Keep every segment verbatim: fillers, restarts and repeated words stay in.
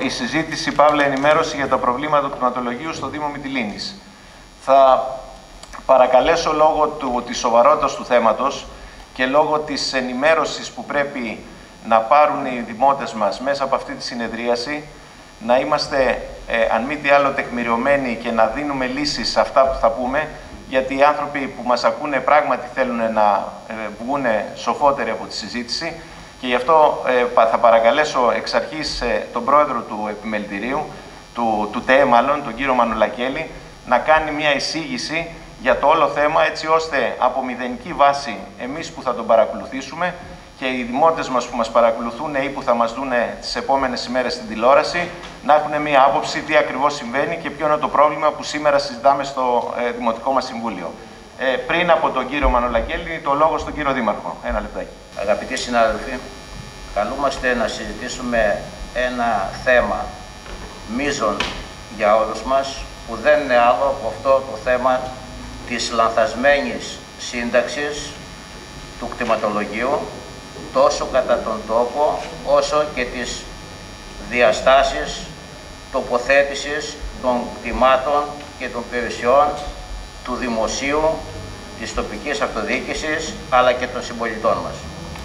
η συζήτηση παύλα ενημέρωση για τα προβλήματα του κτηματολογίου στο Δήμο Μυτιλήνης. Θα παρακαλέσω λόγω του, της σοβαρότητας του θέματος και λόγω της ενημέρωσης που πρέπει να πάρουν οι δημότες μας μέσα από αυτή τη συνεδρίαση, να είμαστε, ε, αν μη τι άλλο, τεκμηριωμένοι και να δίνουμε λύσεις σε αυτά που θα πούμε, γιατί οι άνθρωποι που μας ακούνε πράγματι θέλουν να ε, βγουν σοφότεροι από τη συζήτηση και γι' αυτό ε, θα παρακαλέσω εξ αρχής ε, τον πρόεδρο του επιμελητηρίου, του, του ΤΕΕ μάλλον, τον κύριο Μανολακέλη, να κάνει μια εισήγηση για το όλο θέμα, έτσι ώστε από μηδενική βάση εμείς που θα τον παρακολουθήσουμε και οι δημότες μας που μας παρακολουθούν ή που θα μας δουν τις επόμενες ημέρες στην τηλεόραση να έχουν μία άποψη τι ακριβώς συμβαίνει και ποιο είναι το πρόβλημα που σήμερα συζητάμε στο ε, Δημοτικό μας Συμβούλιο. Ε, πριν από τον κύριο Μανολακέλη, το λόγο στον κύριο Δήμαρχο. Ένα λεπτάκι. Αγαπητοί συνάδελφοι, καλούμαστε να συζητήσουμε ένα θέμα μείζον για όλους μας, που δεν είναι άλλο από αυτό το θέμα της λανθασμένης σύνταξης του κτηματολογίου, τόσο κατά τον τόπο, όσο και τις διαστάσεις τοποθέτησης των κτημάτων και των περιουσιών του δημοσίου, της τοπικής αυτοδιοίκησης, αλλά και των συμπολιτών μας.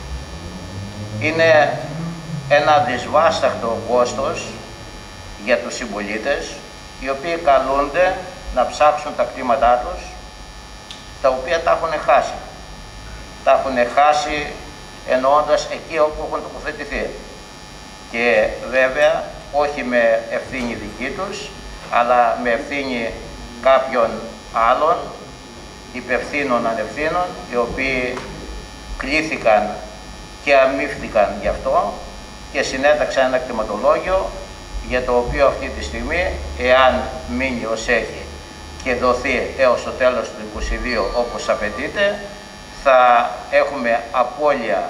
Είναι ένα δυσβάσταχτο κόστος για τους συμπολίτες, οι οποίοι καλούνται να ψάξουν τα κτήματά τους, τα οποία τα έχουν χάσει. Τα έχουν χάσει εννοώντας εκεί όπου έχουν τοποθετηθεί. Και βέβαια όχι με ευθύνη δική τους, αλλά με ευθύνη κάποιων άλλων υπευθύνων ανευθύνων, οι οποίοι κλήθηκαν και αμύφθηκαν γι' αυτό και συνέταξαν ένα κτηματολόγιο, για το οποίο αυτή τη στιγμή, εάν μείνει ως έχει και δοθεί έως το τέλος του είκοσι δύο όπως απαιτείται, θα έχουμε απώλεια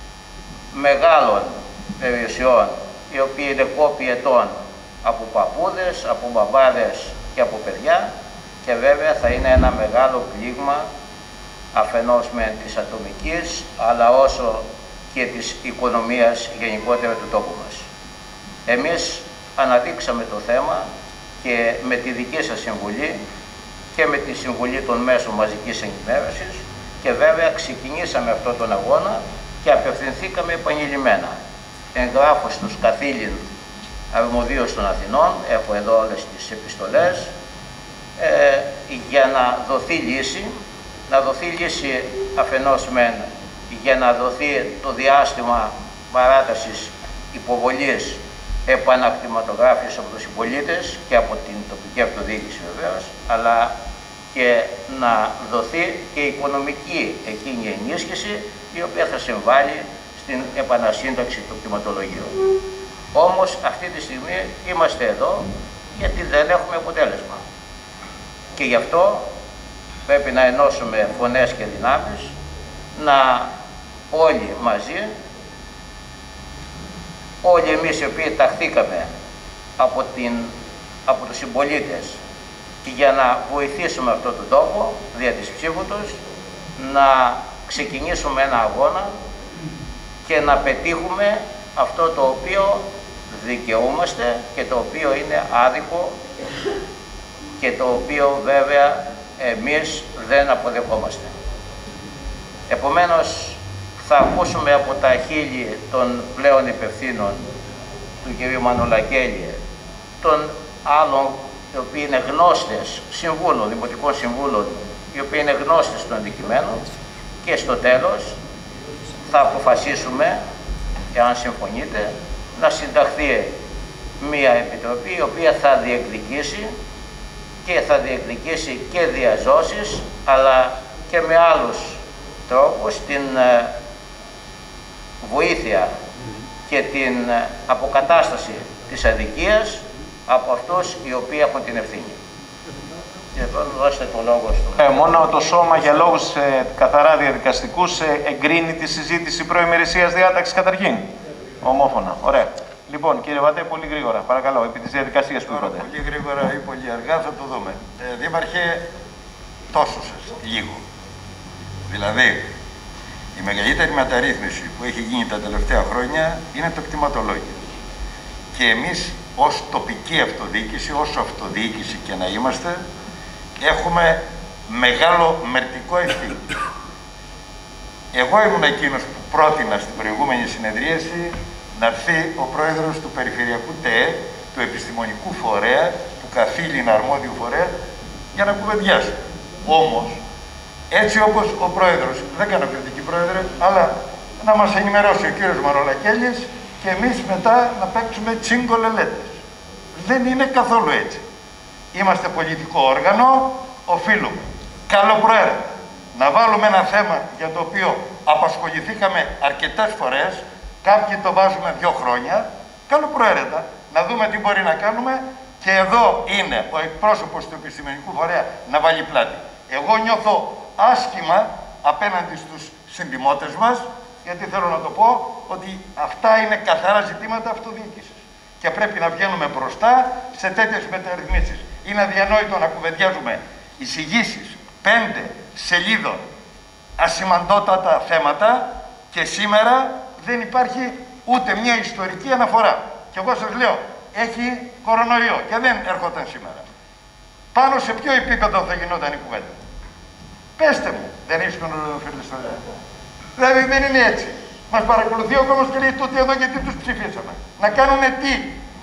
μεγάλων περιουσιών, οι οποίοι είναι κόποι ετών από παππούδες, από μπαμπάδες και από παιδιά, και βέβαια θα είναι ένα μεγάλο πλήγμα αφενός με της ατομικής, αλλά όσο και της οικονομίας γενικότερα του τόπου μας. Εμείς αναδείξαμε το θέμα και με τη δική σας συμβουλή και με τη συμβουλή των μέσων μαζικής ενημέρωσης, και βέβαια ξεκινήσαμε αυτόν τον αγώνα και απευθυνθήκαμε επανειλημμένα. Εγγράφω στους καθήλυν αρμοδίους των Αθηνών, έχω εδώ όλες τις επιστολές, ε, για να δοθεί λύση, να δοθεί λύση αφενός μεν για να δοθεί το διάστημα παράτασης υποβολής επανακτηματογράφησης από τους συμπολίτες και από την τοπική αυτοδιοίκηση βεβαίως, αλλά και να δοθεί και οικονομική εκείνη ενίσχυση, η οποία θα συμβάλλει στην επανασύνταξη του κτηματολογίου. Όμως αυτή τη στιγμή είμαστε εδώ γιατί δεν έχουμε αποτέλεσμα. Και γι' αυτό πρέπει να ενώσουμε φωνές και δυνάμεις, να όλοι μαζί, όλοι εμείς οι οποίοι ταχθήκαμε από, την, από τους συμπολίτες για να βοηθήσουμε αυτόν τον τόπο δια της ψήφου τους, να ξεκινήσουμε ένα αγώνα και να πετύχουμε αυτό το οποίο δικαιούμαστε και το οποίο είναι άδικο και το οποίο βέβαια εμείς δεν αποδεχόμαστε. Επομένως, θα ακούσουμε από τα χείλη των πλέον υπευθύνων, του κ. Μανολακέλη, των άλλων οι οποίοι είναι γνώστες συμβούλων, δημοτικών συμβούλων, οι οποίοι είναι γνώστες των αντικειμένων, και στο τέλος θα αποφασίσουμε, εάν συμφωνείτε, να συνταχθεί μία επιτροπή η οποία θα διεκδικήσει και θα διεκδικήσει και διαζώσεις, αλλά και με άλλους τρόπους την βοήθεια και την αποκατάσταση της αδικίας από αυτούς οι οποίοι έχουν την ευθύνη. Και εδώ δώστε το λόγο στο... Ε, μόνο το σώμα για λόγους ε, καθαρά διαδικαστικούς ε, εγκρίνει τη συζήτηση προημερησίας διάταξης καταρχήν. Ομόφωνα. Ωραία. Λοιπόν, κύριε Βατέ, πολύ γρήγορα, παρακαλώ, επί της διαδικασίας που είπατε. Πολύ γρήγορα ή πολύ αργά θα το δούμε. Ε, Δήμαρχε, τόσο σας, λίγο. Δηλαδή, η μεγαλύτερη μεταρρύθμιση που έχει γίνει τα τελευταία χρόνια είναι το κτηματολόγιο. Και εμείς ως τοπική αυτοδιοίκηση, όσο αυτοδιοίκηση και να είμαστε, έχουμε μεγάλο μερτικό ευθύνη. Εγώ ήμουν εκείνος που πρότεινα στην προηγούμενη συνεδρίαση να έρθει ο πρόεδρος του Περιφερειακού ΤΕΕ, του Επιστημονικού Φορέα, του καθήλυνα αρμόδιου φορέα, για να κουβεντιάσει. Όμως, έτσι όπως ο πρόεδρος, δεν κάνω κριτική πρόεδρε, αλλά να μας ενημερώσει ο κύριος Μανολακέλης και εμείς μετά να παίξουμε τσίγκολελέτες. Δεν είναι καθόλου έτσι. Είμαστε πολιτικό όργανο, οφείλουμε καλοπροαίρετα να βάλουμε ένα θέμα για το οποίο απασχοληθήκαμε αρκετές φορές, κάποιοι το βάζουμε δύο χρόνια, καλοπροαίρετα να δούμε τι μπορεί να κάνουμε, και εδώ είναι ο εκπρόσωπος του Επιστημονικού Φορέα να βάλει πλάτη. Εγώ νιώθω άσχημα απέναντι στους συντιμώτες μας, γιατί θέλω να το πω ότι αυτά είναι καθαρά ζητήματα αυτοδιοίκησης και πρέπει να βγαίνουμε μπροστά σε τέτοιες μεταρρυθμίσεις. Είναι αδιανόητο να κουβεντιάζουμε εισηγήσεις πέντε σελίδων ασημαντότατα θέματα και σήμερα δεν υπάρχει ούτε μια ιστορική αναφορά. Και εγώ σας λέω, έχει κορονοϊό και δεν έρχονταν σήμερα. Πάνω σε ποιο επίπεδο θα γινόταν η κουβέντα? Πέστε μου, δεν είσαι φίλοι στο λέω. Δηλαδή δεν είναι έτσι. Μας παρακολουθεί ο κόσμος και λέει τούτοι εδώ γιατί τους ψηφίσαμε. Να κάνουνε τι?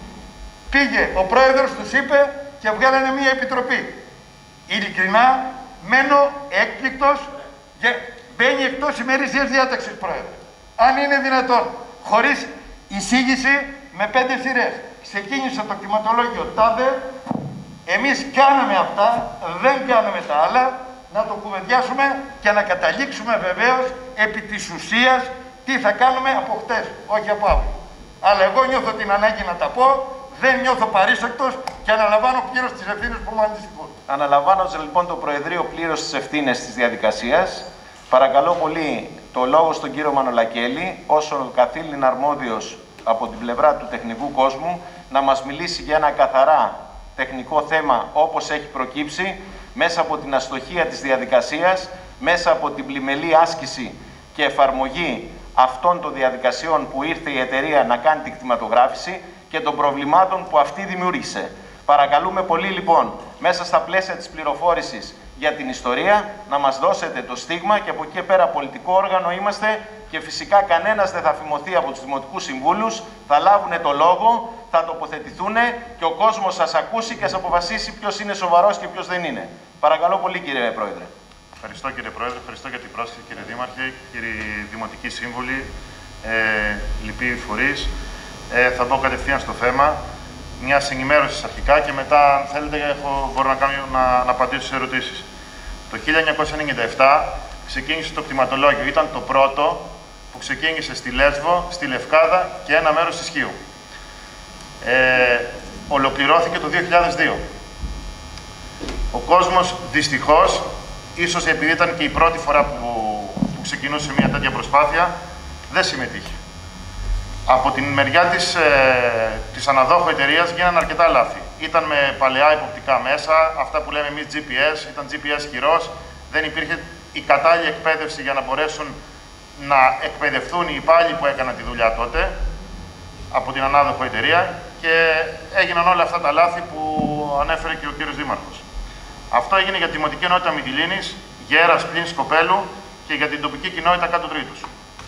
Πήγε ο πρόεδρος, τους είπε και βγάλανε μία επιτροπή. Ειλικρινά μένω έκπληκτος και μπαίνει εκτός ημερησίας διάταξης, πρόεδρε. Αν είναι δυνατόν, χωρίς εισήγηση, με πέντε σειρές. Ξεκίνησε το κτηματολόγιο τάδε, εμείς κάναμε αυτά, δεν κάναμε τα άλλα, να το κουβεντιάσουμε και να καταλήξουμε βεβαίως επί της ουσίας τι θα κάνουμε από χτες, όχι από αύριο. Αλλά εγώ νιώθω την ανάγκη να τα πω, δεν νιώθω παρήσακτος και αναλαμβάνω πλήρως τις ευθύνες που μου αντιστοιχούν. Αναλαμβάνοντας λοιπόν το Προεδρείο πλήρως τις ευθύνες της διαδικασίας, παρακαλώ πολύ το λόγο στον κύριο Μανολακέλη, όσο καθήλυνα αρμόδιος από την πλευρά του τεχνικού κόσμου, να μας μιλήσει για ένα καθαρά τεχνικό θέμα όπως έχει προκύψει, μέσα από την αστοχία της διαδικασίας, μέσα από την πλημελή άσκηση και εφαρμογή αυτών των διαδικασιών που ήρθε η εταιρεία να κάνει την κτηματογράφηση και των προβλημάτων που αυτή δημιούργησε. Παρακαλούμε πολύ λοιπόν, μέσα στα πλαίσια της πληροφόρησης για την ιστορία, να μας δώσετε το στίγμα και από εκεί πέρα πολιτικό όργανο είμαστε και φυσικά κανένας δεν θα φημωθεί από τους Δημοτικούς Συμβούλους, θα λάβουν το λόγο, θα τοποθετηθούν και ο κόσμος σας ακούσει και σας αποφασίσει ποιος είναι σοβαρός και ποιος δεν είναι. Παρακαλώ πολύ κύριε Πρόεδρε. Ευχαριστώ κύριε Πρόεδρε, ευχαριστώ για την πρόσκληση κύριε Δήμαρχε, κύριοι Δημοτικοί Σύμβουλοι, ε, λοιποί φορείς. Ε, θα μπω κατευθείαν στο θέμα. Μια ενημέρωση αρχικά και μετά, αν θέλετε, έχω, μπορώ να, κάνω, να, να απαντήσω σε ερωτήσεις. Το χίλια εννιακόσια ενενήντα επτά ξεκίνησε το κτηματολόγιο. Ήταν το πρώτο που ξεκίνησε στη Λέσβο, στη Λευκάδα και ένα μέρος της Χίου. Ε, ολοκληρώθηκε το δύο χιλιάδες δύο. Ο κόσμος δυστυχώς, ίσως επειδή ήταν και η πρώτη φορά που, που ξεκινούσε μια τέτοια προσπάθεια, δεν συμμετείχε. Από την μεριά της, ε, της αναδόχου εταιρείας γίνανε αρκετά λάθη. Ήταν με παλαιά υποπτικά μέσα, αυτά που λέμε εμείς τζι πι ες, ήταν τζι πι ες χειρός, δεν υπήρχε η κατάλληλη εκπαίδευση για να μπορέσουν να εκπαιδευτούν οι υπάλληλοι που έκαναν τη δουλειά τότε από την ανάδοχο εταιρεία και έγιναν όλα αυτά τα λάθη που ανέφερε και ο κύριος Δήμαρχος. Αυτό έγινε για τη Δημοτική Ενότητα Μυτιλήνης, Γέρας πλην Σκοπέλου και για την τοπική κοινότητα Κάτω Τρίτους.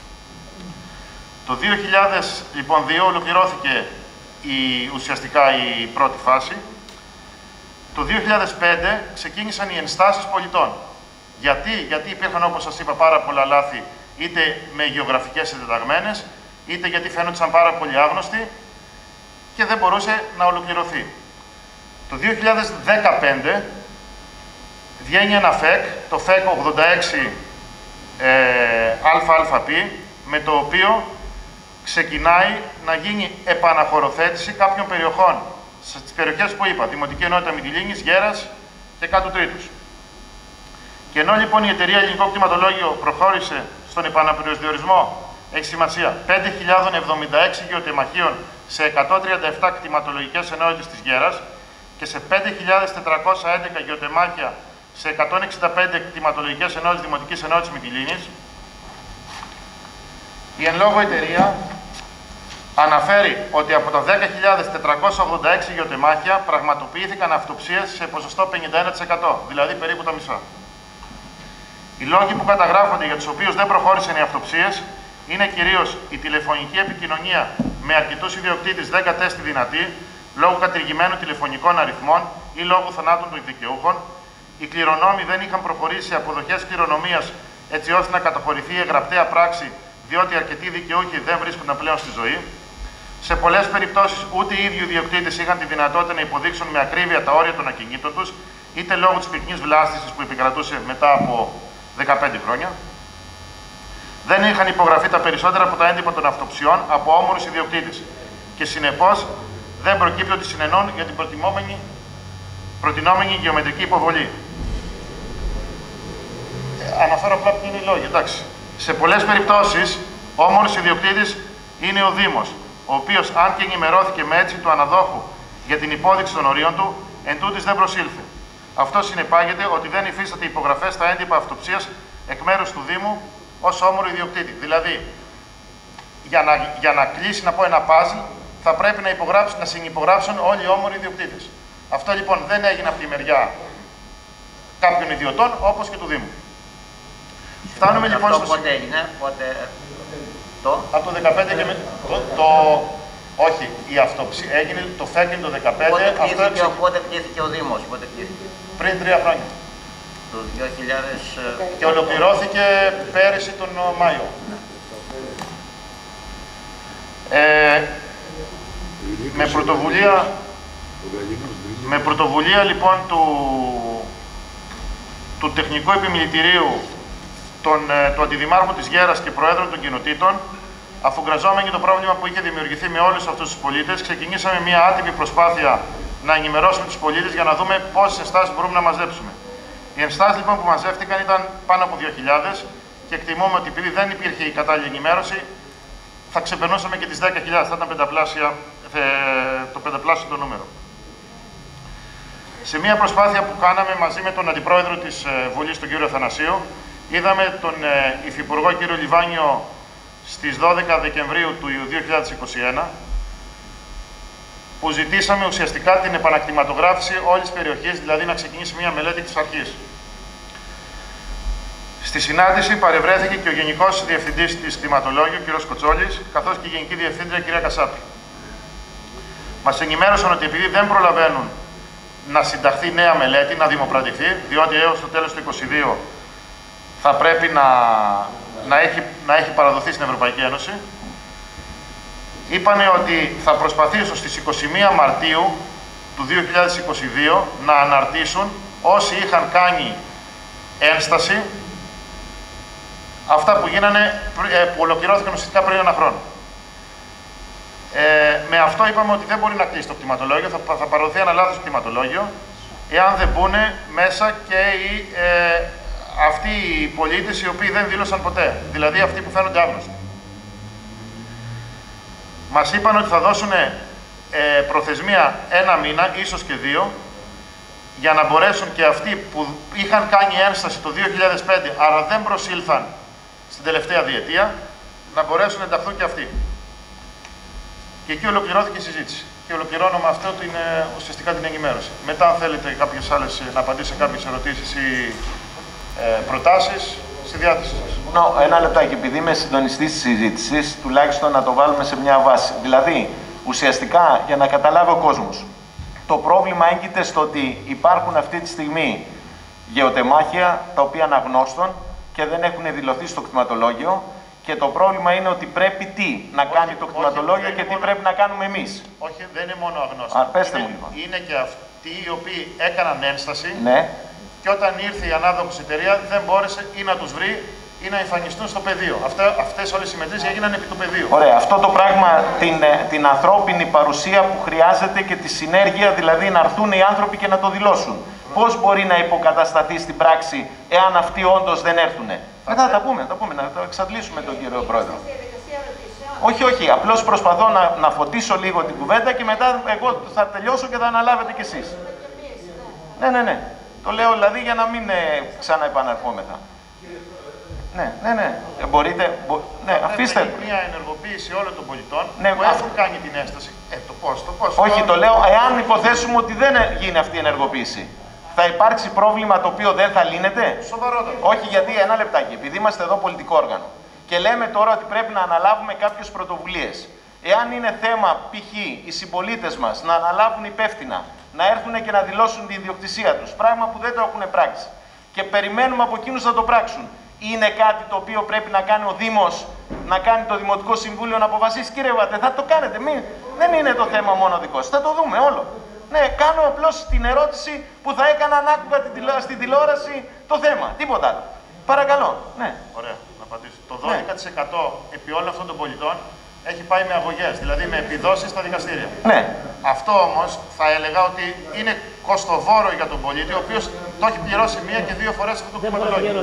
Το δύο χιλιάδες δύο ολοκληρώθηκε η, ουσιαστικά η πρώτη φάση. Το δύο χιλιάδες πέντε ξεκίνησαν οι ενστάσεις πολιτών. Γιατί, Γιατί υπήρχαν, όπως σας είπα, πάρα πολλά λάθη, είτε με γεωγραφικές εντεταγμένες, είτε γιατί φαίνονταν πάρα πολύ άγνωστοι και δεν μπορούσε να ολοκληρωθεί. Το δύο χιλιάδες δεκαπέντε βγαίνει ένα ΦΕΚ, το ΦΕΚ ογδόντα έξι ε, ΑΑΠ, με το οποίο ξεκινάει να γίνει επαναχωροθέτηση κάποιων περιοχών, στις περιοχές που είπα, Δημοτική Ενότητα Μυτιλήνης, Γέρας και Κάτω Τρίτους. Και ενώ λοιπόν η εταιρεία Ελληνικό Κτηματολόγιο προχώρησε στον επαναπροσδιορισμό, έχει σημασία, πέντε χιλιάδες εβδομήντα έξι γεωτεμαχίων σε εκατόν τριάντα επτά κτηματολογικές ενότητες της Γέρας και σε πέντε χιλιάδες τετρακόσια έντεκα γεωτεμάχια σε εκατόν εξήντα πέντε κτηματολογικές ενότητες Δημοτικής Ενότητας Μυτιλήνης, η εν λόγω εταιρεία αναφέρει ότι από τα δέκα χιλιάδες τετρακόσια ογδόντα έξι γεωτεμάχια πραγματοποιήθηκαν αυτοψίες σε ποσοστό πενήντα ένα τοις εκατό, δηλαδή περίπου τα μισά. Οι λόγοι που καταγράφονται για τους οποίους δεν προχώρησαν οι αυτοψίες είναι κυρίως η τηλεφωνική επικοινωνία με αρκετούς ιδιοκτήτες δεν κατέστη δυνατή, λόγω κατηργημένων τηλεφωνικών αριθμών ή λόγω θανάτων των δικαιούχων. Οι κληρονόμοι δεν είχαν προχωρήσει σε αποδοχές κληρονομίας έτσι ώστε να καταχωρηθεί η εγγραπταία πράξη, διότι αρκετοί δικαιούχοι δεν βρίσκονταν πλέον στη ζωή. Σε πολλές περιπτώσεις, ούτε οι ίδιοι ιδιοκτήτες είχαν τη δυνατότητα να υποδείξουν με ακρίβεια τα όρια των ακινήτων τους, είτε λόγω της πυκνής βλάστησης που επικρατούσε μετά από δεκαπέντε χρόνια. Δεν είχαν υπογραφεί τα περισσότερα από τα έντυπα των αυτοψιών από όμορους ιδιοκτήτες και συνεπώς δεν προκύπτει ότι συνεννούν για την προτιμόμενη, προτινόμενη γεωμετρική υποβολή. Ε, αναφέρω απλά ποιοι είναι οι λόγοι, εντάξει. Σε πολλές περιπτώσεις, ο όμορος ιδιοκτήτης είναι ο Δήμος, ο οποίος, αν και ενημερώθηκε με έτσι του αναδόχου για την υπόδειξη των ορίων του, εντούτοις δεν προσήλθε. Αυτό συνεπάγεται ότι δεν υφίσταται υπογραφές στα έντυπα αυτοψίας εκ μέρους του Δήμου ως όμορο ιδιοκτήτη. Δηλαδή, για να, για να κλείσει, να πω ένα παζλ, θα πρέπει να, υπογράψουν, να συνυπογράψουν όλοι οι όμοροι ιδιοκτήτες. Αυτό λοιπόν δεν έγινε από τη μεριά κάποιων ιδιωτών, όπως και του Δήμου. Φτάνουμε αυτό λοιπόν στο... πότε έγινε, πότε... Το... Από το δεκαπέντε και με... Το, το... Όχι, η αυτοψία έγινε το Φέγγιν το δεκαπέντε. Πότε κλείθηκε, αυτό... πότε κλείθηκε ο Δήμος, πότε κλείθηκε. Πριν τρία χρόνια. Το δύο χιλιάδες... Και ολοκληρώθηκε πέρυσι τον Μάιο. Ε, με πρωτοβουλία... Με πρωτοβουλία λοιπόν του, του Τεχνικού Επιμελητηρίου Τον, του Αντιδημάρχου της Γέρας και Προέδρων των Κοινοτήτων, αφουγκραζόμενοι το πρόβλημα που είχε δημιουργηθεί με όλους αυτούς τους πολίτες, ξεκινήσαμε μια άτυπη προσπάθεια να ενημερώσουμε τους πολίτες για να δούμε πόσες ενστάσεις μπορούμε να μαζέψουμε. Οι ενστάσεις λοιπόν που μαζεύτηκαν ήταν πάνω από δύο χιλιάδες και εκτιμούμε ότι επειδή δεν υπήρχε η κατάλληλη ενημέρωση, θα ξεπερνούσαμε και τις δέκα χιλιάδες, θα ήταν πενταπλάσια, το πενταπλάσιο το νούμερο. Σε μια προσπάθεια που κάναμε μαζί με τον Αντιπρόεδρο της Βουλής, τον κύριο Αθανασίου, είδαμε τον ε, Υφυπουργό κύριο Λιβάνιο στις δώδεκα Δεκεμβρίου του δύο χιλιάδες είκοσι ένα, που ζητήσαμε ουσιαστικά την επανακτηματογράφηση όλης της περιοχής, δηλαδή να ξεκινήσει μια μελέτη της αρχής. Στη συνάντηση παρευρέθηκε και ο Γενικός Διευθυντής της Κτηματολόγιου, κ. Κοτσόλης, καθώς και η Γενική Διευθύντρια, κ. Κασάπη. Μας ενημέρωσαν ότι επειδή δεν προλαβαίνουν να συνταχθεί νέα μελέτη, να δημοπρατηθεί, διότι έως το τέλος του είκοσι δύο θα πρέπει να, να, έχει, να έχει παραδοθεί στην Ευρωπαϊκή Ένωση, είπανε ότι θα προσπαθήσουν στις είκοσι μία Μαρτίου του δύο χιλιάδες είκοσι δύο να αναρτήσουν όσοι είχαν κάνει ένσταση αυτά που γίνανε, που ολοκληρώθηκαν ουσιαστικά πριν ένα χρόνο. Ε, με αυτό είπαμε ότι δεν μπορεί να κλείσει το κτηματολόγιο, θα, θα παραδοθεί ένα λάθος κτηματολόγιο, εάν δεν μπουν μέσα και οι, ε, αυτοί οι πολίτες οι οποίοι δεν δήλωσαν ποτέ, δηλαδή αυτοί που φαίνονται άγνωστοι. Μας είπαν ότι θα δώσουν ε, προθεσμία ένα μήνα, ίσως και δύο, για να μπορέσουν και αυτοί που είχαν κάνει ένσταση το δύο χιλιάδες πέντε, άρα δεν προσήλθαν στην τελευταία διετία, να μπορέσουν να ενταχθούν και αυτοί. Και εκεί ολοκληρώθηκε η συζήτηση. Και ολοκληρώνω με αυτό την, ουσιαστικά την ενημέρωση. Μετά, αν θέλετε κάποιες άλλες, να απαντήσω σε κάποιες ερωτήσεις ή ε, προτάσεις, στη διάθεση σας. No, ένα λεπτάκι, επειδή είμαι συντονιστής της συζήτησης, τουλάχιστον να το βάλουμε σε μια βάση. Δηλαδή, ουσιαστικά, για να καταλάβει ο κόσμος, το πρόβλημα έγκυται στο ότι υπάρχουν αυτή τη στιγμή γεωτεμάχια τα οποία αναγνώστων και δεν έχουν δηλωθεί στο κτηματολόγιο. Και το πρόβλημα είναι ότι πρέπει τι να όχι, κάνει το κτηματολόγιο και τι μόνο... πρέπει να κάνουμε εμείς. Όχι, δεν είναι μόνο αγνώστοι. Α, πέστε είναι, μου λοιπόν. Είναι και αυτοί οι οποίοι έκαναν ένσταση, ναι. Και όταν ήρθε η ανάδοχος εταιρεία δεν μπόρεσε ή να τους βρει ή να εμφανιστούν στο πεδίο. Αυτά, αυτές όλες οι μετρήσεις έγιναν επί του πεδίου. Ωραία. Αυτό το πράγμα, την, την ανθρώπινη παρουσία που χρειάζεται και τη συνέργεια, δηλαδή να έρθουν οι άνθρωποι και να το δηλώσουν. Πώς μπορεί να υποκατασταθεί στην πράξη εάν αυτοί όντως δεν έρθουν. Μετά θα τα πούμε, τα πούμε, να το εξαντλήσουμε τον κύριο Πρόεδρο. Όχι, όχι, απλώς προσπαθώ να, να φωτίσω λίγο την κουβέντα και μετά εγώ θα τελειώσω και θα αναλάβετε κι εσείς. Ναι, ναι, ναι. Το λέω δηλαδή για να μην ε, ξαναεπαναρχόμεθα. Ναι, ναι, ναι. Ε, μπορείτε. Μπο... Ναι, αφήστε. Υπάρχει μια ενεργοποίηση όλων των πολιτών ναι, που έχουν α... κάνει την έσταση. Ε, το πώς, το πώς. Όχι, το λέω, εάν υποθέσουμε ότι δεν γίνει αυτή η ενεργοποίηση, θα υπάρξει πρόβλημα το οποίο δεν θα λύνεται. Σοβαρότατο. Όχι, γιατί ένα λεπτάκι, επειδή είμαστε εδώ πολιτικό όργανο και λέμε τώρα ότι πρέπει να αναλάβουμε κάποιες πρωτοβουλίες. Εάν είναι θέμα, π.χ. οι συμπολίτες μας να αναλάβουν υπεύθυνα, να έρθουν και να δηλώσουν την ιδιοκτησία τους, πράγμα που δεν το έχουν πράξει, και περιμένουμε από εκείνους να το πράξουν, είναι κάτι το οποίο πρέπει να κάνει ο Δήμος, να κάνει το Δημοτικό Συμβούλιο να αποφασίσει? Κύριε Βατέ, θα το κάνετε. Μην, δεν είναι το θέμα μόνο δικό σας. Θα το δούμε όλο. Ναι, κάνω απλώς την ερώτηση που θα έκανα αν άκουγα στην τηλεόραση το θέμα. Τίποτα άλλο. Παρακαλώ. Ναι. Ωραία, να απαντήσω. Το δώδεκα τοις εκατό ναι. επί όλων αυτών των πολιτών έχει πάει με αγωγές, δηλαδή με επιδόσεις στα δικαστήρια. Ναι. Αυτό όμως θα έλεγα ότι είναι κοστοβόρο για τον πολίτη, ο οποίος το έχει πληρώσει μία και δύο φορές αυτό το κτηματολόγιο.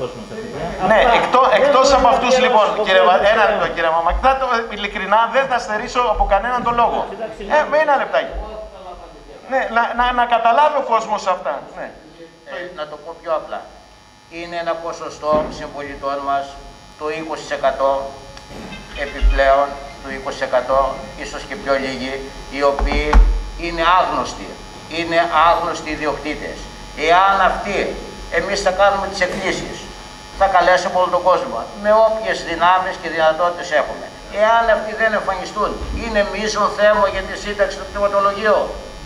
Ναι, εκτό, εκτός από αυτούς λοιπόν, κύριε, ένα λεπτό κύριε Μαμακ, ειλικρινά δεν θα στερήσω από κανέναν τον λόγο. Ε, με ένα λεπτάκι. Ναι, να, να, να καταλάβει ο κόσμος αυτά. Ναι. Ε, να το πω πιο απλά. Είναι ένα ποσοστό συμπολιτών μας, το είκοσι τοις εκατό επιπλέον, του είκοσι τοις εκατό, ίσως και πιο λίγοι, οι οποίοι είναι άγνωστοι. Είναι άγνωστοι ιδιοκτήτες. Εάν αυτοί, εμείς θα κάνουμε τις εκκλήσεις, θα καλέσουμε όλο τον κόσμο, με όποιες δυνάμεις και δυνατότητες έχουμε. Εάν αυτοί δεν εμφανιστούν, είναι μείζον θέμα για τη σύνταξη του κτηματολογίου.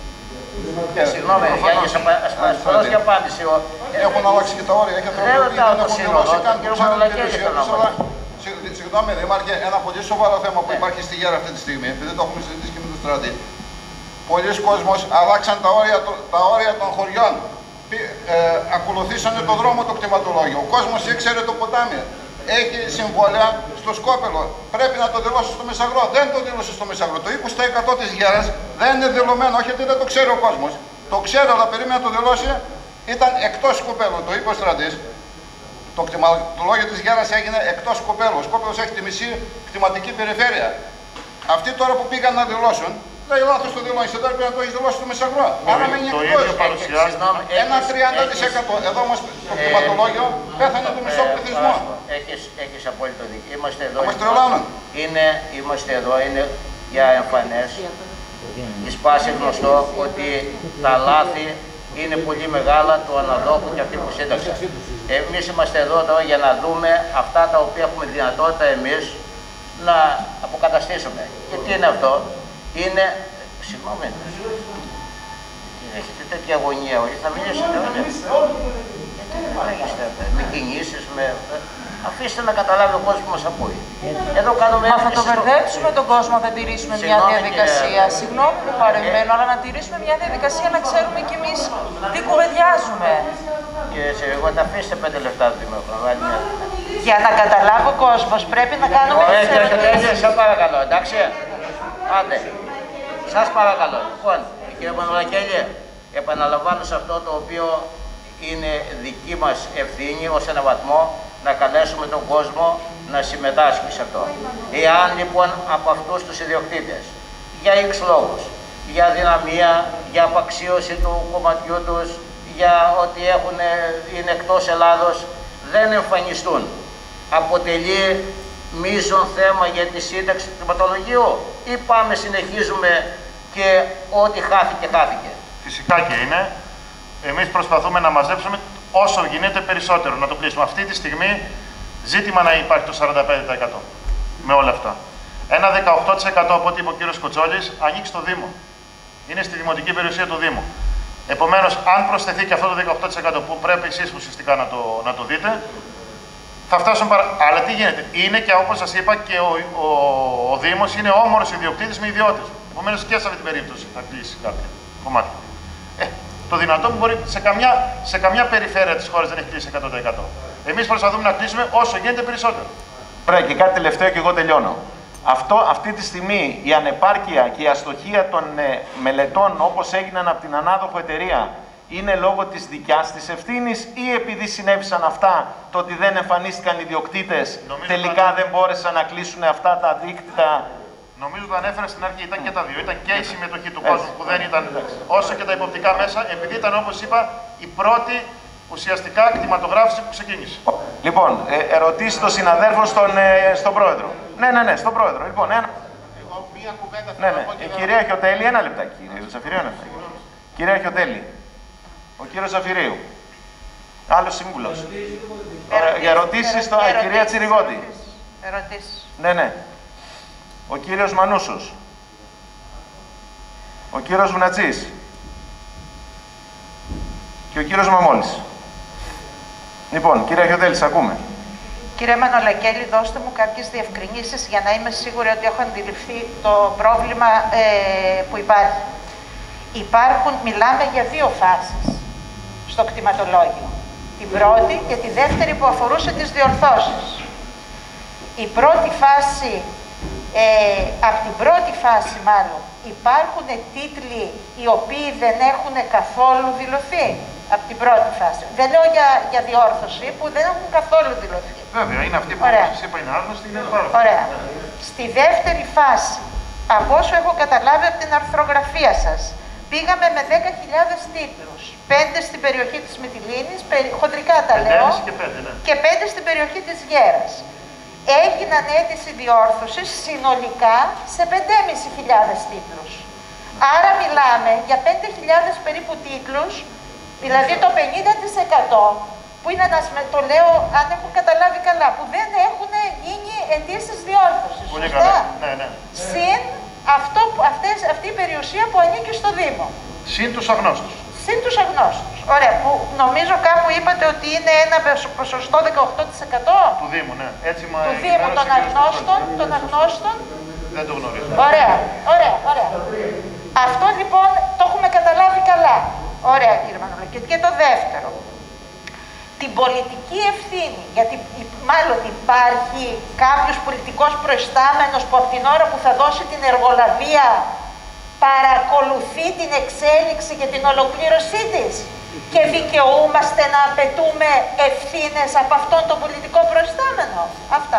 Συγγνώμη, Γιάννη, ας δώσει και απάντηση. Έχουν αλλάξει και τα όρια, έχει ανθρωποποιηθεί, δεν έχουν δηλώσει καν που ξέρουν την περιουσία τους, αλλά συγγνώμη, Δήμαρχε, ένα πολύ σοβαρό θέμα που υπάρχει στη Γέρα αυτή τη στιγμή, επειδή το έχουμε συζητήσει και με τον Στράτη. Πολλοί κόσμος αλλάξαν τα όρια, τα όρια των χωριών. Ε, ακολουθήσανε το δρόμο το κτηματολόγιο. Ο κόσμος ήξερε το ποτάμι. Έχει συμβόλαια στο Σκόπελο. Πρέπει να το δηλώσει στο Μεσαγρό. Δεν το δήλωσε στο Μεσαγρό. Το είκοσι τοις εκατό της Γέρας δεν είναι δηλωμένο. Όχι ότι δεν το ξέρει ο κόσμος. Το ξέρει, αλλά περίμενε να το δηλώσει. Ήταν εκτός Σκοπέλου. Το είπε ο Στρατής. Το κτηματολόγιο της Γέρας έγινε εκτός Σκοπέλου. Ο Σκόπελος έχει τη μισή κτηματική περιφέρεια. Αυτοί τώρα που πήγαν να δηλώσουν, λέει λάθος το δηλώνει, δεν πρέπει να το έχει δηλώσει στο Μεσαγρό. Άρα μένει εκτός. Ένα τριάντα τοις εκατό. Εδώ όμως το κτηματολόγιο πέθανε το μισό πληθυσμό. Έχεις απόλυτο δίκιο. Είμαστε εδώ. Είναι, είμαστε εδώ, είναι για εμφανές. Εις πάση γνωστό ότι τα λάθη είναι πολύ μεγάλα του αναδόχου και αυτοί που σύνταξαν. Εμείς είμαστε εδώ τώρα για να δούμε αυτά τα οποία έχουμε δυνατότητα εμείς να αποκαταστήσουμε. Και τι είναι αυτό? Είναι, συγγνώμη, έχετε τέτοια αγωνία όλοι, θα μιλήσετε όλοι. Με κινήσεις, με... Αφήστε να καταλάβει ο κόσμος που μας ακούει. Εδώ κάνουμε... Μα θα το μπερδέψουμε τον κόσμο, θα τηρήσουμε μια διαδικασία. Συγγνώμη που παρεμβαίνω, αλλά να τηρήσουμε μια διαδικασία να ξέρουμε κι εμείς τι κουβεντιάζουμε. Και εγώ θα αφήσετε πέντε λεπτά το δημόφωνο. Για να καταλάβει ο κόσμος πρέπει να κάνουμε τις ερωτήσεις. Σας παρακαλώ, εντάξει. Άντε. Σας παρακαλώ. Λοιπόν, κύριε Παναγακέλη, επαναλαμβάνω σε αυτό το οποίο είναι δική μας ευθύνη ως ένα βαθμό να καλέσουμε τον κόσμο να συμμετάσχει σε αυτό. Εάν λοιπόν από αυτούς τους ιδιοκτήτες, για X λόγους, για δυναμία, για απαξίωση του κομματιού τους, για ότι έχουν, είναι εκτός Ελλάδος, δεν εμφανιστούν, αποτελεί μείζον θέμα για τη σύνταξη του κτηματολογίου ή πάμε συνεχίζουμε και ό,τι χάθηκε, χάθηκε? Φυσικά και είναι. Εμείς προσπαθούμε να μαζέψουμε όσο γίνεται περισσότερο, να το κλείσουμε. Αυτή τη στιγμή ζήτημα να υπάρχει το σαράντα πέντε τοις εκατό με όλα αυτά. Ένα δεκαοκτώ τοις εκατό από ό,τι είπε ο κύριος Κοτσόλης ανήκει στο Δήμο. Είναι στη δημοτική περιουσία του Δήμου. Επομένως, αν προσθεθεί και αυτό το δεκαοκτώ τοις εκατό που πρέπει εσείς ουσιαστικά να το, να το δείτε, θα φτάσουν παρα... Αλλά τι γίνεται? Είναι και όπως σας είπα και ο, ο, ο Δήμος είναι όμορος ιδιοκτήτης με ιδιώτες. Επομένως και σε αυτή την περίπτωση θα κλείσει κάποιο κομμάτι. Ε, το δυνατό που μπορεί σε καμιά, σε καμιά περιφέρεια της χώρας δεν έχει κλείσει εκατό τοις εκατό. Εμείς προσπαθούμε να κλείσουμε όσο γίνεται περισσότερο. Πρέπει και κάτι τελευταίο και εγώ τελειώνω. Αυτό, αυτή τη στιγμή η ανεπάρκεια και η αστοχία των ε, μελετών όπως έγιναν από την ανάδοχο εταιρεία είναι λόγω της δικιάς της ευθύνης ή επειδή συνέβησαν αυτά, το ότι δεν εμφανίστηκαν οι ιδιοκτήτες, τελικά ότι... δεν μπόρεσαν να κλείσουν αυτά τα δίκτυα? Νομίζω ότι ανέφερα στην αρχή, ήταν και τα δύο. Ήταν και η συμμετοχή του κόσμου που δεν ήταν, όσο και τα υποπτικά μέσα, επειδή ήταν, όπως είπα, η πρώτη ουσιαστικά κτηματογράφηση που ξεκίνησε. Λοιπόν, ε, ερωτήσεις των συναδέλφων στον, ε, στον πρόεδρο. Ναι, ναι, ναι, στον πρόεδρο. Λοιπόν, ένα. Εγώ μία κουβέντα Ναι, θέλω ναι. να πω και Η να- κυρία Χιωτέλη, ένα λεπτάκι. Κύριε Ζαφυρίου, ένα λεπτάκι. Κυρία Χιωτέλη, ο κύριος Ζαφυρίου. Άλλος σύμβουλος. Ωραία, για ερωτήσεις, το... η κυρία Τσιριγώτη. Ερωτήσεις. Ναι, ναι. Ο κύριος Μανούσος. Ο κύριος Βουνατσής. Και ο κύριος Μαμόλης. Λοιπόν, κύριε Χιωτέλη, σας ακούμε. Κύριε Μανολακέλη, δώστε μου κάποιες διευκρινήσεις για να είμαι σίγουρη ότι έχω αντιληφθεί το πρόβλημα ε, που υπάρχει. Υπάρχουν, μιλάμε για δύο φάσεις στο κτηματολόγιο. Την πρώτη και τη δεύτερη που αφορούσε τις διορθώσεις. Η πρώτη φάση, ε, από την πρώτη φάση μάλλον, υπάρχουν τίτλοι οι οποίοι δεν έχουν καθόλου δηλωθεί από την πρώτη φάση. Δεν λέω για, για διόρθωση που δεν έχουν καθόλου δηλωθεί. Βέβαια, είναι αυτή που σας είπα, είναι άγνωστη, είναι πάρα πολύ. Ωραία. Στη δεύτερη φάση, από όσο έχω καταλάβει από την αρθρογραφία σας, πήγαμε με δέκα χιλιάδες τίτλους. πέντε στην περιοχή της Μυτιλήνης, χοντρικά τα λέω, και πέντε, ναι. και πέντε στην περιοχή της Γέρας. Έγιναν αίτηση διόρθωσης συνολικά σε πέντε χιλιάδες πεντακόσιους τίτλους. Άρα μιλάμε για πέντε χιλιάδες περίπου τίτλους, δηλαδή το πενήντα τοις εκατό, που είναι ένας, το λέω αν έχω καταλάβει καλά, που δεν έχουν γίνει αιτήσεις διόρθωσης. Πολύ σωστά? καλά. Ναι, ναι. Συν αυτό, αυτές, αυτή η περιουσία που ανήκει στο Δήμο. Συν τους αγνώστους. Συν τους αγνώστους. Ωραία, που νομίζω κάπου είπατε ότι είναι ένα ποσοστό δεκαοκτώ τοις εκατό. Του Δήμου, ναι. Έτσι μα Του Δήμου των αγνώστων, των αγνώστων. Δεν το γνωρίζω. Ωραία, ωραία, ωραία. Αυτό λοιπόν το έχουμε καταλάβει καλά. Ωραία κύριε Μανολακέλη. Και το δεύτερο. Την πολιτική ευθύνη, γιατί μάλλον υπάρχει κάποιος πολιτικός προϊστάμενος που από την ώρα που θα δώσει την εργολαβία παρακολουθεί την εξέλιξη και την ολοκλήρωσή της και δικαιούμαστε να απαιτούμε ευθύνες από αυτόν τον πολιτικό προϊστάμενο. Αυτά.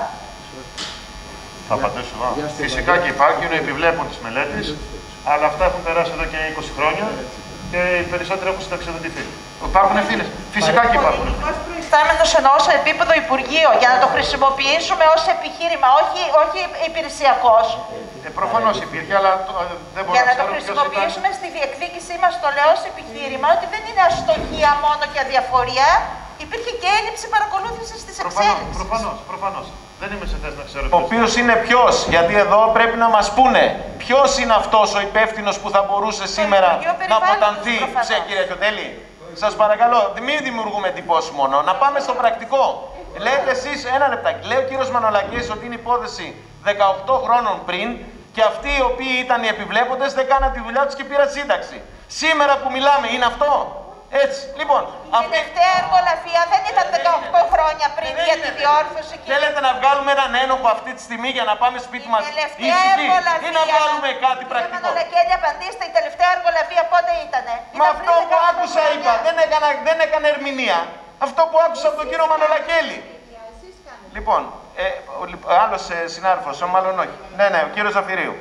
Θα απαντήσω εγώ. Φυσικά και υπάρχουν, επιβλέπουν τις μελέτες, αλλά αυτά έχουν περάσει εδώ και είκοσι χρόνια και οι περισσότεροι έχουν συνταξιοδοτηθεί. Υπάρχουν ευθύνες. Φυσικά και υπάρχουν. Πολιτικός προϊστάμενος εννοώ σε επίπεδο Υπουργείο, για να το χρησιμοποιήσουμε ως επιχείρημα, όχι, όχι υπηρεσιακός. Ε, προφανώς υπήρχε, αλλά το, ε, δεν μπορώ Για να να το ξέρω ποιος χρησιμοποιήσουμε στη διεκδίκησή μας, το λέω ως επιχείρημα, ότι δεν είναι αστοχία μόνο και αδιαφορία, υπήρχε και έλλειψη παρακολούθησης της εξέλιξης. Προφανώς, προφανώς. Δεν είμαι σε θέση να ξέρω. Ο οποίος είναι ποιος, γιατί εδώ πρέπει να μας πούνε ποιος είναι αυτός ο υπεύθυνος που θα μπορούσε σήμερα να αποτανθεί. Σε κύριε Χιωτέλη, σας παρακαλώ, μην δημιουργούμε εντυπώσεις μόνο, να πάμε στο πρακτικό. Λέτε εσείς, ένα λεπτάκι, λέει ο κύριος Μανολακής ότι είναι υπόθεση δεκαοκτώ χρόνων πριν και αυτοί οι οποίοι ήταν οι επιβλέποντες δεν κάναν τη δουλειά τους και πήραν σύνταξη. Σήμερα που μιλάμε είναι αυτό. Έτσι, λοιπόν. Η τελευταία εργολαβία δεν ήταν δεκαοκτώ χρόνια πριν δεν για είναι, τη διόρθωση. Και... Θέλετε να βγάλουμε έναν ένοχο αυτή τη στιγμή για να πάμε σπίτι μας τελευταία ήσυχοι εργολαβία, ή να βγάλουμε κάτι πρακτικό. Κύριε Μανολακέλη, απαντήστε, η τελευταία εργολαβία πότε ήτανε? Μα αυτό που άκουσα είπα, δεν έκανα, δεν έκανα ερμηνεία. Αυτό που άκουσα από τον κύριο Μανολακέλη. Λοιπόν, ε, άλλος ε, συνάδελφος, μάλλον όχι. Ναι, ναι, ο κύριος Ζαφυρίου.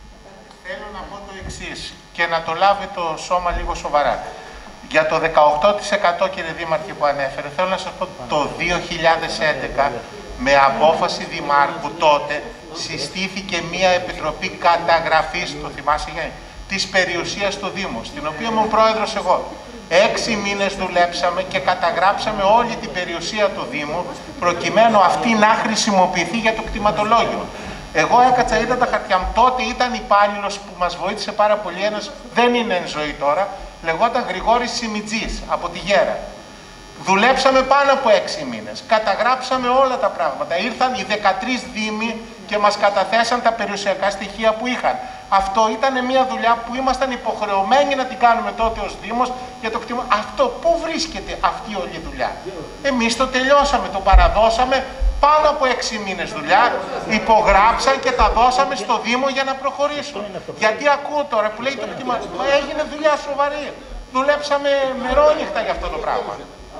Θέλω να πω το εξής και να το λάβει το σώμα λίγο σοβαρά. Για το δεκαοκτώ τοις εκατό κύριε Δήμαρχε που ανέφερε, θέλω να σας πω το δύο χιλιάδες έντεκα με απόφαση Δημάρχου τότε συστήθηκε μια επιτροπή καταγραφής, το θυμάσαι Γιάννη, της περιουσίας του Δήμου, στην οποία ήμουν πρόεδρος εγώ. Έξι μήνες δουλέψαμε και καταγράψαμε όλη την περιουσία του Δήμου προκειμένου αυτή να χρησιμοποιηθεί για το κτηματολόγιο. Εγώ έκατσα, είδα τα χαρτιά μου. Τότε ήταν υπάλληλος που μας βοήθησε πάρα πολύ, ένας, δεν είναι εν ζωή τώρα, λεγόταν Γρηγόρης Σιμιτζής από τη Γέρα. Δουλέψαμε πάνω από έξι μήνες. Καταγράψαμε όλα τα πράγματα. Ήρθαν οι δεκατρείς δήμοι και μας καταθέσαν τα περιουσιακά στοιχεία που είχαν. Αυτό ήταν μια δουλειά που ήμασταν υποχρεωμένοι να την κάνουμε τότε ως Δήμος για το κτήμα. Αυτό πού βρίσκεται αυτή όλη η δουλειά? Εμείς το τελειώσαμε, το παραδώσαμε πάνω από έξι μήνες δουλειά, υπογράψαν και τα δώσαμε στο Δήμο για να προχωρήσουν. Γιατί ακούω τώρα που λέει το κτήμα, μα έγινε δουλειά σοβαρή. Δουλέψαμε μερόνυχτα για αυτό το πράγμα.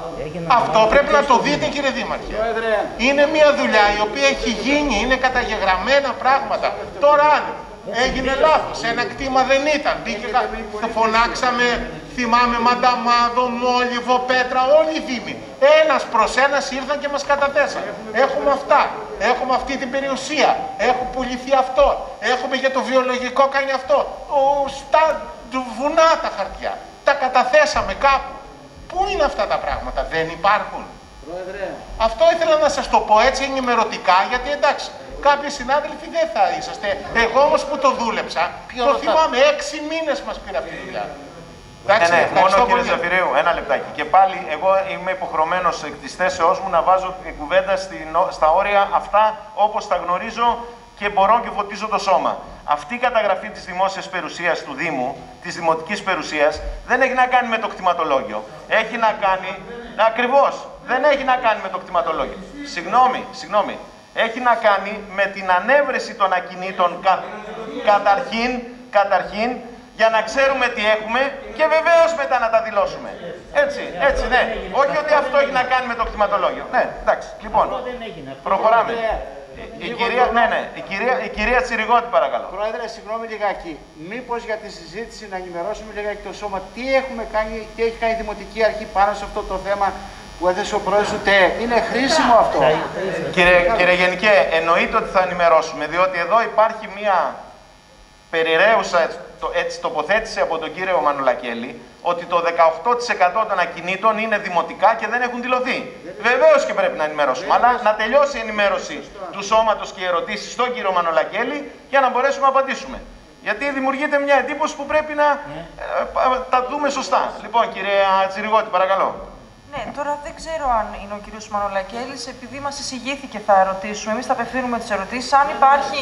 Αυτό πρέπει να το δείτε κύριε Δήμαρχε. Είναι μια δουλειά η οποία έχει γίνει, είναι καταγεγραμμένα πράγματα. Τώρα αν έγινε λάθος, ένα κτήμα δεν ήταν, μπήκε, το φωνάξαμε, Θυμάμαι Μανταμάδο, Μόλιβο, Πέτρα, όλοι οι δήμοι. Ένας προς ένας ήρθαν και μας καταθέσαν. Έχουμε αυτά, έχουμε αυτή την περιουσία, έχουν πουληθεί αυτό, έχουμε για το βιολογικό κάνει αυτό. Ο, στα βουνά τα χαρτιά, τα καταθέσαμε κάπου. Πού είναι αυτά τα πράγματα, δεν υπάρχουν. Πρόεδρε. Αυτό ήθελα να σας το πω έτσι ενημερωτικά, γιατί εντάξει, κάποιοι συνάδελφοι δεν θα είσαστε. Εγώ όμως που το δούλεψα, Ποιο το θυμάμαι, έξι μήνες μας πήρε αυτή τη δουλειά. Εντάξει, ναι, ναι, μόνο κύριε Ζαφυρίου, ένα λεπτάκι. Και πάλι εγώ είμαι υποχρεωμένος εκ της θέσεώς μου να βάζω κουβέντα στην, στα όρια αυτά όπως τα γνωρίζω και μπορώ και φωτίζω το σώμα. Αυτή η καταγραφή της δημόσιας περιουσίας του Δήμου, της δημοτικής περιουσίας, δεν έχει να κάνει με το κτηματολόγιο. Έχει να κάνει, ακριβώς, δεν έχει να κάνει με το κτηματολόγιο. Συγγνώμη, συγγνώμη. Έχει να κάνει με την ανέβρεση των ακινήτων κα, καταρχήν, καταρχήν, για να ξέρουμε τι έχουμε και βεβαίως μετά να τα δηλώσουμε. Έτσι, έτσι, ναι. Όχι ότι αυτό έχει να κάνει με το κτηματολόγιο. Ναι, εντάξει, λοιπόν, προχωράμε. Η κυρία, ναι, ναι, η κυρία, η κυρία Τσιριγώτη, παρακαλώ. Πρόεδρε, συγγνώμη λιγάκι. Μήπως για τη συζήτηση να ενημερώσουμε λιγάκι το σώμα τι έχουμε κάνει, τι έχει κάνει η Δημοτική Αρχή πάνω σε αυτό το θέμα που έθεσε ο πρόεδρος του ΤΕ. Είναι χρήσιμο αυτό. Κύριε, κύριε Γενικέ, εννοείται ότι θα ενημερώσουμε, διότι εδώ υπάρχει μία περιραίουσα έτσι, τοποθέτηση από τον κύριο Μανολακέλη ότι το δεκαοκτώ τοις εκατό των ακινήτων είναι δημοτικά και δεν έχουν δηλωθεί. Βεβαίως και πρέπει να ενημερώσουμε, αλλά να τελειώσει η ενημέρωση του σώματος και οι ερωτήσεις στον κύριο Μανολακέλη για να μπορέσουμε να απαντήσουμε. Γιατί δημιουργείται μια εντύπωση που πρέπει να ε, τα δούμε σωστά. Λοιπόν, κύριε Τσιριγώτη, παρακαλώ. Ναι, τώρα δεν ξέρω αν είναι ο κύριος Μανολακέλης, επειδή μας εισηγήθηκε θα ρωτήσουμε, εμείς θα απευθύνουμε τις ερωτήσεις, αν υπάρχει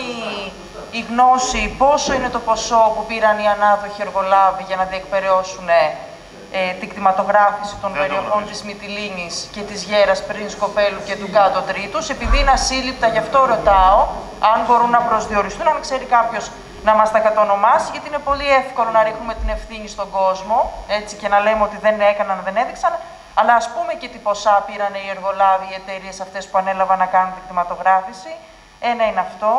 η γνώση πόσο είναι το ποσό που πήραν οι ανάδοχοι εργολάβοι για να διεκπεραιώσουν ε, την κτηματογράφηση των περιοχών της Μυτιλήνης και της Γέρας πριν Σκοπέλου και του Κάτω Τρίτους, επειδή είναι ασύλληπτα, γι' αυτό ρωτάω, αν μπορούν να προσδιοριστούν, αν ξέρει κάποιος να μας τα κατονομάσει, γιατί είναι πολύ εύκολο να ρίχνουμε την ευθύνη στον κόσμο, έτσι, και να λέμε ότι δεν έκαναν, δεν έδειξαν. Αλλά ας πούμε και τι ποσά πήραν οι εργολάβοι, οι εταιρείες αυτές που ανέλαβαν να κάνουν την κτηματογράφηση. Ένα είναι αυτό.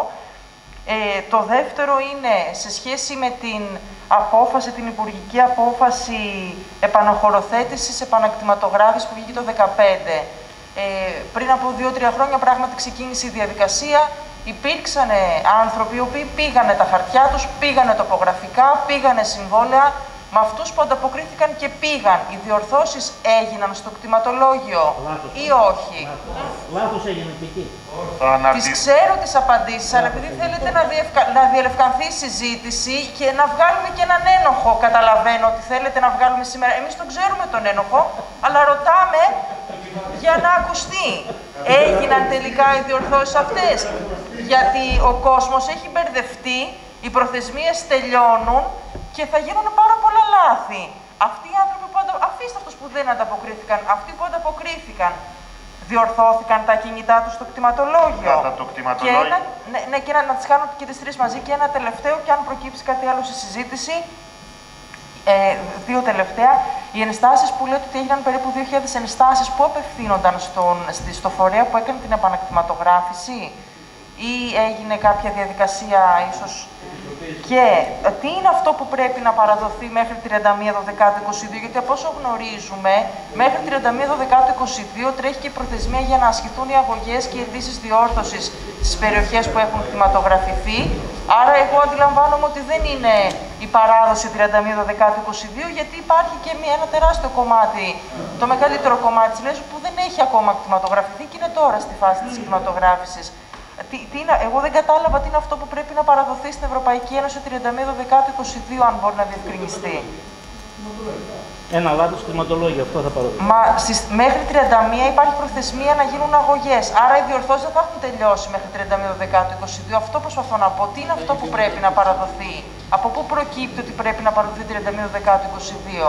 Ε, το δεύτερο είναι σε σχέση με την απόφαση, την υπουργική απόφαση επαναχωροθέτησης, επανακτηματογράφησης που βγήκε το δύο χιλιάδες δεκαπέντε. Ε, πριν από δύο τρία χρόνια πράγματι ξεκίνησε η διαδικασία. Υπήρξαν άνθρωποι οι οποίοι πήγανε τα χαρτιά τους, πήγανε τοπογραφικά, πήγανε συμβόλαια. Με αυτούς που ανταποκρίθηκαν και πήγαν, οι διορθώσεις έγιναν στο κτηματολόγιο ή όχι. Λάθος έγινε και εκεί. Τις ξέρω τις απαντήσεις, αλλά επειδή θέλετε να, διευκα... να διελευκανθεί η συζήτηση και να βγάλουμε και έναν ένοχο, καταλαβαίνω ότι θέλετε να βγάλουμε σήμερα. Εμείς τον ξέρουμε τον ένοχο, αλλά ρωτάμε για να ακουστεί. Έγιναν τελικά οι διορθώσεις αυτές, γιατί ο κόσμος έχει μπερδευτεί, οι προθεσμίες τελειώνουν και θα γίνουν πάρα πολλά λάθη. Αυτοί οι άνθρωποι που αντα... αφήστε αυτούς που δεν ανταποκρίθηκαν, αυτοί που ανταποκρίθηκαν, διορθώθηκαν τα κινητά τους στο κτηματολόγιο. Κατά το κτηματολόγιο. Και ένα, ναι, ναι, και ένα, να τις κάνω και τις τρεις μαζί. Και ένα τελευταίο, και αν προκύψει κάτι άλλο στη συζήτηση, ε, δύο τελευταία. Οι ενστάσεις που λέτε ότι έγιναν περίπου δύο χιλιάδες ενστάσεις που απευθύνονταν στον, στο φορέα που έκανε την επανακτηματογράφηση, ή έγινε κάποια διαδικασία ίσως. Και τι είναι αυτό που πρέπει να παραδοθεί μέχρι τριάντα μία Δωδεκάτου είκοσι δύο, γιατί από όσο γνωρίζουμε, μέχρι τριάντα μία Δωδεκάτου είκοσι δύο τρέχει και η προθεσμία για να ασκηθούν οι αγωγές και οι ειδήσεις διόρθωσης στις περιοχές που έχουν κτηματογραφηθεί. Άρα, εγώ αντιλαμβάνομαι ότι δεν είναι η παράδοση τριάντα μία Δωδεκάτου είκοσι δύο, γιατί υπάρχει και ένα τεράστιο κομμάτι, το μεγαλύτερο κομμάτι της Λέσβου που δεν έχει ακόμα κτηματογραφηθεί και είναι τώρα στη φάση της κτηματογράφησης. Τι, τι είναι, εγώ δεν κατάλαβα τι είναι αυτό που πρέπει να παραδοθεί στην Ευρωπαϊκή Ένωση τριάντα μία Δωδεκάτου είκοσι δύο, αν μπορεί να διευκρινιστεί. Ένα λάθος κτηματολόγιο, αυτό θα παραδοθεί. Μα στις, μέχρι τριάντα μία υπάρχει προθεσμία να γίνουν αγωγές. Άρα οι διορθώσεις δεν θα έχουν τελειώσει μέχρι τριάντα μία Δωδεκάτου είκοσι δύο. Αυτό προσπαθώ να πω. Τι είναι αυτό που πρέπει να παραδοθεί. Από πού προκύπτει ότι πρέπει να παραδοθεί τριάντα μία Δωδεκάτου είκοσι δύο.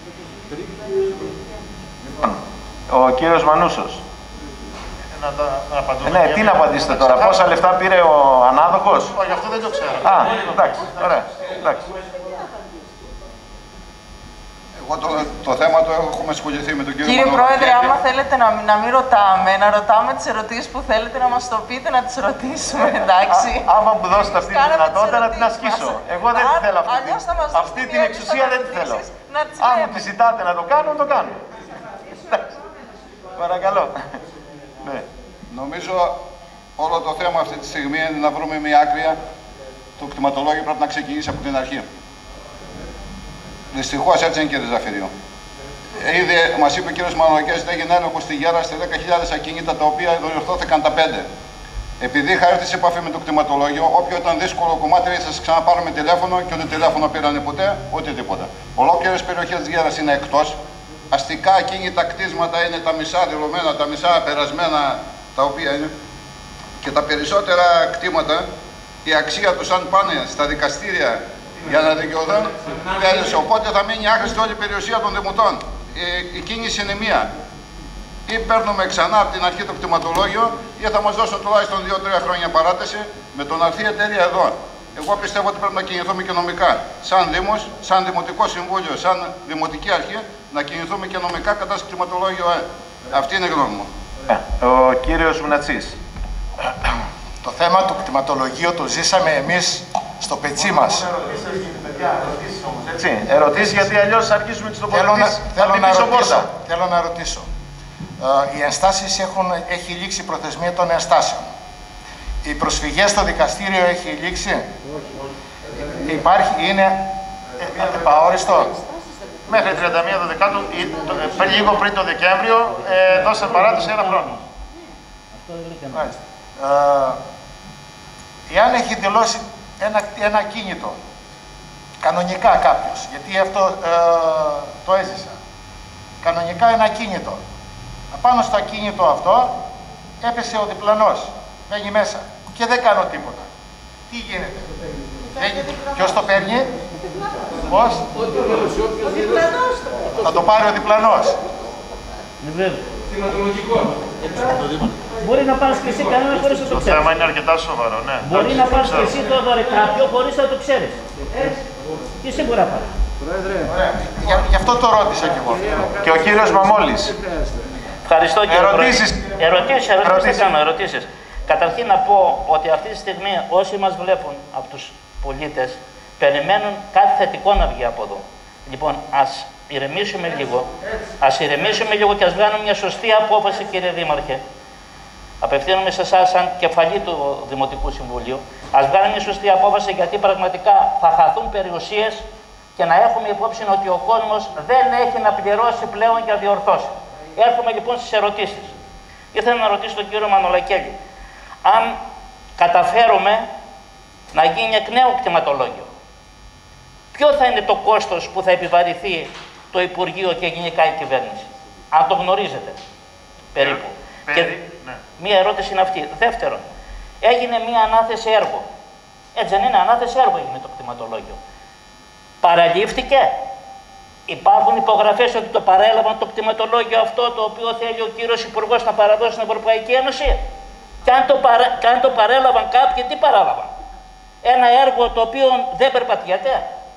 Ο κύριος Μανούσος. Να, να απαντούμε. Ναι, τι να απαντήσετε τώρα, πόσα λεφτά πήρε ο ανάδοχος. Όχι, αυτό δεν το ξέρω. Α, εντάξει, ωραία, εντάξει. Εγώ το, το θέμα το έχουμε ασχοληθεί με τον κύριο Κύριε Μανολακέλη. Πρόεδρε, άμα θέλετε να, να μην ρωτάμε, να ρωτάμε τις ερωτήσεις που θέλετε να μας το πείτε, να τις ρωτήσουμε, εντάξει. Α, άμα μου δώσετε αυτή τη δυνατότητα να την ασκήσω. Εγώ δεν τη θέλω αυτή, αλλιώς θα μας αυτή την εξουσία, δεν τη θέλω. Αν μου τη ζητάτε να το κάνω, το κάνω. Παρακαλώ. Ναι. Νομίζω όλο το θέμα αυτή τη στιγμή είναι να βρούμε μια άκρη. Το κτηματολόγιο πρέπει να ξεκινήσει από την αρχή. Δυστυχώς έτσι είναι, κύριε Ζαφυρίου. Ήδη μας είπε ο κύριος Μανολακιάς ότι έγινε έλεγχο στη Γέρα στα δέκα χιλιάδες ακίνητα, τα οποία διορθώθηκαν τα πέντε. Επειδή είχα έρθει σε επαφή με το κτηματολόγιο, όποιο ήταν δύσκολο κομμάτι, θα σας ξαναπάρουμε τηλέφωνο και ούτε τηλέφωνο πήρανε ποτέ, ούτε τίποτα. Ολόκληρες περιοχές της Γέρας είναι εκτός. Αστικά ακίνητα κτίσματα είναι τα μισά δηλωμένα, τα μισά περασμένα, τα οποία είναι. Και τα περισσότερα κτήματα, η αξία τους αν πάνε στα δικαστήρια για να δικαιωθούν, τέλειωσε. Οπότε θα μείνει άχρηστη όλη η περιουσία των δημοτών. Η, η κίνηση είναι μία. Ή παίρνουμε ξανά από την αρχή το κτηματολόγιο, ή θα μας δώσουν τουλάχιστον δύο τρία χρόνια παράταση με τον αρθή εταιρεία εδώ. Εγώ πιστεύω ότι πρέπει να κινηθούμε και νομικά. Σαν Δήμος, σαν Δημοτικό Συμβούλιο, σαν Δημοτική Αρχή, να κινηθούμε και νομικά κατά το κτηματολόγιο. Ε. Αυτή είναι η γνώμη μου. Ο κύριος Μνατσής. Το θέμα του κτηματολογίου το ζήσαμε εμείς στο πετσί μας. Έτσι, ερωτήσεις, γιατί αλλιώς αρχίσουμε τις τοποθετήσεις. Θέλω, να, θέλω, να θέλω να ρωτήσω. Uh, οι ενστάσεις έχουν, έχει λήξει η προθεσμία των ενστάσεων. Οι προσφυγές στο δικαστήριο έχει λήξει. Υπάρχει, είναι επαόριστο. Μέχρι τριάντα μία Δεκάτου, λίγο πριν το Δεκέμβριο, ε, δώσαν παράταση ένα χρόνο. Uh, εάν έχει δηλώσει ένα, ένα ακίνητο, κανονικά κάποιος, γιατί αυτό uh, το έζησα, κανονικά ένα ακίνητο, απάνω στο ακίνητο αυτό έπεσε ο διπλανός, μπαίνει μέσα και δεν κάνω τίποτα. Τι γίνεται? Ποιος το παίρνει? Πώς? Θα το πάρει ο διπλανός. Μπορεί να πάρεις και εσύ κανένα χωρίς να το ξέρεις. Το θέμα είναι αρκετά σοβαρό, ναι. Μπορεί να πάρεις και εσύ το δωρε κάποιο χωρίς να το ξέρεις. Και εσύ μπορεί να πάρεις. Για, γι' αυτό το ρώτησα κι εγώ. Και ο κύριος Μαμόλης. Ευχαριστώ κύριε Ερωτήσεις. Πρόεδρε. Ερωτήσεις, ερωτήσεις θα κάνω, ερωτήσεις. Καταρχήν να πω ότι αυτή τη στιγμή όσοι μας βλέπουν από τους πολίτες περιμένουν κάτι θετικό να βγει από εδώ. Λοιπόν, ας ηρεμήσουμε λίγο, ας ηρεμήσουμε λίγο και ας βγάλουμε μια σωστή απόφαση, κύριε Δήμαρχε. Απευθύνομαι σε εσάς σαν κεφαλή του Δημοτικού Συμβουλίου. Ας βγάλουμε μια σωστή απόφαση, γιατί πραγματικά θα χαθούν περιουσίες και να έχουμε υπόψη ότι ο κόσμος δεν έχει να πληρώσει πλέον για διορθώσεις. Έρχομαι λοιπόν στις ερωτήσεις. Ήθελα να ρωτήσω τον κύριο Μανολακέλη, αν καταφέρουμε να γίνει εκ νέου κτηματολόγιο, ποιο θα είναι το κόστος που θα επιβαρυνθεί το Υπουργείο και γενικά η κυβέρνηση, αν το γνωρίζετε περίπου. Περί, και ναι. μία ερώτηση είναι αυτή. Δεύτερον, έγινε μία ανάθεση έργο. Έτσι δεν είναι? Ανάθεση έργο έγινε το κτηματολόγιο. Παραλήφθηκε. Υπάρχουν υπογραφές ότι το παρέλαβαν το κτηματολόγιο αυτό, το οποίο θέλει ο κύριος Υπουργός να παραδώσει στην Ευρωπαϊκή Ένωση. Και αν το, παρα... και αν το παρέλαβαν κάποιοι, τι παράλαβαν? Ένα έργο το οποίο δεν περπατιέται.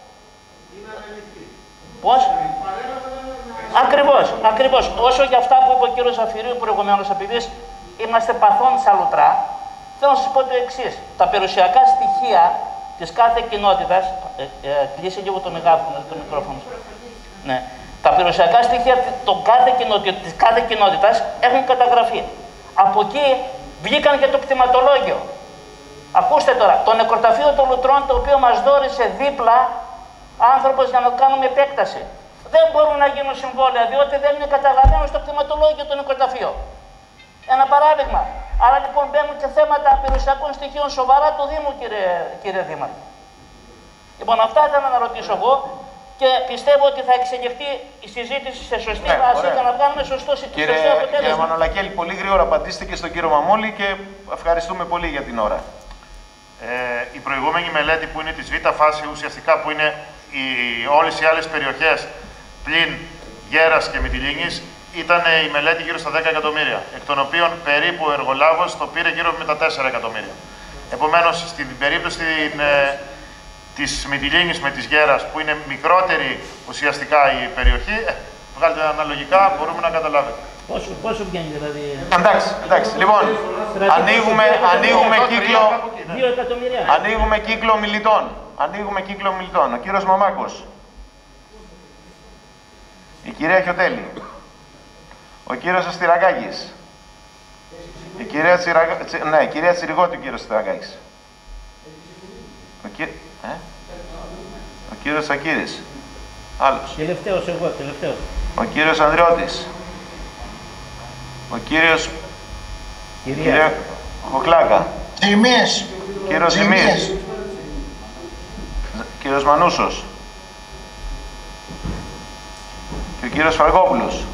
Πώς? Ακριβώς, ακριβώς. Όσο για αυτά που είπε ο κύριος Ζαφυρίου προηγουμένως, επειδή είμαστε παθών σαλουτρά, θέλω να σας πω το εξής. Τα περιουσιακά στοιχεία της κάθε κοινότητας, ε, ε, κλείσει λίγο το μεγάφωνο, το μικρόφωνο. Ναι. Τα περιουσιακά στοιχεία των κάθε κοινότητα, της κάθε κοινότητας έχουν καταγραφεί. Από εκεί βγήκαν και το κτηματολόγιο. Ακούστε τώρα, το νεκροταφείο των Λουτρών, το οποίο μας δώρισε δίπλα άνθρωπος για να κάνουμε επέκταση. Δεν μπορούν να γίνουν συμβόλαια, διότι δεν είναι καταγραμμένο στο κτηματολόγιο το νεκροταφείο. Ένα παράδειγμα. Άρα λοιπόν μπαίνουν και θέματα περιουσιακών στοιχείων σοβαρά του Δήμου, κύριε, κύριε Δήμαρχε. Λοιπόν, αυτά ήθελα να ρωτήσω εγώ και πιστεύω ότι θα εξελιχθεί η συζήτηση σε σωστή ναι, βάση για να βγάλουμε σωστό, κύριε, σωστό αποτέλεσμα. Κύριε Μανολακέλη, πολύ γρήγορα απαντήστε και στον κύριο Μαμόλη και ευχαριστούμε πολύ για την ώρα. Ε, η προηγούμενη μελέτη που είναι της Β' φάση, ουσιαστικά που είναι οι, όλες οι άλλες περιοχές πλην Γέρας και Μυτιλήνης, ήταν η μελέτη γύρω στα δέκα εκατομμύρια, εκ των οποίων περίπου ο εργολάβος το πήρε γύρω με τα τέσσερα εκατομμύρια. Επομένως, στην περίπτωση ε, της Μυτιλήνης με της Γέρας, που είναι μικρότερη ουσιαστικά η περιοχή, ε, βγάλετε αναλογικά, μπορούμε να καταλάβετε. Πόσο, πόσο βγαίνει δηλαδή? Εντάξει, εντάξει. Λοιπόν, ανοίγουμε, ανοίγουμε, κύκλο, ανοίγουμε κύκλο μιλητών. Ανοίγουμε κύκλο μιλητών. Ο κύριος Μαμάκος. κυρία Χιωτέλη, ο κύριος Αστηρακάκης, η κυρία Τσιραγα... ναι, η κυρία Τσιριγώτη, ο κύριος Αστηρακάκης, ο, κυ... ε? ο κύριος Σακίδης, άλλος, τελευταίος εγώ, τελευταίος, ο κύριος Ανδριώτης, ο κύριος κυρία, κυρία Χοκλάκα, Ζημίες, κύριος Ζημίες, κύριος Μανούσος και ο κύριος Φαργόπουλος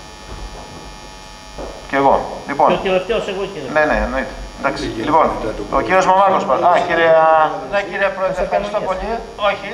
και εγώ. Λοιπόν, ο τελευταίος εγώ, κύριε. ναι, ναι, εννοείται. Εντάξει, λοιπόν, ο κύριος Μαμάκος, α, κύριε... Ναι, κύριε Πρόεδρε, ευχαριστώ πολύ. Όχι.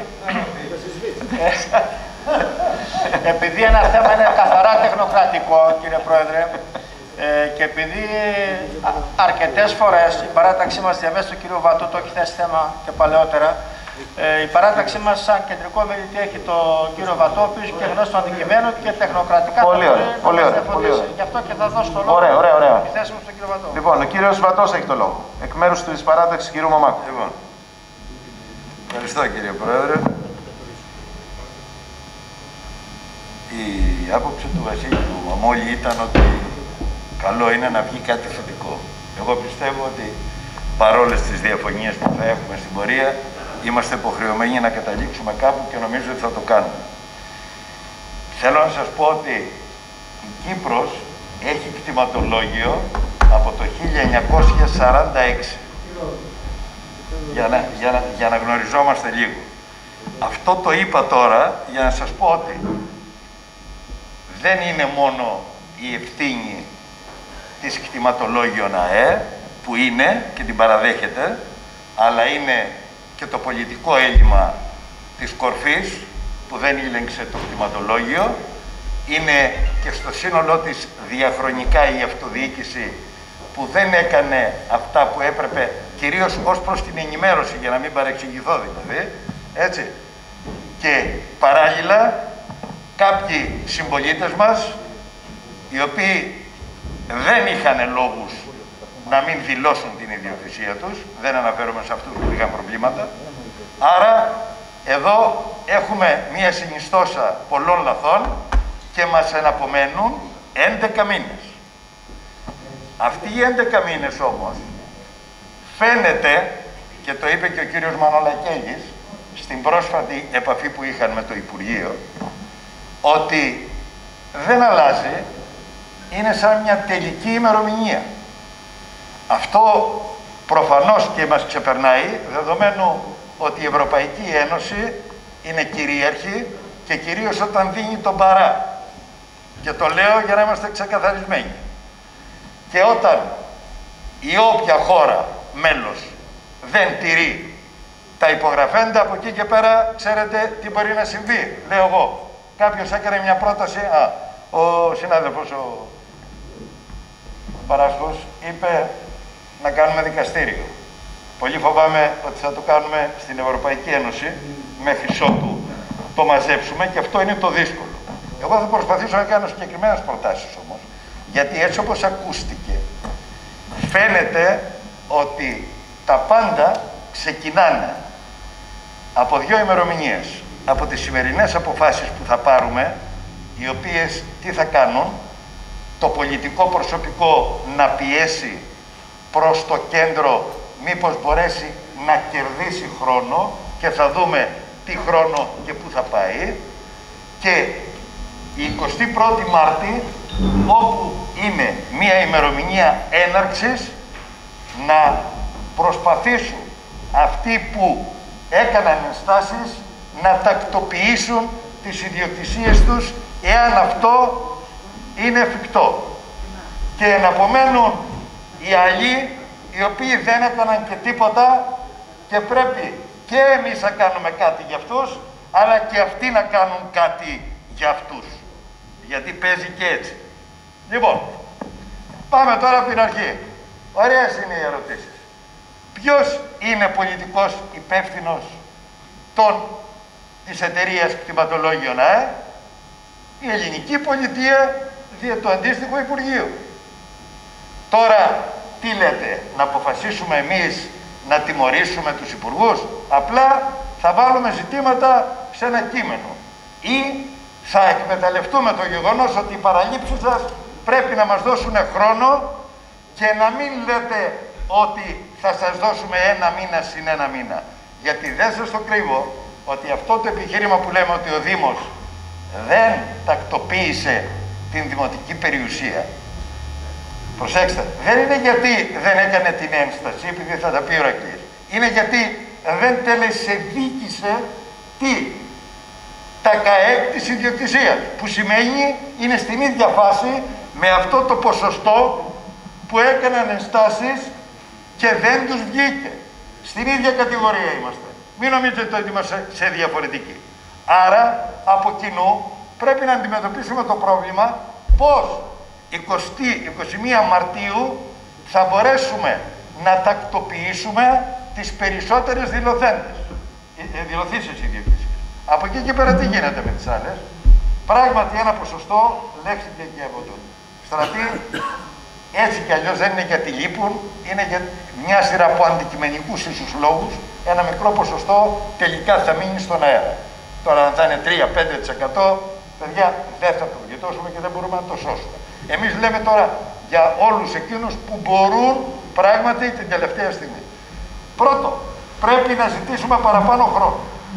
Επειδή ένα θέμα είναι καθαρά τεχνοκρατικό, κύριε Πρόεδρε, ε, και επειδή αρκετές φορές η παράταξή μας διαβέσει του κύριου Βατού, το έχει θέσει θέμα και παλαιότερα, ε, η παράταξή μας σαν κεντρικό μελητή έχει τον κύριο Βατό, ο οποίος και γνώση του αντικειμένου και τεχνοκρατικά πολύ ωραία, πολύ ωραία, πολύ ωραία. Γι' αυτό και θα δώσω το λόγο. Ωραία, ωραία, ωραία. Τη θέση μου στον κύριο Βατό. Λοιπόν, ο κύριος Βατός έχει το λόγο, εκ μέρους της παράταξης κύριου Μαμάκου. Λοιπόν, ευχαριστώ κύριε Πρόεδρε. Η άποψη του Βασίλη του Μαμόλη ήταν ότι καλό είναι να βγει κάτι θετικό. Εγώ πιστεύω ότι παρόλες τις διαφωνίες που θα έχουμε στην πορεία, είμαστε υποχρεωμένοι να καταλήξουμε κάπου και νομίζω ότι θα το κάνουμε. Θέλω να σας πω ότι η Κύπρος έχει κτηματολόγιο από το χίλια εννιακόσια σαράντα έξι. Για να, για, να, για να γνωριζόμαστε λίγο. Αυτό το είπα τώρα για να σας πω ότι δεν είναι μόνο η ευθύνη της κτηματολόγιων ΑΕ, που είναι και την παραδέχεται, αλλά είναι και το πολιτικό έλλειμμα της κορφής, που δεν ήλεγξε το κτηματολόγιο, είναι και στο σύνολό της διαχρονικά η αυτοδιοίκηση, που δεν έκανε αυτά που έπρεπε, κυρίως ως προς την ενημέρωση, για να μην παρεξηγηθώ δηλαδή, έτσι. Και παράλληλα, κάποιοι συμπολίτες μας, οι οποίοι δεν είχαν λόγους να μην δηλώσουν την ιδιοκτησία τους, δεν αναφέρομαι σε αυτούς που είχαν προβλήματα, άρα εδώ έχουμε μία συνιστόσα πολλών λαθών και μας εναπομένουν έντεκα μήνες. Αυτοί οι έντεκα μήνες όμως φαίνεται, και το είπε και ο κύριος Μανολακέλης στην πρόσφατη επαφή που είχαν με το Υπουργείο, ότι δεν αλλάζει, είναι σαν μια τελική ημερομηνία. Αυτό προφανώς και μας ξεπερνάει, δεδομένου ότι η Ευρωπαϊκή Ένωση είναι κυρίαρχη και κυρίως όταν δίνει τον παρά. Και το λέω για να είμαστε ξεκαθαρισμένοι. Και όταν η όποια χώρα μέλος δεν τηρεί τα υπογραφέντα, από εκεί και πέρα ξέρετε τι μπορεί να συμβεί. Λέω εγώ, κάποιος έκανε μια πρόταση, α, ο συνάδελφος ο Παράσχος είπε να κάνουμε δικαστήριο. Πολύ φοβάμαι ότι θα το κάνουμε στην Ευρωπαϊκή Ένωση μέχρι ότου το μαζέψουμε, και αυτό είναι το δύσκολο. Εγώ θα προσπαθήσω να κάνω συγκεκριμένες προτάσεις όμως, γιατί έτσι όπως ακούστηκε φαίνεται ότι τα πάντα ξεκινάνε από δύο ημερομηνίες. Από τις σημερινές αποφάσεις που θα πάρουμε, οι οποίες τι θα κάνουν, το πολιτικό προσωπικό να πιέσει προς το κέντρο, μήπως μπορέσει να κερδίσει χρόνο, και θα δούμε τι χρόνο και πού θα πάει, και η εικοστή πρώτη Μάρτη, όπου είναι μία ημερομηνία έναρξης, να προσπαθήσουν αυτοί που έκαναν ενστάσεις να τακτοποιήσουν τις ιδιοκτησίες τους, εάν αυτό είναι εφικτό. Και να απομένουν οι άλλοι, οι οποίοι δεν έκαναν και τίποτα, και πρέπει και εμείς να κάνουμε κάτι για αυτούς, αλλά και αυτοί να κάνουν κάτι για αυτούς. Γιατί παίζει και έτσι. Λοιπόν, πάμε τώρα από την αρχή. Ωραίες είναι οι ερωτήσεις. Ποιος είναι πολιτικός υπεύθυνος των, της εταιρείας κτηματολόγιων ΑΕ? Η ελληνική πολιτεία δια του αντίστοιχου Υπουργείου. Τώρα, τι λέτε, να αποφασίσουμε εμείς να τιμωρήσουμε τους υπουργούς? Απλά θα βάλουμε ζητήματα σε ένα κείμενο ή θα εκμεταλλευτούμε το γεγονός ότι οι παραλήψεις σας πρέπει να μας δώσουν χρόνο και να μην λέτε ότι θα σας δώσουμε ένα μήνα συν ένα μήνα. Γιατί δεν σας το κρύβω ότι αυτό το επιχείρημα που λέμε ότι ο Δήμος δεν τακτοποίησε την δημοτική περιουσία, προσέξτε, δεν είναι γιατί δεν έκανε την ένσταση, επειδή θα τα πει ο Ρακλής. Είναι γιατί δεν τελεσεδίκησε τι, τα ΚΑΕΚ της ιδιοκτησίας, που σημαίνει είναι στην ίδια φάση με αυτό το ποσοστό που έκαναν ενστάσεις και δεν τους βγήκε. Στην ίδια κατηγορία είμαστε. Μην νομίζετε ότι είμαστε σε διαφορετική. Άρα, από κοινού, πρέπει να αντιμετωπίσουμε το πρόβλημα πώς είκοσι μία Μαρτίου θα μπορέσουμε να τακτοποιήσουμε τις περισσότερες δηλωθέντες, δηλωθήσεις ιδιοκτησίες. Από εκεί και πέρα τι γίνεται με τις άλλες. Πράγματι ένα ποσοστό λέχθηκε και από τον Στρατή. Έτσι κι αλλιώς δεν είναι γιατί λείπουν, είναι για μια σειρά από αντικειμενικούς ίσους λόγους. Ένα μικρό ποσοστό τελικά θα μείνει στον αέρα. Τώρα αν θα είναι τρία με πέντε τοις εκατό, παιδιά, δεν θα το γλιτώσουμε και δεν μπορούμε να το σώσουμε. Εμείς λέμε τώρα για όλους εκείνους που μπορούν πράγματι την τελευταία στιγμή. Πρώτο, πρέπει να ζητήσουμε παραπάνω χρόνο.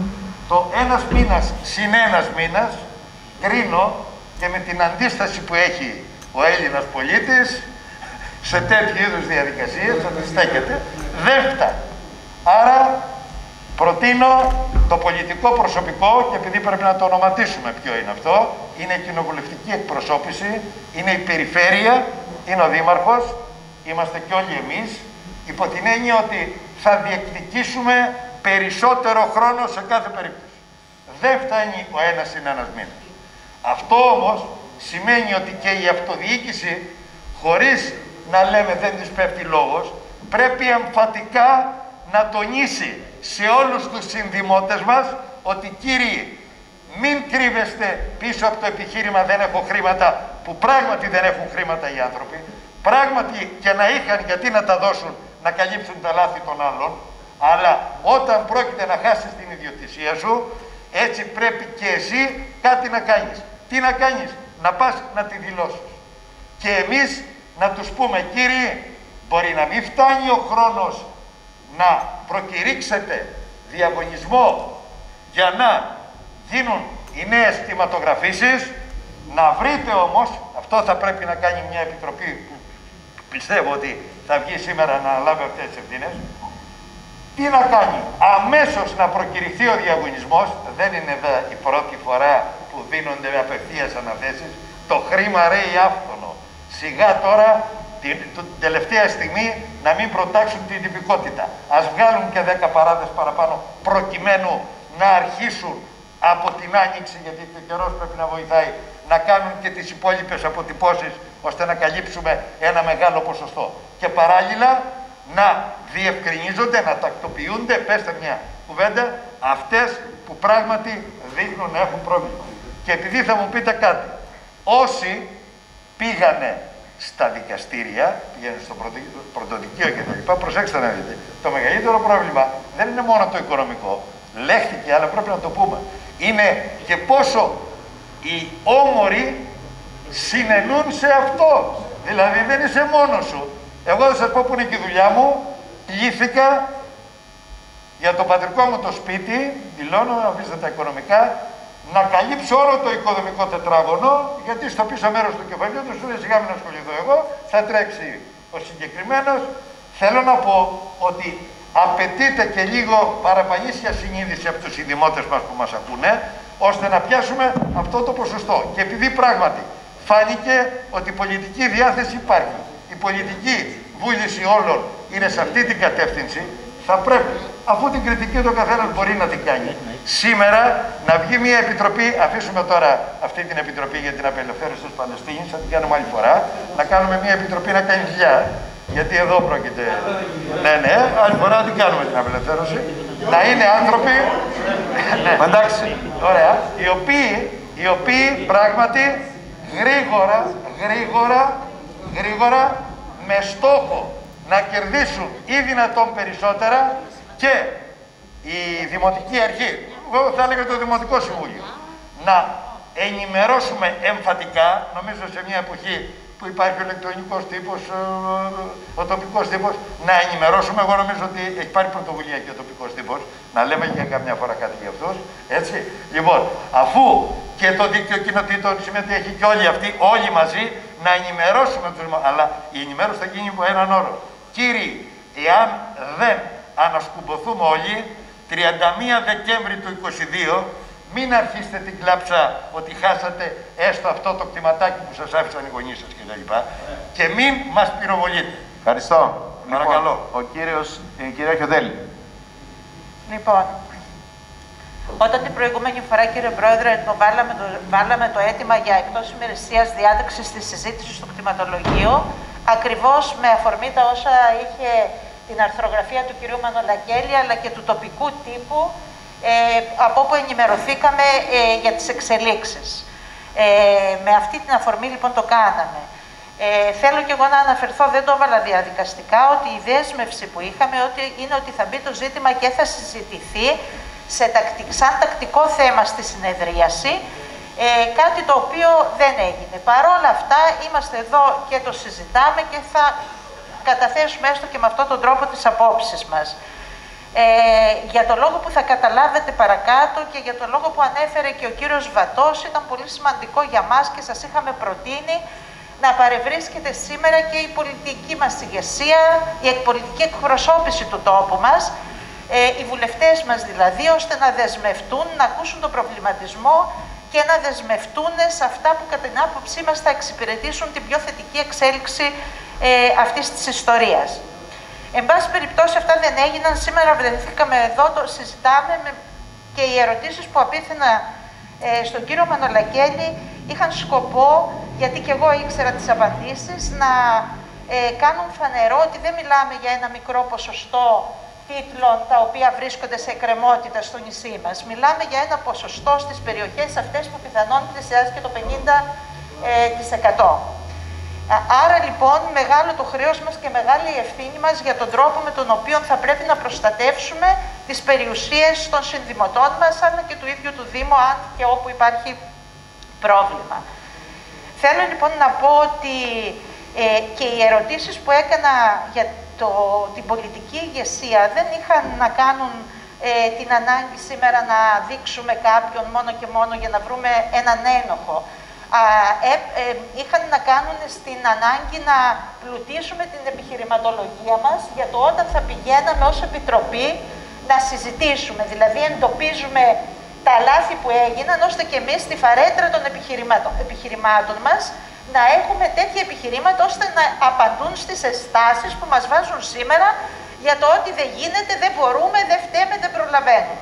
Το ένας μήνας συν ένας μήνας, κρίνω και με την αντίσταση που έχει ο Έλληνας πολίτης σε τέτοιου είδους διαδικασίες, αντιστέκεται, δεν φτάνει. Άρα προτείνω το πολιτικό προσωπικό, και επειδή πρέπει να το ονοματίσουμε ποιο είναι αυτό, είναι η κοινοβουλευτική εκπροσώπηση, είναι η περιφέρεια, είναι ο Δήμαρχος, είμαστε και όλοι εμείς, υπό την έννοια ότι θα διεκδικήσουμε περισσότερο χρόνο σε κάθε περίπτωση. Δεν φτάνει ο ένας συν ένας μήνας. Αυτό όμως σημαίνει ότι και η αυτοδιοίκηση, χωρίς να λέμε δεν της πέφτει λόγος, πρέπει εμφατικά να τονίσει σε όλους τους συνδημότες μας ότι κύριοι, μην κρύβεστε πίσω από το επιχείρημα δεν έχω χρήματα, που πράγματι δεν έχουν χρήματα οι άνθρωποι, πράγματι και να είχαν γιατί να τα δώσουν να καλύψουν τα λάθη των άλλων, αλλά όταν πρόκειται να χάσεις την ιδιοκτησία σου, έτσι πρέπει και εσύ κάτι να κάνεις. Τι να κάνεις? Να πας να τη δηλώσεις. Και εμείς να τους πούμε, κύριοι, μπορεί να μην φτάνει ο χρόνος να προκηρύξετε διαγωνισμό για να γίνουν οι νέες κτηματογραφήσεις, να βρείτε όμως, αυτό θα πρέπει να κάνει μια επιτροπή που πιστεύω ότι θα βγει σήμερα να λάβει αυτές τις ευθύνες, τι να κάνει? Αμέσως να προκηρυχθεί ο διαγωνισμός, δεν είναι εδώ η πρώτη φορά που δίνονται απευθείας αναθέσεις, το χρήμα ρέει άφθονο. Σιγά τώρα, την, την τελευταία στιγμή, να μην προτάξουν την τυπικότητα. Ας βγάλουν και δέκα παράδες παραπάνω, προκειμένου να αρχίσουν από την Άνοιξη, γιατί ο καιρός πρέπει να βοηθάει, να κάνουν και τις υπόλοιπες αποτυπώσεις, ώστε να καλύψουμε ένα μεγάλο ποσοστό. Και παράλληλα, να διευκρινίζονται, να τακτοποιούνται, πέστε μια κουβέντα, αυτές που πράγματι δείχνουν να έχουν πρόβλημα. Και επειδή θα μου πείτε κάτι, όσοι πήγανε στα δικαστήρια, πήγανε στο πρωτοδικείο κτλ. Προσέξτε να δείτε, το μεγαλύτερο πρόβλημα δεν είναι μόνο το οικονομικό, λέχθηκε, αλλά πρέπει να το πούμε. Είναι και πόσο οι όμοροι συνενούν σε αυτό. Δηλαδή δεν είσαι μόνος σου. Εγώ θα σας πω που είναι και η δουλειά μου, πλήθηκα για το πατρικό μου το σπίτι, δηλώνω, αφήστε τα οικονομικά, να καλύψω όλο το οικοδομικό τετράγωνο, γιατί στο πίσω μέρος του κεφαλιού του σου λέει σιγά μην ασχοληθώ εγώ, θα τρέξει ο συγκεκριμένος. Θέλω να πω ότι απαιτείται και λίγο παραπανήσια συνείδηση από τους συνδημότες μας που μας ακούνε, ώστε να πιάσουμε αυτό το ποσοστό. Και επειδή πράγματι φάνηκε ότι η πολιτική διάθεση υπάρχει, η πολιτική βούληση όλων είναι σε αυτή την κατεύθυνση, θα πρέπει, αφού την κριτική το καθένας μπορεί να την κάνει, σήμερα να βγει μια επιτροπή, αφήσουμε τώρα αυτή την επιτροπή για την απελευθέρωση της Παλαιστίνης, θα την κάνουμε άλλη φορά, να κάνουμε μια επιτροπή να κάνει δουλειά, γιατί εδώ πρόκειται, ναι, ναι, άλλη φορά την κάνουμε την απελευθέρωση, να είναι άνθρωποι, ναι, εντάξει, ωραία, οι οποίοι, οι οποίοι πράγματι γρήγορα, γρήγορα, γρήγορα, με στόχο να κερδίσουν ή δυνατόν περισσότερα και η Δημοτική Αρχή, εγώ θα έλεγα το Δημοτικό Συμβούλιο, να ενημερώσουμε εμφατικά, νομίζω σε μια εποχή που υπάρχει ο ηλεκτρονικός τύπος, ο τοπικός τύπος, να ενημερώσουμε. Εγώ νομίζω ότι έχει πάρει πρωτοβουλία και ο τοπικός τύπος, να λέμε για καμιά φορά κάτι για αυτούς, έτσι. Λοιπόν, αφού και το δίκτυο κοινοτήτων συμμετέχει και όλοι αυτοί, όλοι μαζί, να ενημερώσουμε τους, αλλά η ενημέρωση θα γίνει από έναν όρο. Κύριοι, εάν δεν ανασκουμποθούμε όλοι, τριάντα μία Δεκέμβρη του είκοσι δύο, μην αρχίσετε την κλάψα ότι χάσατε έστω αυτό το κτηματάκι που σας άφησαν οι γονείς σας κτλ. Και μην μας πυροβολείτε. Ευχαριστώ. Παρακαλώ. Λοιπόν, ο κύριος, η κυρία Χιοντέλη. Λοιπόν, όταν την προηγούμενη φορά, κύριε Πρόεδρε, το βάλαμε, το, βάλαμε το αίτημα για εκτός ημερησίας διάταξη στη συζήτηση στο κτηματολογείο, ακριβώς με αφορμή τα όσα είχε την αρθρογραφία του κυρίου Μανολακέλη, αλλά και του τοπικού τύπου, Ε, από όπου ενημερωθήκαμε ε, για τις εξελίξεις. Ε, με αυτή την αφορμή λοιπόν το κάναμε. Ε, θέλω και εγώ να αναφερθώ, δεν το έβαλα διαδικαστικά, ότι η δέσμευση που είχαμε ότι είναι ότι θα μπει το ζήτημα και θα συζητηθεί σε τακτι, σαν τακτικό θέμα στη συνεδρίαση, ε, κάτι το οποίο δεν έγινε. Παρ' όλα αυτά είμαστε εδώ και το συζητάμε και θα καταθέσουμε έστω και με αυτόν τον τρόπο τις απόψεις μας. Ε, για το λόγο που θα καταλάβετε παρακάτω και για το λόγο που ανέφερε και ο κύριος Βατός, ήταν πολύ σημαντικό για μας και σας είχαμε προτείνει να παρευρίσκεται σήμερα και η πολιτική μας ηγεσία, η πολιτική εκπροσώπηση του τόπου μας, ε, οι βουλευτές μας δηλαδή, ώστε να δεσμευτούν, να ακούσουν τον προβληματισμό και να δεσμευτούν σε αυτά που κατά την άποψή μας θα εξυπηρετήσουν την πιο θετική εξέλιξη ε, αυτής της ιστορίας. Εν πάση περιπτώσει αυτά δεν έγιναν, σήμερα βρεθήκαμε εδώ, το συζητάμε με... και οι ερωτήσεις που απίθυνα ε, στον κύριο Μανολακέλη είχαν σκοπό, γιατί και εγώ ήξερα τις απαντήσεις, να ε, κάνουν φανερό ότι δεν μιλάμε για ένα μικρό ποσοστό τίτλων τα οποία βρίσκονται σε εκκρεμότητα στο νησί μας. Μιλάμε για ένα ποσοστό στις περιοχές αυτές που πιθανόν πλησιάζει και το πενήντα τοις εκατό. Άρα λοιπόν μεγάλο το χρέος μας και μεγάλη η ευθύνη μας για τον τρόπο με τον οποίο θα πρέπει να προστατεύσουμε τις περιουσίες των συνδημοτών μας, αλλά και του ίδιου του Δήμου, αν και όπου υπάρχει πρόβλημα. Θέλω λοιπόν να πω ότι ε, και οι ερωτήσεις που έκανα για το, την πολιτική ηγεσία δεν είχαν να κάνουν ε, την ανάγκη σήμερα να δείξουμε κάποιον μόνο και μόνο για να βρούμε έναν ένοχο. Α, ε, ε, είχαν να κάνουν στην ανάγκη να πλουτίσουμε την επιχειρηματολογία μας για το όταν θα πηγαίναμε ως Επιτροπή να συζητήσουμε. Δηλαδή εντοπίζουμε τα λάθη που έγιναν, ώστε και εμείς στη φαρέτρα των επιχειρημάτων, επιχειρημάτων μας να έχουμε τέτοια επιχειρήματα ώστε να απαντούν στις αισθάσεις που μας βάζουν σήμερα για το ότι δεν γίνεται, δεν μπορούμε, δεν φταίμε, δεν προλαβαίνουμε.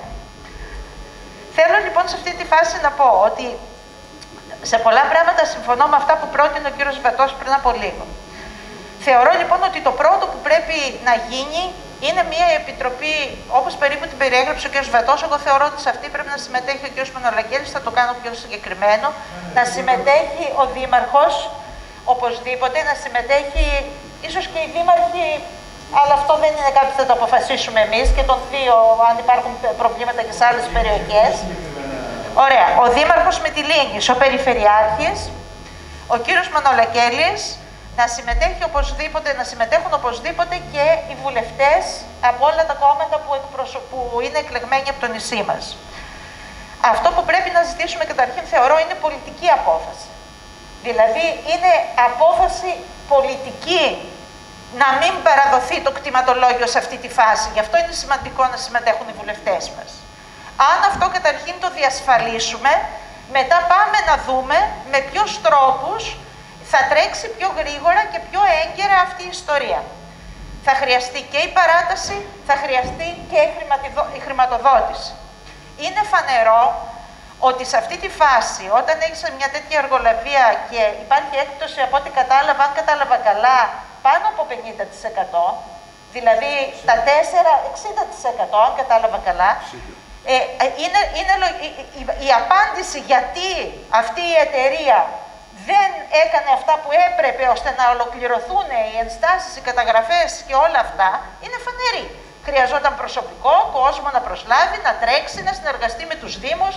Θέλω λοιπόν σε αυτή τη φάση να πω ότι σε πολλά πράγματα συμφωνώ με αυτά που πρότεινε ο κύριος Βατός πριν από λίγο. Θεωρώ λοιπόν ότι το πρώτο που πρέπει να γίνει είναι μια επιτροπή, όπως περίπου την περιέγραψε ο κύριος Βατός. Εγώ θεωρώ ότι σε αυτή πρέπει να συμμετέχει ο κύριος Μανολακέλης, θα το κάνω πιο συγκεκριμένο. Να συμμετέχει ο Δήμαρχος, οπωσδήποτε, να συμμετέχει ίσως και οι Δήμαρχοι, αλλά αυτό δεν είναι κάτι που θα το αποφασίσουμε εμείς, και των δύο, αν υπάρχουν προβλήματα και σε άλλες περιοχές. Ωραία. Ο Δήμαρχος Μυτιλήνης, ο Περιφερειάρχης, ο κύριος Μανολακέλης, να συμμετέχει οπωσδήποτε, να συμμετέχουν οπωσδήποτε και οι βουλευτές από όλα τα κόμματα που, εκπροσω... που είναι εκλεγμένοι από το νησί μας. Αυτό που πρέπει να ζητήσουμε καταρχήν, θεωρώ, είναι πολιτική απόφαση. Δηλαδή, είναι απόφαση πολιτική να μην παραδοθεί το κτηματολόγιο σε αυτή τη φάση. Γι' αυτό είναι σημαντικό να συμμετέχουν οι βουλευτές μας. Αν αυτό καταρχήν το διασφαλίσουμε, μετά πάμε να δούμε με ποιους τρόπους θα τρέξει πιο γρήγορα και πιο έγκαιρα αυτή η ιστορία. Θα χρειαστεί και η παράταση, θα χρειαστεί και η χρηματοδότηση. Είναι φανερό ότι σε αυτή τη φάση, όταν έχεις μια τέτοια εργολαβία και υπάρχει έκπτωση, από ό,τι κατάλαβα, αν κατάλαβα καλά, πάνω από πενήντα τοις εκατό, δηλαδή τα τέσσερα, εξήντα τοις εκατό, αν κατάλαβα καλά, ε, είναι, είναι η, η, η απάντηση γιατί αυτή η εταιρεία δεν έκανε αυτά που έπρεπε ώστε να ολοκληρωθούν οι ενστάσεις, οι καταγραφές και όλα αυτά, είναι φανερή. Χρειαζόταν προσωπικό, κόσμο να προσλάβει, να τρέξει, να συνεργαστεί με τους Δήμους,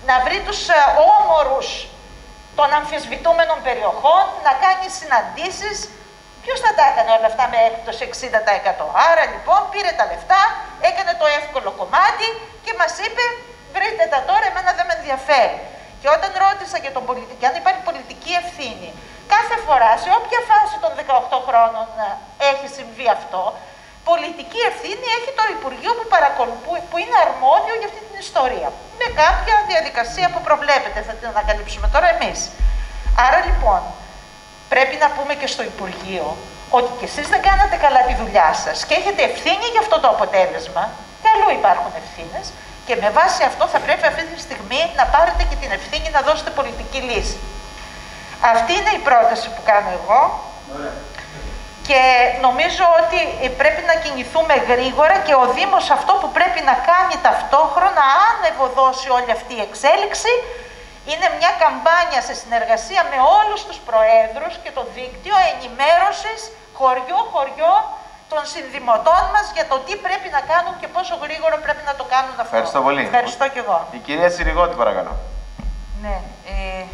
να βρει τους όμορους των αμφισβητούμενων περιοχών, να κάνει συναντήσεις. Ποιος θα τα έκανε όλα αυτά με έκπτωση εξήντα τοις εκατό. Άρα λοιπόν πήρε τα λεφτά, έκανε το εύκολο κομμάτι και μας είπε βρείτε τα τώρα, εμένα δεν με ενδιαφέρει. Και όταν ρώτησα για τον πολιτική, αν υπάρχει πολιτική ευθύνη, κάθε φορά σε όποια φάση των δεκαοκτώ χρόνων έχει συμβεί αυτό, πολιτική ευθύνη έχει το Υπουργείο που, που είναι αρμόδιο για αυτή την ιστορία. Με κάποια διαδικασία που προβλέπεται, θα την ανακαλύψουμε τώρα εμείς. Άρα λοιπόν, πρέπει να πούμε και στο Υπουργείο ότι και εσείς δεν κάνατε καλά τη δουλειά σας και έχετε ευθύνη για αυτό το αποτέλεσμα. Και αλλού υπάρχουν ευθύνες. Και με βάση αυτό θα πρέπει αυτή τη στιγμή να πάρετε και την ευθύνη να δώσετε πολιτική λύση. Αυτή είναι η πρόταση που κάνω εγώ. Ωραία. Και νομίζω ότι πρέπει να κινηθούμε γρήγορα και ο Δήμος αυτό που πρέπει να κάνει ταυτόχρονα, αν ευωδώσει όλη αυτή η εξέλιξη, είναι μια καμπάνια σε συνεργασία με όλους τους προέδρους και το δίκτυο ενημέρωσης χωριό-χωριό των συνδημοτών μας για το τι πρέπει να κάνουν και πόσο γρήγορα πρέπει να το κάνουν αυτό. Ευχαριστώ πολύ. Ευχαριστώ και εγώ. Η κυρία Τσιριγώτη, παρακαλώ. Ναι. Ε,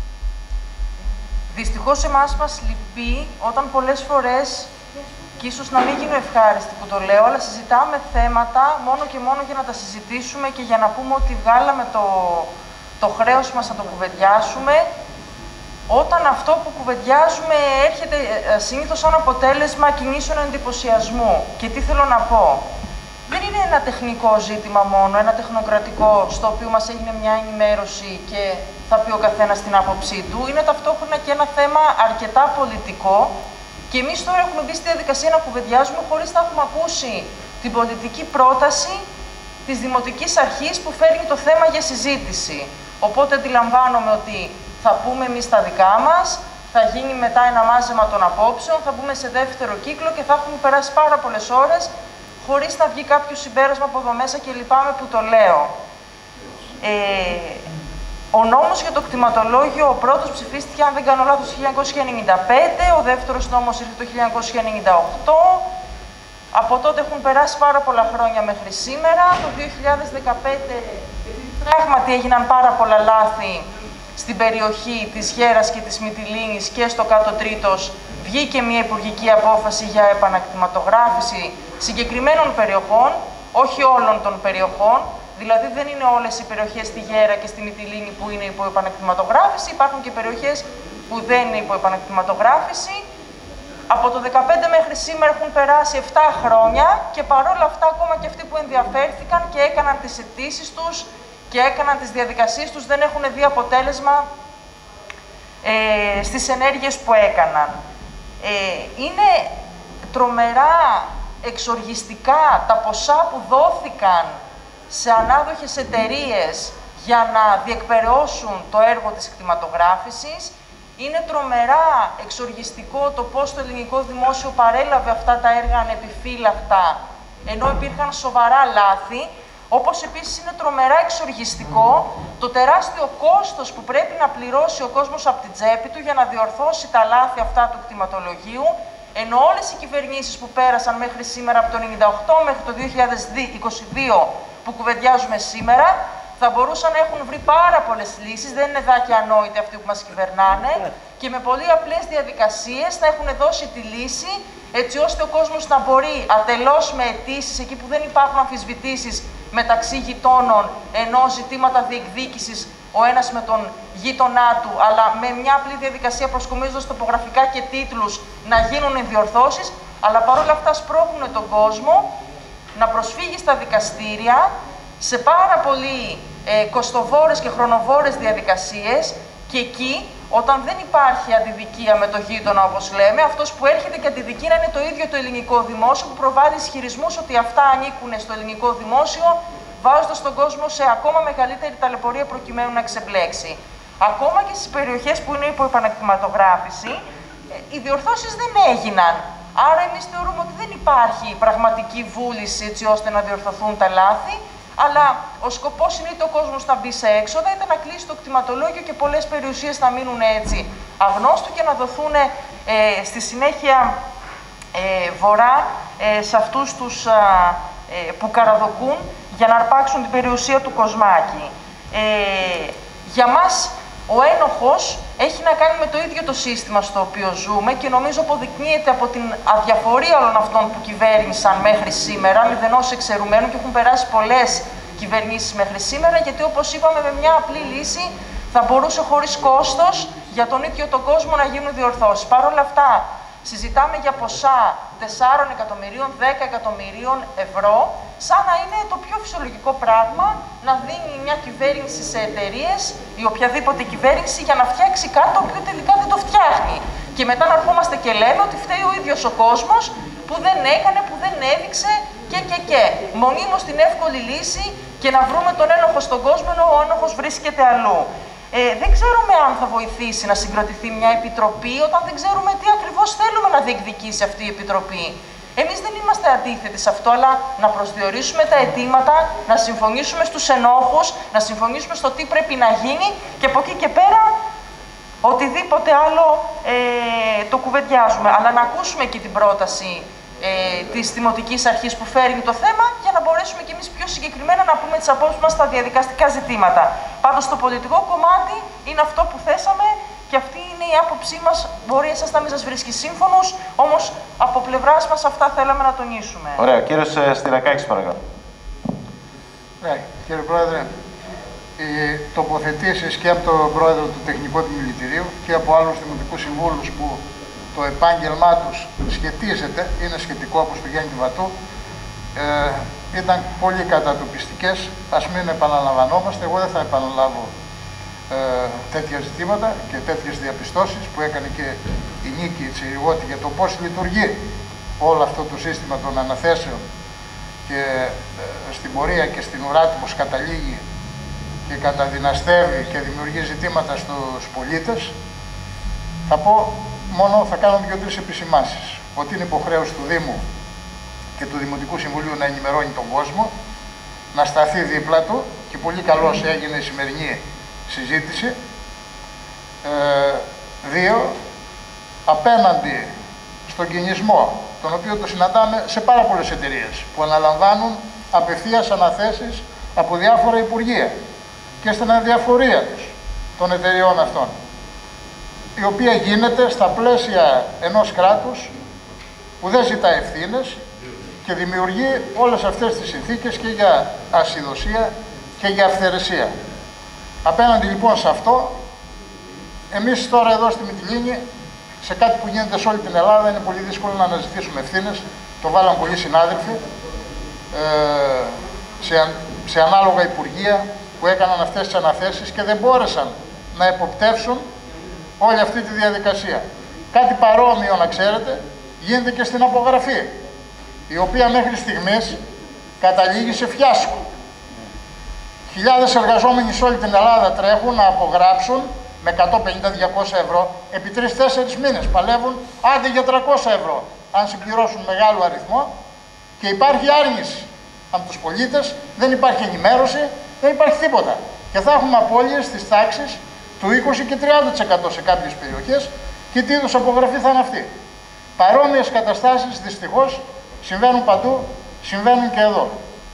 δυστυχώς εμάς μας λυπεί όταν πολλές φορές, και ίσως να μην γίνω ευχάριστη που το λέω, αλλά συζητάμε θέματα μόνο και μόνο για να τα συζητήσουμε και για να πούμε ότι βγάλαμε το, το χρέος μας να το κουβεντιάσουμε, όταν αυτό που κουβεντιάζουμε έρχεται συνήθως σαν αποτέλεσμα κινήσεων εντυπωσιασμού. Και τι θέλω να πω. Δεν είναι ένα τεχνικό ζήτημα μόνο, ένα τεχνοκρατικό, στο οποίο μας έγινε μια ενημέρωση και θα πει ο καθένας την άποψή του. Είναι ταυτόχρονα και ένα θέμα αρκετά πολιτικό και εμείς τώρα έχουμε μπει στη διαδικασία να κουβεντιάζουμε χωρίς να έχουμε ακούσει την πολιτική πρόταση της Δημοτικής Αρχής που φέρνει το θέμα για συζήτηση. Οπότε αντιλαμβάνομαι ότι θα πούμε εμείς τα δικά μας, θα γίνει μετά ένα μάζεμα των απόψεων, θα μπούμε σε δεύτερο κύκλο και θα έχουμε περάσει πάρα πολλές ώρες χωρίς να βγει κάποιο συμπέρασμα από εδώ μέσα και λυπάμαι που το λέω. Ε, ο νόμος για το κτηματολόγιο, ο πρώτος ψηφίστηκε, αν δεν κάνω λάθος, το χίλια εννιακόσια ενενήντα πέντε, ο δεύτερος νόμος ήρθε το χίλια εννιακόσια ενενήντα οκτώ. Από τότε έχουν περάσει πάρα πολλά χρόνια μέχρι σήμερα. Το δύο χιλιάδες δεκαπέντε πράγματι έγιναν πάρα πολλά λάθη στην περιοχή της Γέρας και της Μυτιλήνης και στο Κάτω Τρίτος. Βγήκε μια υπουργική απόφαση για επανακτηματογράφηση συγκεκριμένων περιοχών, όχι όλων των περιοχών. Δηλαδή δεν είναι όλες οι περιοχές στη Γέρα και στη Μυτιλήνη που είναι υπό επανακτηματογράφηση, υπάρχουν και περιοχές που δεν είναι υπό επανακτηματογράφηση. Από το δύο χιλιάδες δεκαπέντε μέχρι σήμερα έχουν περάσει επτά χρόνια και παρόλα αυτά ακόμα και αυτοί που ενδιαφέρθηκαν και έκαναν τις αιτήσεις τους και έκαναν τις διαδικασίες τους δεν έχουν δει αποτέλεσμα ε, στις ενέργειες που έκαναν. Ε, είναι τρομερά εξοργιστικά τα ποσά που δόθηκαν σε ανάδοχες εταιρείες για να διεκπεραιώσουν το έργο της κτηματογράφησης. Είναι τρομερά εξοργιστικό το πώς το ελληνικό δημόσιο παρέλαβε αυτά τα έργα ανεπιφύλακτα, ενώ υπήρχαν σοβαρά λάθη. Όπως επίσης είναι τρομερά εξοργιστικό το τεράστιο κόστος που πρέπει να πληρώσει ο κόσμος από την τσέπη του για να διορθώσει τα λάθη αυτά του κτηματολογίου, ενώ όλες οι κυβερνήσεις που πέρασαν μέχρι σήμερα, από το χίλια εννιακόσια ενενήντα οκτώ μέχρι το δύο χιλιάδες είκοσι δύο που κουβεντιάζουμε σήμερα, θα μπορούσαν να έχουν βρει πάρα πολλές λύσεις, δεν είναι δάκια ανόητοι αυτοί που μας κυβερνάνε, και με πολύ απλές διαδικασίες θα έχουν δώσει τη λύση, έτσι ώστε ο κόσμος να μπορεί ατελώς με αιτήσεις, εκεί που δεν υπάρχουν αμφισβητήσεις μεταξύ γειτόνων, ενώ ζητήματα διεκδίκησης ο ένας με τον γείτονά του, αλλά με μια απλή διαδικασία προσκομίζοντας τοπογραφικά και τίτλους να γίνουν οι διορθώσεις, αλλά παρόλα αυτά σπρώχνουν τον κόσμο να προσφύγει στα δικαστήρια σε πάρα πολύ ε, κοστοβόρες και χρονοβόρες διαδικασίες, και εκεί, όταν δεν υπάρχει αντιδικία με το γείτονα, όπως λέμε, αυτός που έρχεται και αντιδικεί να είναι το ίδιο το ελληνικό δημόσιο, που προβάλλει ισχυρισμούς ότι αυτά ανήκουν στο ελληνικό δημόσιο, βάζοντας τον κόσμο σε ακόμα μεγαλύτερη ταλαιπωρία προκειμένου να ξεμπλέξει. Ακόμα και στις περιοχές που είναι υπό επανακτηματογράφηση, οι διορθώσεις δεν έγιναν. Άρα εμείς θεωρούμε ότι δεν υπάρχει πραγματική βούληση έτσι ώστε να διορθωθούν τα λάθη, αλλά ο σκοπός είναι είτε ο κόσμος να μπει σε έξοδα, είτε να κλείσει το κτηματολόγιο και πολλές περιουσίες να μείνουν έτσι αγνώστου και να δοθούν ε, στη συνέχεια ε, βορρά ε, σε αυτούς τους ε, που καραδοκούν για να αρπάξουν την περιουσία του Κοσμάκη. Ε, για μας ο ένοχος έχει να κάνει με το ίδιο το σύστημα στο οποίο ζούμε και νομίζω αποδεικνύεται από την αδιαφορία όλων αυτών που κυβέρνησαν μέχρι σήμερα, μηδενός εξαιρουμένου, και έχουν περάσει πολλές κυβερνήσεις μέχρι σήμερα, γιατί όπως είπαμε με μια απλή λύση θα μπορούσε χωρίς κόστος για τον ίδιο τον κόσμο να γίνουν διορθώσεις. Παρ' όλα αυτά, συζητάμε για ποσά τεσσάρων εκατομμυρίων, δέκα εκατομμυρίων ευρώ, σαν να είναι το πιο φυσιολογικό πράγμα να δίνει μια κυβέρνηση σε εταιρείες ή οποιαδήποτε κυβέρνηση για να φτιάξει κάτι το οποίο τελικά δεν το φτιάχνει. Και μετά να ερχόμαστε και λέμε ότι φταίει ο ίδιος ο κόσμος που δεν έκανε, που δεν έδειξε και και και. Μονίμως την εύκολη λύση και να βρούμε τον ένοχο στον κόσμο ενώ ο ένοχος βρίσκεται αλλού. Ε, δεν ξέρουμε αν θα βοηθήσει να συγκροτηθεί μια επιτροπή όταν δεν ξέρουμε τι ακριβώς θέλουμε να διεκδικήσει αυτή η επιτροπή. Εμείς δεν είμαστε αντίθετοι σε αυτό, αλλά να προσδιορίσουμε τα αιτήματα, να συμφωνήσουμε στους ενόχους, να συμφωνήσουμε στο τι πρέπει να γίνει και από εκεί και πέρα οτιδήποτε άλλο ε, το κουβεντιάζουμε. Αλλά να ακούσουμε και την πρόταση ε, της Δημοτικής Αρχής που φέρνει το θέμα για να μπορέσουμε κι εμείς πιο συγκεκριμένα να πούμε τις απόψεις μας στα διαδικαστικά ζητήματα. Πάντως το πολιτικό κομμάτι είναι αυτό που θέσαμε και αυτή είναι η άποψή μας. Μπορεί εσάς να μην σας βρίσκει σύμφωνος, όμως από πλευράς μας αυτά θέλαμε να τονίσουμε. Ωραία. Κύριος Στυλακάκης, παρακαλώ. Ναι, κύριε Πρόεδρε, οι τοποθετήσεις και από τον Πρόεδρο του Τεχνικού Επιμελητηρίου και από άλλους δημοτικούς συμβούλους που το επάγγελμά τους σχετίζεται, είναι σχετικό όπως του Γιάννη Βατού, ε, ήταν πολύ κατατοπιστικές. Ας μην επαναλαμβανόμαστε, εγώ δεν θα επαναλάβω ε, τέτοια ζητήματα και τέτοιες διαπιστώσεις που έκανε και η Νίκη Τσιριγώτη για το πώς λειτουργεί όλο αυτό το σύστημα των αναθέσεων και ε, στην πορεία και στην ουρά του πως καταλήγει και καταδυναστεύει και δημιουργεί ζητήματα στους πολίτες. Θα πω μόνο, θα κάνω δύο-τρεις επισημάνσεις. Ότι είναι υποχρέωση του Δήμου και του Δημοτικού Συμβουλίου να ενημερώνει τον κόσμο, να σταθεί δίπλα του και πολύ καλώς έγινε η σημερινή συζήτηση. Ε, δύο, απέναντι στον κινησμό, τον οποίο το συναντάμε σε πάρα πολλές εταιρείες που αναλαμβάνουν απευθείας αναθέσεις από διάφορα υπουργεία και στην αδιαφορία τους των εταιρεών αυτών, η οποία γίνεται στα πλαίσια ενός κράτους που δεν ζητά ευθύνες και δημιουργεί όλες αυτές τις συνθήκες και για ασυδοσία και για αυθαιρεσία. Απέναντι λοιπόν σε αυτό, εμείς τώρα εδώ στη Μυτιλήνη, σε κάτι που γίνεται σε όλη την Ελλάδα, είναι πολύ δύσκολο να αναζητήσουμε ευθύνες. Το βάλαν πολλοί συνάδελφοι ε, σε, σε ανάλογα υπουργεία που έκαναν αυτές τις αναθέσεις και δεν μπόρεσαν να εποπτεύσουν όλη αυτή τη διαδικασία. Κάτι παρόμοιο, να ξέρετε, γίνεται και στην απογραφή, η οποία μέχρι στιγμής καταλήγει σε φιάσκο. Χιλιάδες εργαζόμενοι σε όλη την Ελλάδα τρέχουν να απογράψουν με εκατόν πενήντα με διακόσια ευρώ επί τρεις τέσσερις μήνες. Παλεύουν άντε για τριακόσια ευρώ, αν συμπληρώσουν μεγάλο αριθμό, και υπάρχει άρνηση από τους πολίτες, δεν υπάρχει ενημέρωση, δεν υπάρχει τίποτα. Και θα έχουμε απώλειες στις τάξεις του είκοσι και τριάντα τοις εκατό σε κάποιες περιοχές, και τι είδους απογραφή θα είναι αυτή. Παρόμοιες καταστάσεις δυστυχώς συμβαίνουν παντού, συμβαίνουν και εδώ.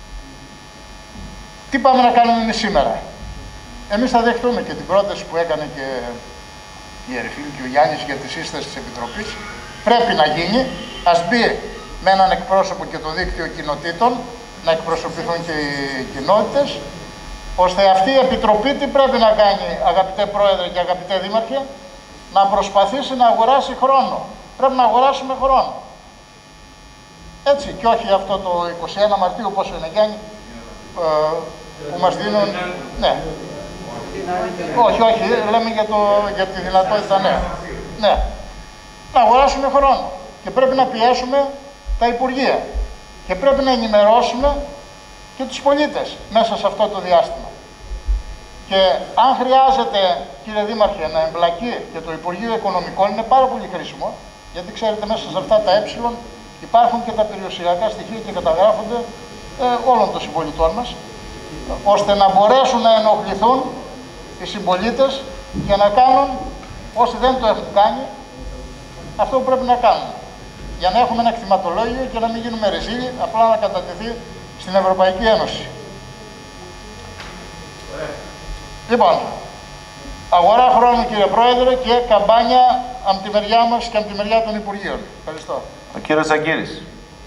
Τι πάμε να κάνουμε εμείς σήμερα? Εμείς θα δεχτούμε και την πρόταση που έκανε και η Ερυφίλη και ο Γιάννης για τη σύσταση της Επιτροπής. Πρέπει να γίνει, ας μπει με έναν εκπρόσωπο και το δίκτυο κοινοτήτων, να εκπροσωπηθούν και οι κοινότητες, ώστε αυτή η Επιτροπή τι πρέπει να κάνει, αγαπητέ Πρόεδρε και αγαπητέ Δήμαρχε? Να προσπαθήσει να αγοράσει χρόνο. Πρέπει να αγοράσουμε χρόνο. Έτσι, και όχι αυτό το είκοσι ένα Μαρτίου, πόσο είναι, Γιάννη, ε, που μας δίνουν, ναι. Όχι, όχι, λέμε για, το, για τη δυνατότητα, ναι. Ναι. Να αγοράσουμε χρόνο. Και πρέπει να πιέσουμε τα Υπουργεία. Και πρέπει να ενημερώσουμε και τους πολίτες μέσα σε αυτό το διάστημα. Και αν χρειάζεται, κύριε Δήμαρχε, να εμπλακεί και το Υπουργείο Οικονομικών, είναι πάρα πολύ χρήσιμο, γιατί ξέρετε μέσα σε αυτά τα ε υπάρχουν και τα περιουσιακά στοιχεία και καταγράφονται ε, όλων των συμπολιτών μας, ώστε να μπορέσουν να ενοχληθούν οι συμπολίτες και να κάνουν, όσοι δεν το έχουν κάνει, αυτό που πρέπει να κάνουν. Για να έχουμε ένα κτηματολόγιο και να μην γίνουμε ρεζίλοι, απλά να κατατεθεί στην Ευρωπαϊκή Ένωση. Λοιπόν, αγορά χρόνου κύριε Πρόεδρε και καμπάνια από τη μεριά μας και από τη μεριά των Υπουργείων. Ευχαριστώ. Ο κύριος Ζαγκύρης.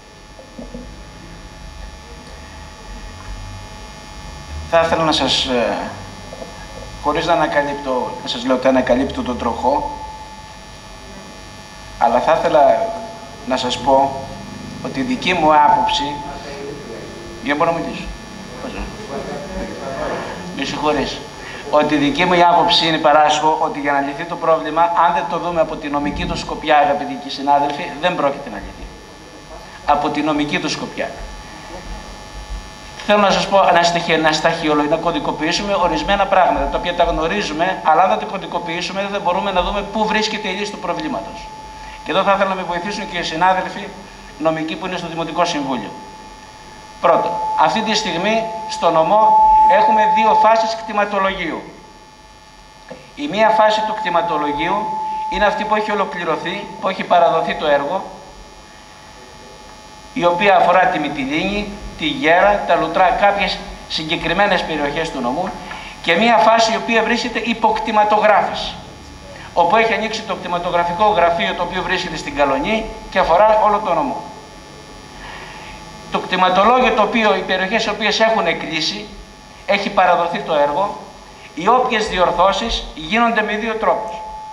Θα ήθελα να σας, χωρίς να ανακαλύπτω, να σας λέω ότι ανακαλύπτω τον τροχό, αλλά θα ήθελα να σας πω ότι η δική μου άποψη, για μπορώ να μιλήσω, με συγχωρείς, ότι η δική μου άποψη είναι παράσχω ότι για να λυθεί το πρόβλημα, αν δεν το δούμε από τη νομική του σκοπιά, αγαπητοί συνάδελφοι, δεν πρόκειται να λυθεί. Από τη νομική του σκοπιά. Θέλω να σας πω, να, στοιχε, να σταχυολογήσουμε, να κωδικοποιήσουμε ορισμένα πράγματα, τα οποία τα γνωρίζουμε, αλλά αν δεν τα κωδικοποιήσουμε, δεν μπορούμε να δούμε πού βρίσκεται η λύση του προβλήματος. Και εδώ θα ήθελα να με βοηθήσουν και οι συνάδελφοι νομικοί που είναι στο Δημοτικό Συμβούλιο. Πρώτον, αυτή τη στιγμή στο νομό έχουμε δύο φάσεις κτηματολογίου. Η μία φάση του κτηματολογίου είναι αυτή που έχει ολοκληρωθεί, που έχει παραδοθεί το έργο, η οποία αφορά τη Μυτιλήνη, τη Γέρα, τα Λουτρά, κάποιες συγκεκριμένες περιοχές του νομού, και μία φάση η οποία βρίσκεται υποκτηματογράφηση, όπου έχει ανοίξει το κτηματογραφικό γραφείο, το οποίο βρίσκεται στην Καλονή και αφορά όλο το νομό. Το κτηματολόγιο, το οποίο, οι περιοχές οι οποίες έχουν κλείσει, έχει παραδοθεί το έργο, οι όποιες διορθώσεις γίνονται με δύο τρόπους.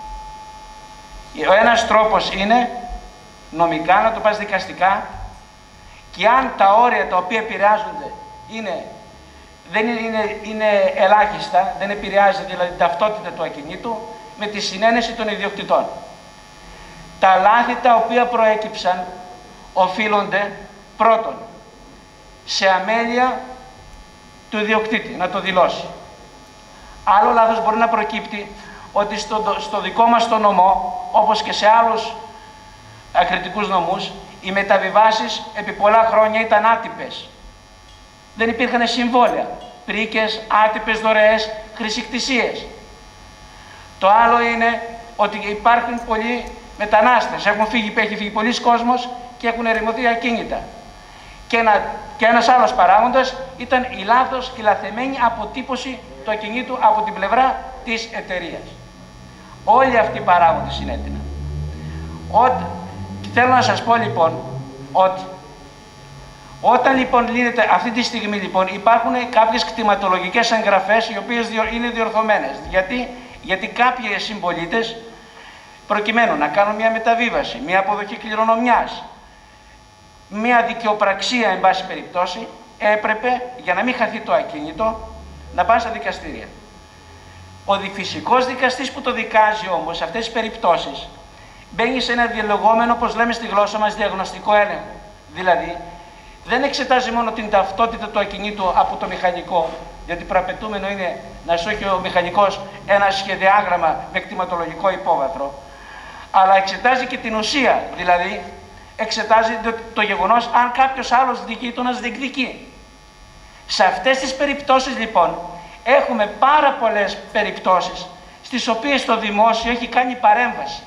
Ο ένας τρόπος είναι νομικά, να το πας δικαστικά, και αν τα όρια τα οποία επηρεάζονται είναι, δεν είναι, είναι, είναι ελάχιστα, δεν επηρεάζει δηλαδή την ταυτότητα του ακινήτου, με τη συνένεση των ιδιοκτητών. Τα λάθη τα οποία προέκυψαν οφείλονται πρώτον σε αμέλεια του ιδιοκτήτη, να το δηλώσει. Άλλο λάθος μπορεί να προκύπτει ότι στο, στο δικό μας το νομό, όπως και σε άλλους ακριτικούς νομούς, οι μεταβιβάσεις επί πολλά χρόνια ήταν άτυπες. Δεν υπήρχαν συμβόλαια, πρίκες, άτυπες δωρεές, χρησικτησίες. Το άλλο είναι ότι υπάρχουν πολλοί μετανάστες, έχουν φύγει, έχει φύγει πολλοί κόσμος και έχουν ερημωθεί ακίνητα. Και, ένα, και ένας άλλος παράγοντας ήταν η λάθος, η λαθεμένη αποτύπωση του ακινήτου από την πλευρά της εταιρείας. Όλοι αυτοί οι παράγοντες συνέτειναν. Ότι, θέλω να σας πω λοιπόν ότι όταν λοιπόν λύνεται αυτή τη στιγμή λοιπόν υπάρχουν κάποιες κτηματολογικές εγγραφές οι οποίες είναι διορθωμένες. Γιατί, γιατί κάποιοι συμπολίτες προκειμένου να κάνουν μια μεταβίβαση, μια αποδοχή κληρονομιάς, μια δικαιοπραξία εν πάση περιπτώσει, έπρεπε για να μην χαθεί το ακίνητο να πάνε στα δικαστήρια. Ο φυσικός δικαστής που το δικάζει όμως σε αυτές τις περιπτώσεις μπαίνει σε ένα διαλογόμενο, όπως λέμε στη γλώσσα μας, διαγνωστικό έλεγχο. Δηλαδή, δεν εξετάζει μόνο την ταυτότητα του ακινήτου από το μηχανικό, γιατί προαπαιτούμενο είναι να σου έχει ο μηχανικός ένα σχεδιάγραμμα με κτηματολογικό υπόβαθρο, αλλά εξετάζει και την ουσία, δηλαδή εξετάζει το, το γεγονός αν κάποιος άλλος διοικήτωνας διεκδικεί. Σε αυτές τις περιπτώσεις λοιπόν έχουμε πάρα πολλές περιπτώσεις στις οποίες το δημόσιο έχει κάνει παρέμβαση.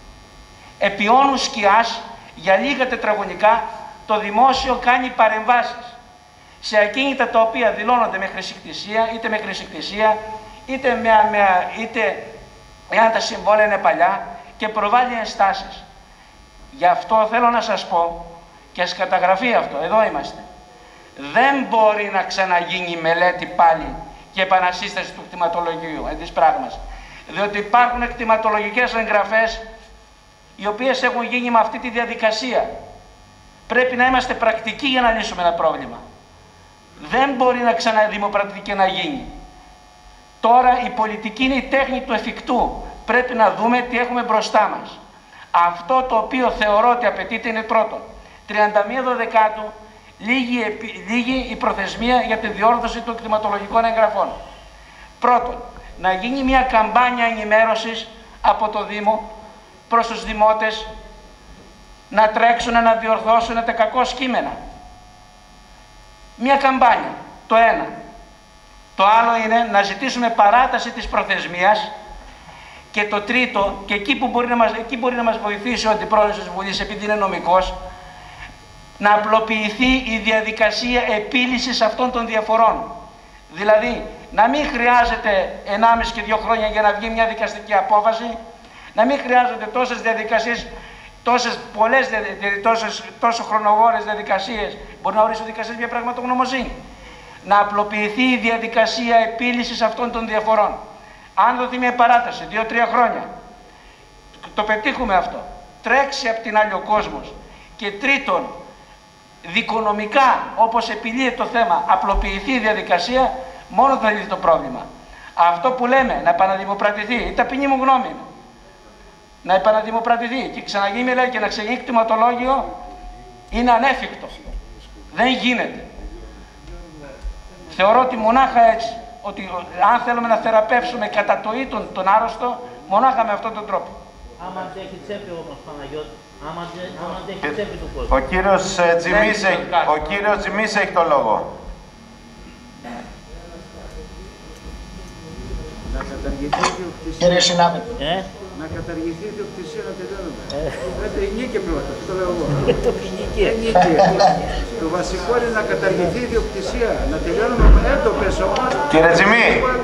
Επί όνου σκιάς, για λίγα τετραγωνικά, το δημόσιο κάνει παρεμβάσεις σε ακίνητα τα οποία δηλώνονται με χρησικτησία, είτε με χρησικτησία, είτε, με, με, είτε εάν τα συμβόλαια είναι παλιά, και προβάλλει ενστάσεις. Γι' αυτό θέλω να σας πω, και ας καταγραφεί αυτό, εδώ είμαστε. Δεν μπορεί να ξαναγίνει μελέτη πάλι και επανασύσταση του κτηματολογίου, εν της πράγμας. Διότι υπάρχουν κτηματολογικές εγγραφές οι οποίες έχουν γίνει με αυτή τη διαδικασία. Πρέπει να είμαστε πρακτικοί για να λύσουμε ένα πρόβλημα. Δεν μπορεί να ξαναδημοπρατηθεί και να γίνει. Τώρα η πολιτική είναι η τέχνη του εφικτού. Πρέπει να δούμε τι έχουμε μπροστά μας. Αυτό το οποίο θεωρώ ότι απαιτείται είναι πρώτον. τριάντα μία Δωδεκάτου λίγη, λίγη η προθεσμία για τη διόρθωση των κτηματολογικών εγγραφών. Πρώτον, να γίνει μια καμπάνια ενημέρωσης από το Δήμο προς τους δημότες να τρέξουν να διορθώσουν τα κακό κείμενα. Μια καμπάνια, το ένα. Το άλλο είναι να ζητήσουμε παράταση της προθεσμίας. Και το τρίτο, και εκεί που μπορεί να μας, εκεί μπορεί να μας βοηθήσει ο Αντιπρόεδρος της Βουλής, επειδή είναι νομικός, να απλοποιηθεί η διαδικασία επίλυσης αυτών των διαφορών. Δηλαδή, να μην χρειάζεται ενάμιση και δύο χρόνια για να βγει μια δικαστική απόφαση, να μην χρειάζονται τόσες διαδικασίες, τόσες πολλές, τόσες, τόσο χρονοβόρες διαδικασίες. Μπορεί να ορίσει ο δικαστής μια πραγματογνωμοσύνη. Να απλοποιηθεί η διαδικασία επίλυσης αυτών των διαφορών. Αν δοθεί μια παράταση, δύο τρία χρόνια, το πετύχουμε αυτό. Τρέξει απ' την άλλη ο κόσμος. Και τρίτον, δικονομικά, όπως επιλύεται το θέμα, απλοποιηθεί η διαδικασία, μόνο θα λύσει το πρόβλημα. Αυτό που λέμε, να επαναδημοπρατηθεί, η ταπεινή μου γνώμη, να επαναδημοπρατηθεί και ξαναγίνει λέει και να ξεγίνει κτηματολόγιο, είναι ανέφικτο. Δεν γίνεται. Θεωρώ ότι μονάχα έτσι, ότι αν θέλουμε να θεραπεύσουμε κατά το ήτον τον άρρωστο, μονάχα με αυτόν τον τρόπο. Άμα αντέχει τσέπη όμως, Παναγιώτη, άμα αντέχει τσέπη του κόσμου. Ο κύριος Τζιμής έχει, ο κύριος Τζιμής έχει το λόγο. Να καταργηθεί η διοκτησία. Κύριε συνάδελφε. Ε? Να καταργηθεί η διοκτησία, να τελειώνουμε. Ε, νίκη πρώτα, αυτό λέω εγώ. Το βασικό είναι να καταργηθεί η διοκτησία, να τελειώνουμε με έντοπες όμως. Κύριε Τζιμί,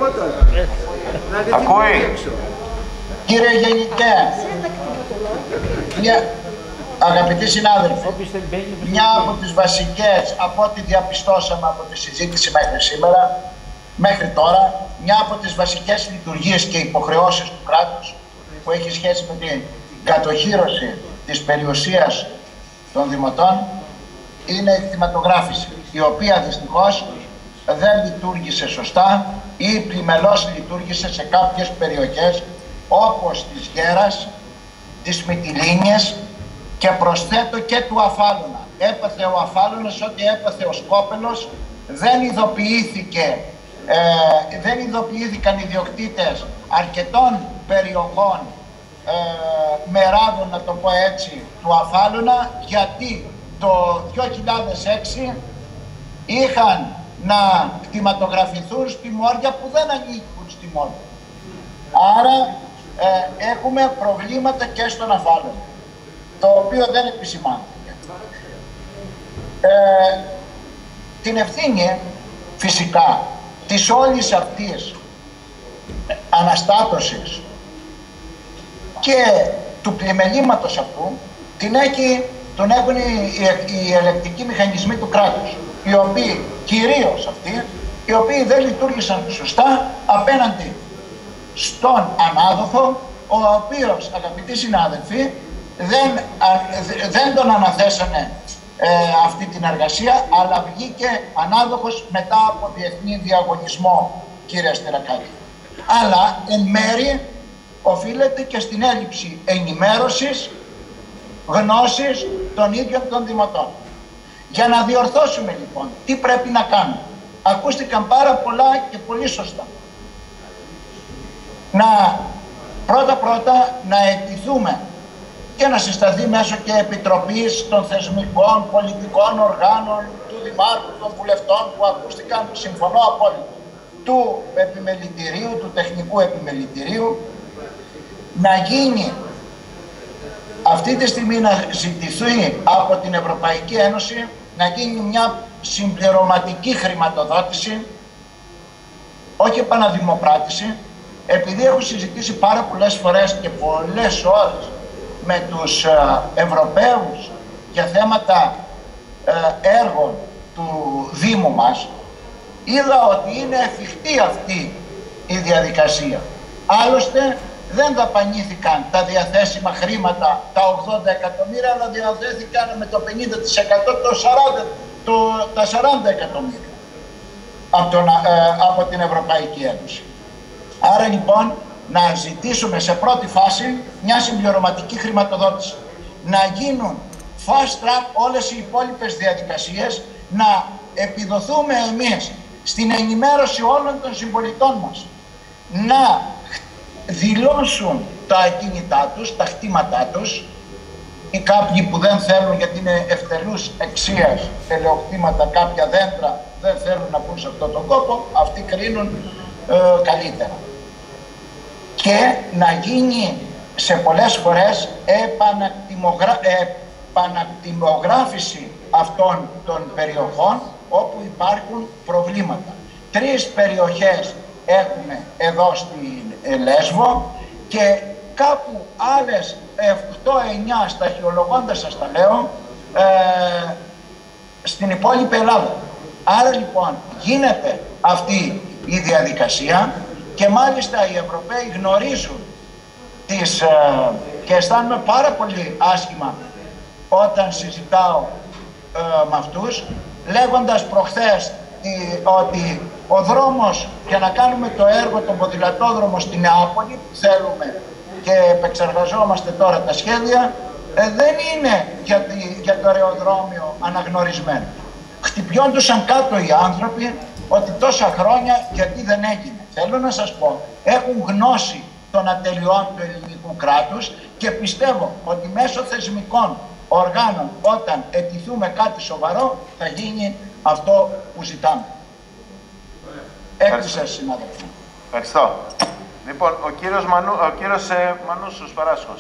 ακούει. Κύριε Γενικέ, μια... αγαπητοί συνάδελφοι, μια από τις βασικές, από ό,τι διαπιστώσαμε από τη συζήτηση μέχρι σήμερα, μέχρι τώρα, μια από τις βασικές λειτουργίες και υποχρεώσεις του κράτους που έχει σχέση με την κατοχύρωση της περιουσίας των δημοτών είναι η κτηματογράφηση, η οποία δυστυχώς δεν λειτουργήσε σωστά ή πλημελώς λειτουργήσε σε κάποιες περιοχές όπως της Γέρας, της Μυτιλήνιας και προσθέτω και του Αφάλωνα. Έπαθε ο Αφάλωνας ό,τι έπαθε ο Σκόπελος, δεν ειδοποιήθηκε, ε, δεν ειδοποιήθηκαν οι διοκτήτες αρκετών περιοχών, ε, μεράδων να το πω έτσι, του Αφάλωνα, γιατί το δύο χιλιάδες έξι είχαν να κτηματογραφηθούν στη Μόρια που δεν ανήκουν στη Μόρια. Άρα ε, έχουμε προβλήματα και στον Αφάλωνα, το οποίο δεν επισημάνθηκε. Ε, την ευθύνη φυσικά της όλης αυτής αναστάτωσης και του πλημελήματος αυτού την έχει, τον έχουν οι, οι, οι ελεκτικοί μηχανισμοί του κράτους, οι οποίοι, κυρίως αυτοί, οι οποίοι δεν λειτουργήσαν σωστά απέναντι στον ανάδοχο, ο οποίος, αγαπητοί συνάδελφοι, δεν, δεν τον αναθέσανε ε, αυτή την εργασία, αλλά βγήκε ανάδοχος μετά από διεθνή διαγωνισμό, κύριε Στερακάκη. Αλλά εν μέρει οφείλεται και στην έλλειψη ενημέρωσης, γνώσης των ίδιων των δημοτών. Για να διορθώσουμε λοιπόν τι πρέπει να κάνουμε. Ακούστηκαν πάρα πολλά και πολύ σωστά. Να πρώτα-πρώτα να αιτηθούμε και να συσταθεί μέσω και επιτροπής των θεσμικών, πολιτικών οργάνων, του Δημάρχου, των βουλευτών που ακούστηκαν, συμφωνώ απόλυτα, του επιμελητηρίου, του τεχνικού επιμελητηρίου, να γίνει αυτή τη στιγμή να ζητηθεί από την Ευρωπαϊκή Ένωση να γίνει μια συμπληρωματική χρηματοδότηση, όχι επαναδημοπράτηση, επειδή έχω συζητήσει πάρα πολλές φορές και πολλές ώρες με τους ε, Ευρωπαίους για θέματα ε, έργων του Δήμου μας, είδα ότι είναι εφικτή αυτή η διαδικασία. Άλλωστε δεν δαπανήθηκαν τα διαθέσιμα χρήματα, τα ογδόντα εκατομμύρια, αλλά διαθέθηκαν με το πενήντα τοις εκατό το σαράντα, το, τα σαράντα εκατομμύρια από, τον, ε, από την Ευρωπαϊκή Ένωση. Άρα λοιπόν να ζητήσουμε σε πρώτη φάση μια συμπληρωματική χρηματοδότηση. Να γίνουν fast track όλες οι υπόλοιπες διαδικασίες, να επιδοθούμε εμείς στην ενημέρωση όλων των συμπολιτών μας, να δηλώσουν τα ακίνητά τους, τα χτήματά τους, ή κάποιοι που δεν θέλουν γιατί είναι ευτελούς εξίας ελαιοκτήματα, κάποια δέντρα δεν θέλουν να πούν σε αυτόν τον κόπο, αυτοί κρίνουν ε, καλύτερα. Και να γίνει σε πολλές φορές επανακτιμογρα... επανακτιμογράφηση αυτών των περιοχών όπου υπάρχουν προβλήματα. τρεις περιοχές έχουμε εδώ στην Λέσβο και κάπου άλλες οκτώ εννιά σταχυολογώντας σας τα λέω ε, στην υπόλοιπη Ελλάδα. Άρα λοιπόν γίνεται αυτή η διαδικασία και μάλιστα οι Ευρωπαίοι γνωρίζουν τις, ε, και αισθάνομαι πάρα πολύ άσχημα όταν συζητάω ε, με αυτούς, λέγοντας προχθές τη, ότι ο δρόμος για να κάνουμε το έργο τον ποδηλατόδρομο στην Νεάπολη που θέλουμε και επεξεργαζόμαστε τώρα τα σχέδια ε, δεν είναι για, τη, για το αεροδρόμιο αναγνωρισμένο. Χτυπιόντουσαν κάτω οι άνθρωποι ότι τόσα χρόνια γιατί δεν έγινε. Θέλω να σας πω, έχουν γνώση των ατελειών του ελληνικού κράτους και πιστεύω ότι μέσω θεσμικών οργάνων όταν αιτηθούμε κάτι σοβαρό θα γίνει αυτό που ζητάμε. Έκλεισα, συνάδελφοι. Ευχαριστώ. Λοιπόν, ο κύριος, Μανού, ο κύριος ε, Μανούσος Παράσχος.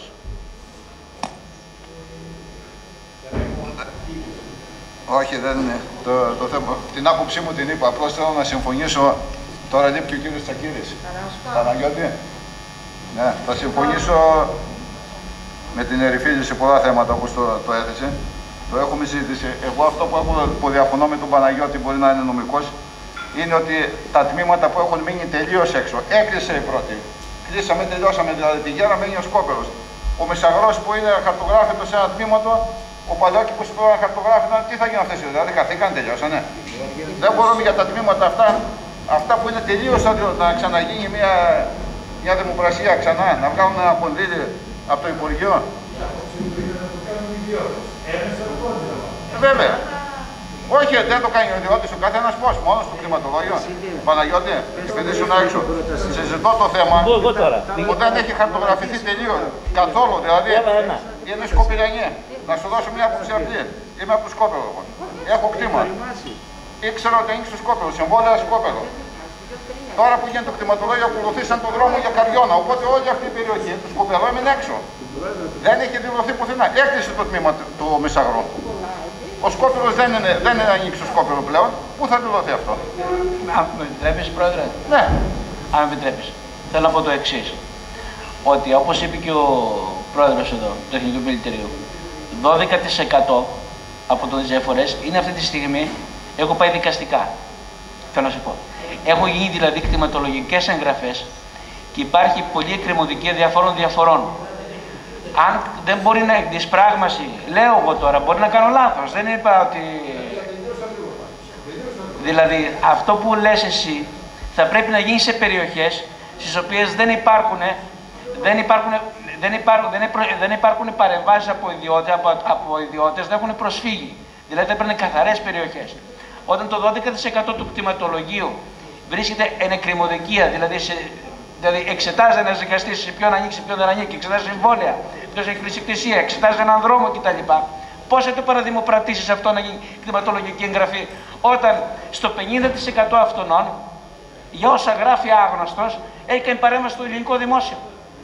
Όχι, δεν είναι το, το θέμα. Την άποψή μου την είπα. Απλώς θέλω να συμφωνήσω. Τώρα λείπει και ο κύριος Τσακίρης. Παναγιώτη. Ναι, θα συμφωνήσω με την Ερυφίλη σε πολλά θέματα όπως το, το έθεσε. Το έχουμε συζητήσει. Εγώ αυτό που, έχω, που διαφωνώ με τον Παναγιώτη, μπορεί να είναι νομικός, είναι ότι τα τμήματα που έχουν μείνει τελείως έξω. Έκλεισε η πρώτη. Κλείσαμε, τελειώσαμε. Δηλαδή τη Γέρα μένει ο Σκόπελος. Ο Μεσαγρός που είναι χαρτογράφητος σε ένα τμήματο, ο Παλιόκηπος που είναι χαρτογράφητο, τι θα γίνουν αυτές οι δηλαδή καθήκαν, τελειώσανε. Δεν μπορούμε για τα τμήματα αυτά, αυτά που είναι τελείως να ξαναγίνει μια, μια δημοπρασία ξανά, να βγάλουν ένα κονδύλι από το Υπουργείο. Ε, βέβαια. Όχι, δεν το κάνει ο ιδιώτης, ο καθένας πώς, μόνος στο κτηματολόγιο. Παναγιώτη, επειδή ήσουν έξω, συζητώ το θέμα που δεν έχει χαρτογραφηθεί τελείως, καθόλου, δηλαδή είναι Σκοπηλιανή. Να σου δώσω μια άποψη αυτή. Είμαι από το Σκόπελο. Έχω κτήμα. Ήξερα ότι ανοίξει το Σκόπελο, συμβόλαια Σκόπελο. Τώρα που γίνεται το κτηματολόγιο, ακολουθήσαν τον δρόμο για Καριώνα. Οπότε όλη αυτή η περιοχή του Σκοπελού έμεινε έξω. Δεν έχει δηλωθεί πουθενά. Έκλεισε το τμήμα του Μεσαγρού. Ο Σκόπελος δεν είναι, δεν είναι ανοίξει το Σκόπελο πλέον. Πού θα δηλωθεί αυτό? Αν με επιτρέπεις, Πρόεδρε. Ναι. Αν με επιτρέπεις. Θέλω να πω το εξής. Ότι όπως είπε και ο Πρόεδρος εδώ, του Τεχνικού Επιμελητηρίου, δώδεκα τοις εκατό από τις διαφορές είναι αυτή τη στιγμή, έχω πάει δικαστικά. Θέλω να σου πω. Έχουν γίνει δηλαδή κτηματολογικές εγγραφές και υπάρχει πολλή εκκρεμωδικία διαφόρων διαφορών. Αν δεν μπορεί να εκδεις πράγμαση, λέω εγώ τώρα, μπορεί να κάνω λάθος, δεν είπα ότι... Δηλαδή, αυτό που λες εσύ θα πρέπει να γίνει σε περιοχές στις οποίες δεν υπάρχουν, δεν υπάρχουν, δεν υπάρχουν, δεν υπάρχουν, δεν υπάρχουν παρεμβάσεις από ιδιώτες, από, από ιδιώτες, δεν έχουν προσφύγει. Δηλαδή, δεν πρέπει να είναι καθαρές περιοχές. Όταν το δώδεκα τοις εκατό του κτηματολογίου βρίσκεται εν εκκρημωδικία, δηλαδή, σε, δηλαδή εξετάζει ένας δικαστής σε ποιον ανήκει, σε ποιον δεν ανήκει, εξετάζει συμβόλαια, ποιος έχει χρησικτησία, εξετάζει έναν δρόμο κτλ. Πώς θα το παραδημοπρατήσεις αυτό να γίνει κτηματολογική εγγραφή, όταν στο πενήντα τοις εκατό αυτών, για όσα γράφει άγνωστος, έχει κάνει παρέμβαση στο ελληνικό δημόσιο.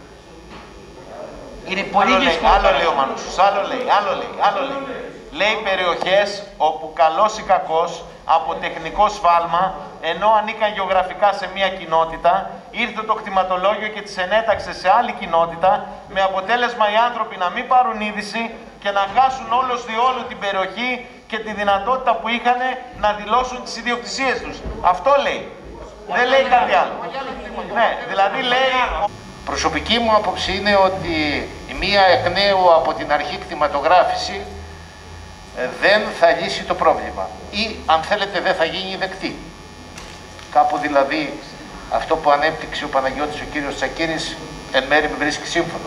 Είναι πολύ δύσκολο. Άλλο λέει ο Μανούσος, άλλο λέει, άλλο λέει, άλλο λέει. Λέει περιοχές όπου καλός ή κακός από τεχνικό σφάλμα, ενώ ανήκαν γεωγραφικά σε μια κοινότητα, ήρθε το κτηματολόγιο και τις ενέταξε σε άλλη κοινότητα, με αποτέλεσμα οι άνθρωποι να μην πάρουν είδηση και να χάσουν όλος διόλου την περιοχή και τη δυνατότητα που είχαν να δηλώσουν τις ιδιοκτησίες τους. Αυτό λέει. Δεν λέει κάτι άλλο. Ναι, δηλαδή λέει... Προσωπική μου άποψη είναι ότι μία εκ νέου από την αρχή κτηματογράφηση δεν θα λύσει το πρόβλημα ή αν θέλετε δεν θα γίνει δεκτή. Κάπου δηλαδή αυτό που ανέπτυξε ο Παναγιώτης ο κύριος Τσακίρης εν μέρει με βρίσκει σύμφωνο.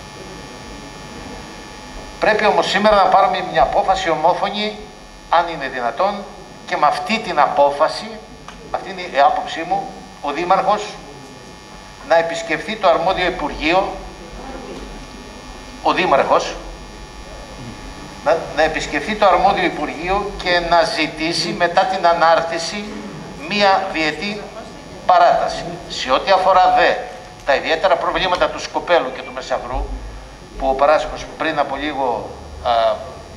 Πρέπει όμως σήμερα να πάρουμε μια απόφαση ομόφωνη, αν είναι δυνατόν, και με αυτή την απόφαση, αυτή είναι η άποψή μου, ο Δήμαρχος να επισκεφθεί το αρμόδιο Υπουργείο, ο Δήμαρχος να, να επισκεφθεί το αρμόδιο Υπουργείο και να ζητήσει μετά την ανάρτηση μία διετή παράταση. Σε ό,τι αφορά δε τα ιδιαίτερα προβλήματα του Σκοπέλου και του Μεσαγρού, που ο Παράσχος πριν από λίγο α,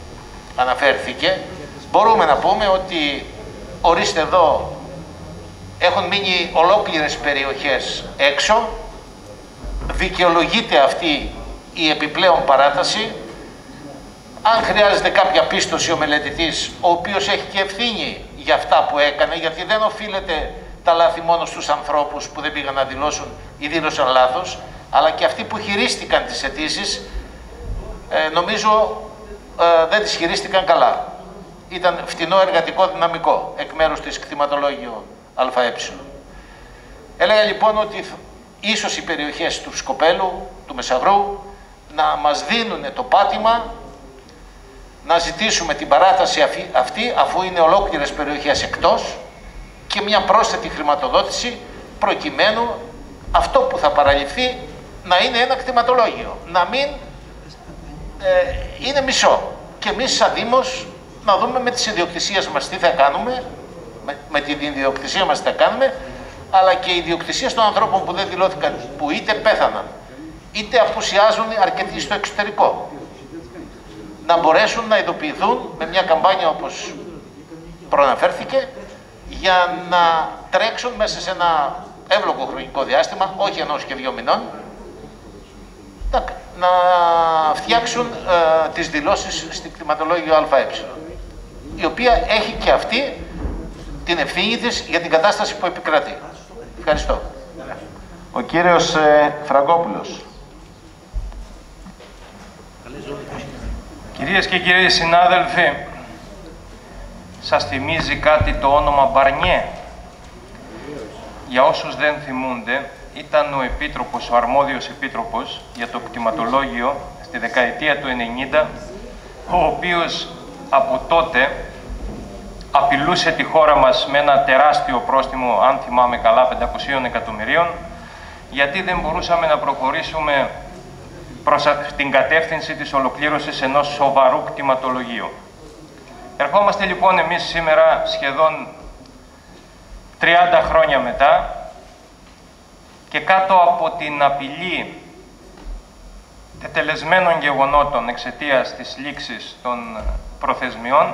αναφέρθηκε, μπορούμε να πούμε ότι ορίστε εδώ έχουν μείνει ολόκληρες περιοχές έξω. Δικαιολογείται αυτή η επιπλέον παράταση. Αν χρειάζεται κάποια πίστοση ο μελετητής, ο οποίος έχει και ευθύνη για αυτά που έκανε, γιατί δεν οφείλεται τα λάθη μόνο στους ανθρώπους που δεν πήγαν να δηλώσουν ή δήλωσαν λάθος, αλλά και αυτοί που χειρίστηκαν τις αιτήσεις, ε, νομίζω ε, δεν τις χειρίστηκαν καλά. Ήταν φτηνό εργατικό δυναμικό εκ μέρους της κτηματολόγιο ΑΕ. Έλεγα λοιπόν ότι ίσως οι περιοχές του Σκοπέλου, του Μεσαγρού, να μας δίνουν το πάτημα να ζητήσουμε την παράταση αυτή, αφού είναι ολόκληρες περιοχές εκτός, και μια πρόσθετη χρηματοδότηση προκειμένου αυτό που θα παραληφθεί να είναι ένα κτηματολόγιο, να μην ε, είναι μισό. Και εμείς σαν Δήμος να δούμε με τις ιδιοκτησίες μας τι θα κάνουμε, με, με την ιδιοκτησία μας τι θα κάνουμε, αλλά και οι ιδιοκτησίες των ανθρώπων που δεν δηλώθηκαν, που είτε πέθαναν, είτε απουσιάζουν αρκετοί στο εξωτερικό, να μπορέσουν να ειδοποιηθούν με μια καμπάνια όπως προαναφέρθηκε, για να τρέξουν μέσα σε ένα εύλογο χρονικό διάστημα, όχι ενός και δύο μηνών, να, να φτιάξουν ε, τις δηλώσεις στην κτηματολόγιο ΑΕ, η οποία έχει και αυτή την ευθύνη της για την κατάσταση που επικρατεί. Ευχαριστώ. Ο κύριος ε, Φραγκόπουλος. Κυρίες και κύριοι συνάδελφοι, σας θυμίζει κάτι το όνομα Μπαρνιέ? Για όσους δεν θυμούνται, ήταν ο επίτροπος, ο αρμόδιος επίτροπος για το κτηματολόγιο στη δεκαετία του ενενήντα, ο οποίος από τότε απειλούσε τη χώρα μας με ένα τεράστιο πρόστιμο, αν θυμάμαι καλά, πεντακόσια εκατομμυρίων, γιατί δεν μπορούσαμε να προχωρήσουμε προς την κατεύθυνση της ολοκλήρωσης ενός σοβαρού κτηματολογίου. Ερχόμαστε λοιπόν εμείς σήμερα, σχεδόν τριάντα χρόνια μετά, και κάτω από την απειλή τετελεσμένων γεγονότων εξαιτίας της λήξης των προθεσμιών,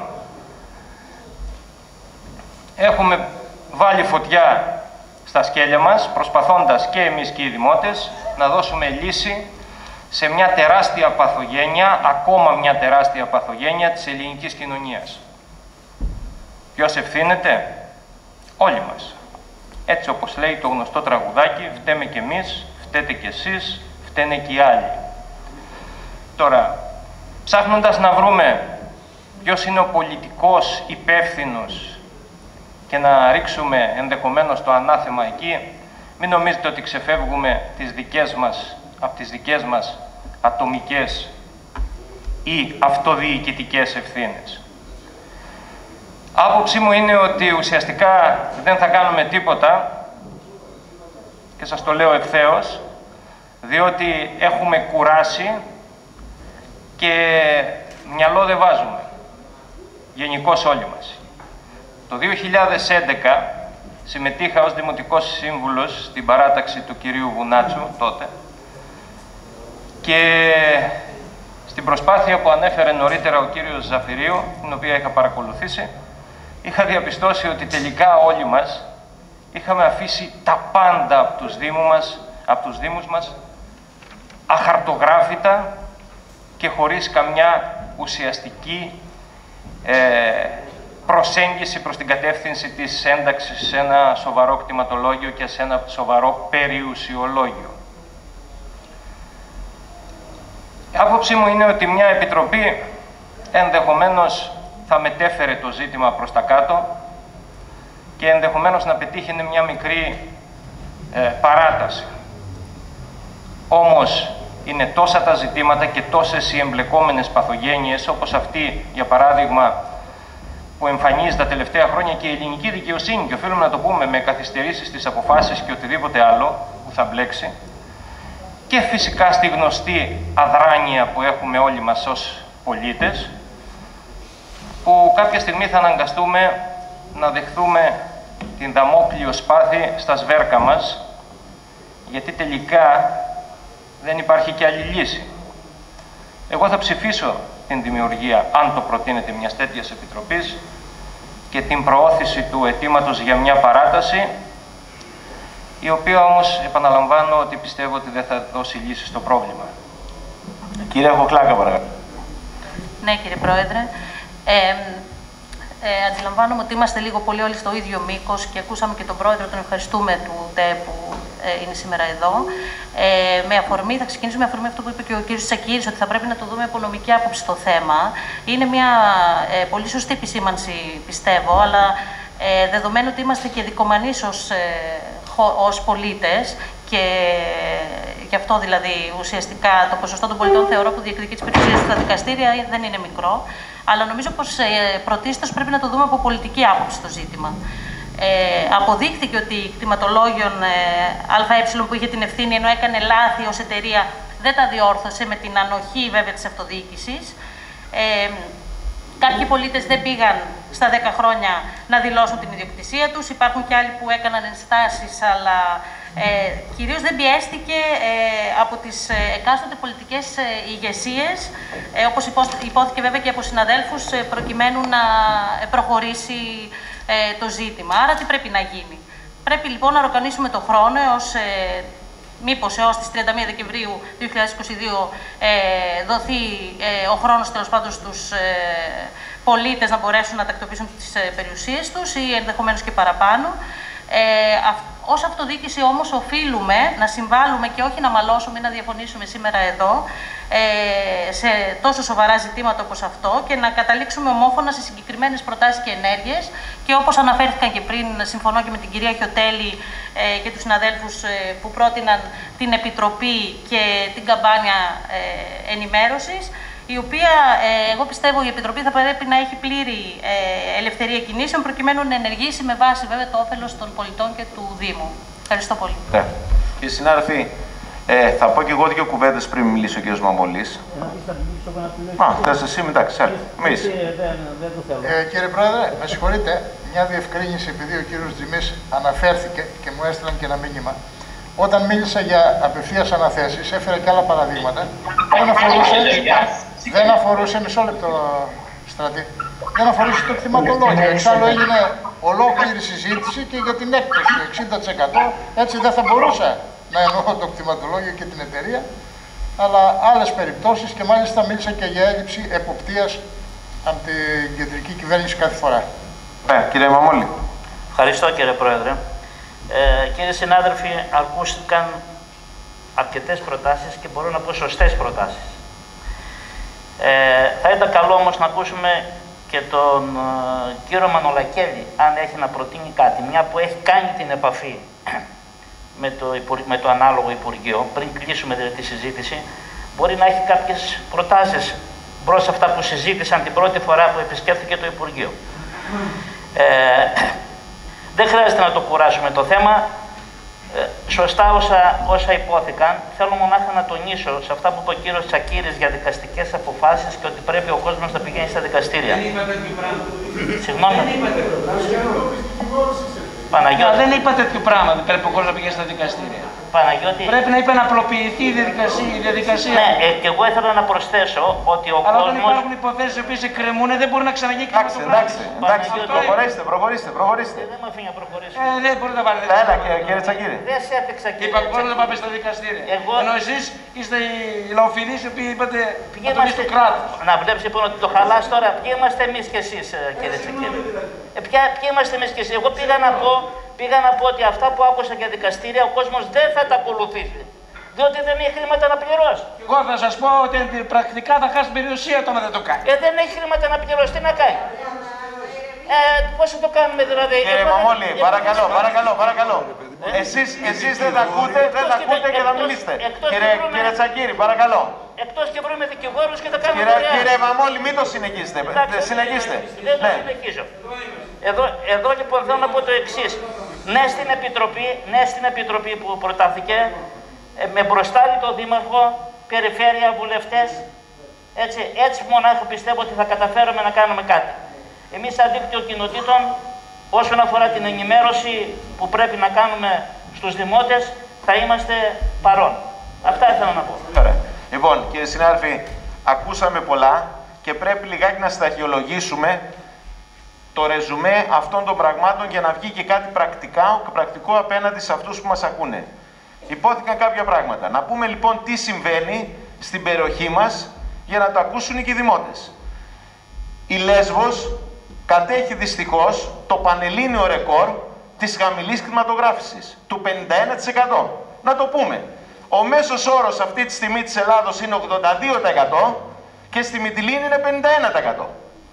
έχουμε βάλει φωτιά στα σκέλια μας, προσπαθώντας και εμείς και οι δημότες να δώσουμε λύση σε μια τεράστια παθογένεια, ακόμα μια τεράστια παθογένεια της ελληνικής κοινωνίας. Ποιος ευθύνεται? Όλοι μας. Έτσι όπως λέει το γνωστό τραγουδάκι, φταίμε κι εμείς, φταίτε κι εσείς, φταίνε κι οι άλλοι. Τώρα, ψάχνοντας να βρούμε ποιος είναι ο πολιτικός υπεύθυνος και να ρίξουμε ενδεχομένως το ανάθεμα εκεί, μην νομίζετε ότι ξεφεύγουμε τις δικές μας, από τις δικές μας ατομικές ή αυτοδιοικητικές ευθύνες. Άποψή μου είναι ότι ουσιαστικά δεν θα κάνουμε τίποτα, και σας το λέω ευθέως, διότι έχουμε κουράσει και μυαλό δεν βάζουμε, γενικώς όλοι μας. Το δύο χιλιάδες έντεκα συμμετείχα ως Δημοτικός Σύμβουλος στην παράταξη του κυρίου Βουνάτσου τότε, και στην προσπάθεια που ανέφερε νωρίτερα ο κύριος Ζαφυρίου, την οποία είχα παρακολουθήσει, είχα διαπιστώσει ότι τελικά όλοι μας είχαμε αφήσει τα πάντα από τους Δήμους μας, από τους Δήμους μας αχαρτογράφητα και χωρίς καμιά ουσιαστική ε, προσέγγιση προς την κατεύθυνση της ένταξης σε ένα σοβαρό κτηματολόγιο και σε ένα σοβαρό περιουσιολόγιο. Η άποψή μου είναι ότι μια επιτροπή ενδεχομένως θα μετέφερε το ζήτημα προς τα κάτω και ενδεχομένως να πετύχαινε μια μικρή ε, παράταση. Όμως είναι τόσα τα ζητήματα και τόσες οι εμπλεκόμενες παθογένειες, όπως αυτή, για παράδειγμα, που εμφανίζει τα τελευταία χρόνια και η ελληνική δικαιοσύνη, και οφείλουμε να το πούμε, με καθυστερήσεις στις αποφάσεις και οτιδήποτε άλλο που θα μπλέξει, και φυσικά στη γνωστή αδράνεια που έχουμε όλοι μας ως πολίτες, που κάποια στιγμή θα αναγκαστούμε να δεχθούμε την δαμόκλειο σπάθη στα σβέρκα μας, γιατί τελικά δεν υπάρχει και άλλη λύση. Εγώ θα ψηφίσω την δημιουργία, αν το προτείνεται, μιας τέτοιας επιτροπής και την προώθηση του αιτήματος για μια παράταση, η οποία όμως επαναλαμβάνω ότι πιστεύω ότι δεν θα δώσει λύση στο πρόβλημα. Κύριε Χοχλάκα, παρακαλώ. Ναι, κύριε Πρόεδρε. Ε, ε, αντιλαμβάνομαι ότι είμαστε λίγο πολύ όλοι στο ίδιο μήκος και ακούσαμε και τον Πρόεδρο, τον ευχαριστούμε, του ΤΕ που ε, είναι σήμερα εδώ. Ε, με αφορμή, θα ξεκινήσω με αφορμή αυτό που είπε και ο κύριος Τσακίρης, ότι θα πρέπει να το δούμε από νομική άποψη το θέμα. Είναι μια ε, πολύ σωστή επισήμανση, πιστεύω, αλλά ε, δεδομένου ότι είμαστε και δικομανείς ως, ε, ως πολίτες και γι' αυτό δηλαδή ουσιαστικά το ποσοστό των πολιτών θεωρώ που διεκδικεί τις περιουσίες στα δικαστήρια δεν είναι μικρό, αλλά νομίζω πως ε, πρωτίστως πρέπει να το δούμε από πολιτική άποψη το ζήτημα. Ε, αποδείχθηκε ότι η κτηματολόγιον ε, ΑΕ που είχε την ευθύνη ενώ έκανε λάθη ως εταιρεία δεν τα διόρθωσε με την ανοχή βέβαια της αυτοδιοίκησης. Ε, Κάποιοι πολίτες δεν πήγαν στα δέκα χρόνια να δηλώσουν την ιδιοκτησία τους. Υπάρχουν και άλλοι που έκαναν ενστάσεις, αλλά ε, κυρίως δεν πιέστηκε ε, από τις ε, εκάστοτε πολιτικές ε, ηγεσίες, ε, όπως υπόθηκε βέβαια και από συναδέλφους, ε, προκειμένου να προχωρήσει ε, το ζήτημα. Άρα τι πρέπει να γίνει? Πρέπει λοιπόν να ροκανίσουμε το χρόνο έως ε, μήπως έως τις τριάντα μία Δεκεμβρίου δύο χιλιάδες είκοσι δύο ε, δοθεί ε, ο χρόνος τέλος πάντων στους ε, πολίτες να μπορέσουν να τακτοποιήσουν τις ε, περιουσίες τους ή ενδεχομένως και παραπάνω. Ε, αυ, ως αυτοδιοίκηση όμως οφείλουμε να συμβάλλουμε και όχι να μαλώσουμε ή να διαφωνήσουμε σήμερα εδώ ε, σε τόσο σοβαρά ζητήματα όπως αυτό και να καταλήξουμε ομόφωνα σε συγκεκριμένες προτάσεις και ενέργειες και όπως αναφέρθηκαν και πριν, συμφωνώ και με την κυρία Χιωτέλη ε, και τους συναδέλφους ε, που πρότειναν την Επιτροπή και την καμπάνια ε, ενημέρωσης, η οποία, ε, εγώ πιστεύω, η Επιτροπή θα πρέπει να έχει πλήρη ε, ελευθερία κινήσεων προκειμένου να ενεργήσει με βάση βέβαια το όφελος των πολιτών και του Δήμου. Ευχαριστώ πολύ. Ναι. Κύριε συνάδελφοι, ε, θα πω και εγώ δύο κουβέντες πριν μιλήσει ο κύριος Μαμολής. Α, θες εσύ, εντάξει, εμείς. Ε, κύριε Πρόεδρε, με συγχωρείτε, μια διευκρίνηση, επειδή ο κύριος Τζιμής αναφέρθηκε και μου έστειλαν και ένα μήνυμα. Όταν μίλησα για απευθείας αναθέσεις, έφερα και άλλα παραδείγματα. Δεν αφορούσε, δεν αφορούσε μισό λεπτό, Στρατή, δεν αφορούσε το κτηματολόγιο. Εξάλλου έγινε ολόκληρη συζήτηση και για την έκπτωση εξήντα τοις εκατό. Έτσι δεν θα μπορούσα να εννοώ το κτηματολόγιο και την εταιρεία, αλλά άλλες περιπτώσεις και μάλιστα μίλησα και για έλλειψη εποπτείας από την κεντρική κυβέρνηση κάθε φορά. Ναι, κύριε Μαμόλη. Ευχαριστώ, κύριε Πρόεδρε. Ε, κύριοι συνάδελφοι, ακούστηκαν αρκετές προτάσεις και μπορώ να πω σωστές προτάσεις. Ε, θα ήταν καλό όμως να ακούσουμε και τον ε, κύριο Μανολακέλη, αν έχει να προτείνει κάτι, μια που έχει κάνει την επαφή με το, με το ανάλογο Υπουργείο, πριν κλείσουμε δηλαδή τη συζήτηση, μπορεί να έχει κάποιες προτάσεις μπρος αυτά που συζήτησαν την πρώτη φορά που επισκέφθηκε το Υπουργείο. Ε, Δεν χρειάζεται να το κουράσουμε το θέμα. Ε, σωστά όσα, όσα υπόθηκαν. Θέλω μονάχα να τονίσω σε αυτά που είπε ο κύριος Τσακίρης για δικαστικές αποφάσεις και ότι πρέπει ο κόσμος να πηγαίνει στα δικαστήρια. Δεν είπα τέτοιο πράγμα. Συγγνώμη. Δεν είπα τέτοιο πράγμα. Παναγιώτη. Δεν είπα τέτοιο πράγμα. Δεν πρέπει ο κόσμος να πηγαίνει στα δικαστήρια. Παναγιώτη. Πρέπει να είπε να απλοποιηθεί η διαδικασία. Η διαδικασία. Ναι, ε, και εγώ ήθελα να προσθέσω ότι ο κόσμος. Αλλά κόσμος... όταν υπάρχουν υποθέσεις οι οποίες εκκρεμούν, δεν μπορεί να ξαναγίνει και εντάξει, εντάξει, εντάξει, προχωρήστε, προχωρήστε, προχωρήστε. Δεν με αφήνει να προχωρήσω. Ε, δεν μπορείτε να βάλετε. Έλα, κύριε Τσακίρη. Δεν σε έπαιξα, κύριε. Είπα πώς να πάμε στα δικαστήρια. Εγώ... Ενώ εσείς είστε οι λαοφιλείς οι οποίοι είπατε να το του κράτους. Να βλέπεις λοιπόν ότι το χαλάς τώρα. Ποιοι είμαστε εμείς και εσείς, κύριε Τσακίρη. Ε, ποιοι είμαστε εμείς και εσείς. Εγώ πήγα να πω. Πήγα να πω ότι αυτά που άκουσα για δικαστήρια ο κόσμος δεν θα τα ακολουθήσει. Διότι δεν έχει χρήματα να πληρώσει. Εγώ θα σας πω ότι πρακτικά θα χάσει την περιουσία του άμα δεν το κάνει. Ε, δεν έχει χρήματα να πληρώσει, τι να κάνει. Ε, πώς θα το κάνουμε δηλαδή. Κύριε Μαμόλη, παρακαλώ, παρακαλώ, παρακαλώ. Εσείς, εσείς δεν τα ακούτε, δεν τα ακούτε και θα μιλήσετε. Κύριε, κύριε Τσακίρη, παρακαλώ. Εκτός και βρούμε δικηγόρους και θα κάνουμε κύριε, κύριε Μαμόλη, μην το συνεχίσετε. Συνεχίστε. Δεν το συνεχίζω. Εδώ, εδώ λοιπόν θέλω να πω το εξής. Ναι στην Επιτροπή, ναι στην Επιτροπή που προτάθηκε, ε, με μπροστάρι το Δήμαρχο, Περιφέρεια, βουλευτές, έτσι, έτσι μονάχα πιστεύω ότι θα καταφέρουμε να κάνουμε κάτι. Εμείς σαν δίκτυο κοινοτήτων, όσον αφορά την ενημέρωση που πρέπει να κάνουμε στους δημότες, θα είμαστε παρόν. Αυτά ήθελα να πω. Ωραία. Λοιπόν, κύριε συνάδελφοι, ακούσαμε πολλά και πρέπει λιγάκι να σταχυολογήσουμε το ρεζουμέ αυτών των πραγμάτων για να βγει και κάτι πρακτικά, πρακτικό απέναντι σε αυτούς που μας ακούνε. Υπόθηκαν κάποια πράγματα. Να πούμε λοιπόν τι συμβαίνει στην περιοχή μας για να το ακούσουν και οι δημότες. Η Λέσβος κατέχει δυστυχώς το πανελλήνιο ρεκόρ της χαμηλής κτηματογράφησης, του πενήντα ένα τοις εκατό. Να το πούμε. Ο μέσος όρος αυτή τη στιγμή της Ελλάδος είναι ογδόντα δύο τοις εκατό και στη Μυτιλήνη είναι πενήντα ένα τοις εκατό.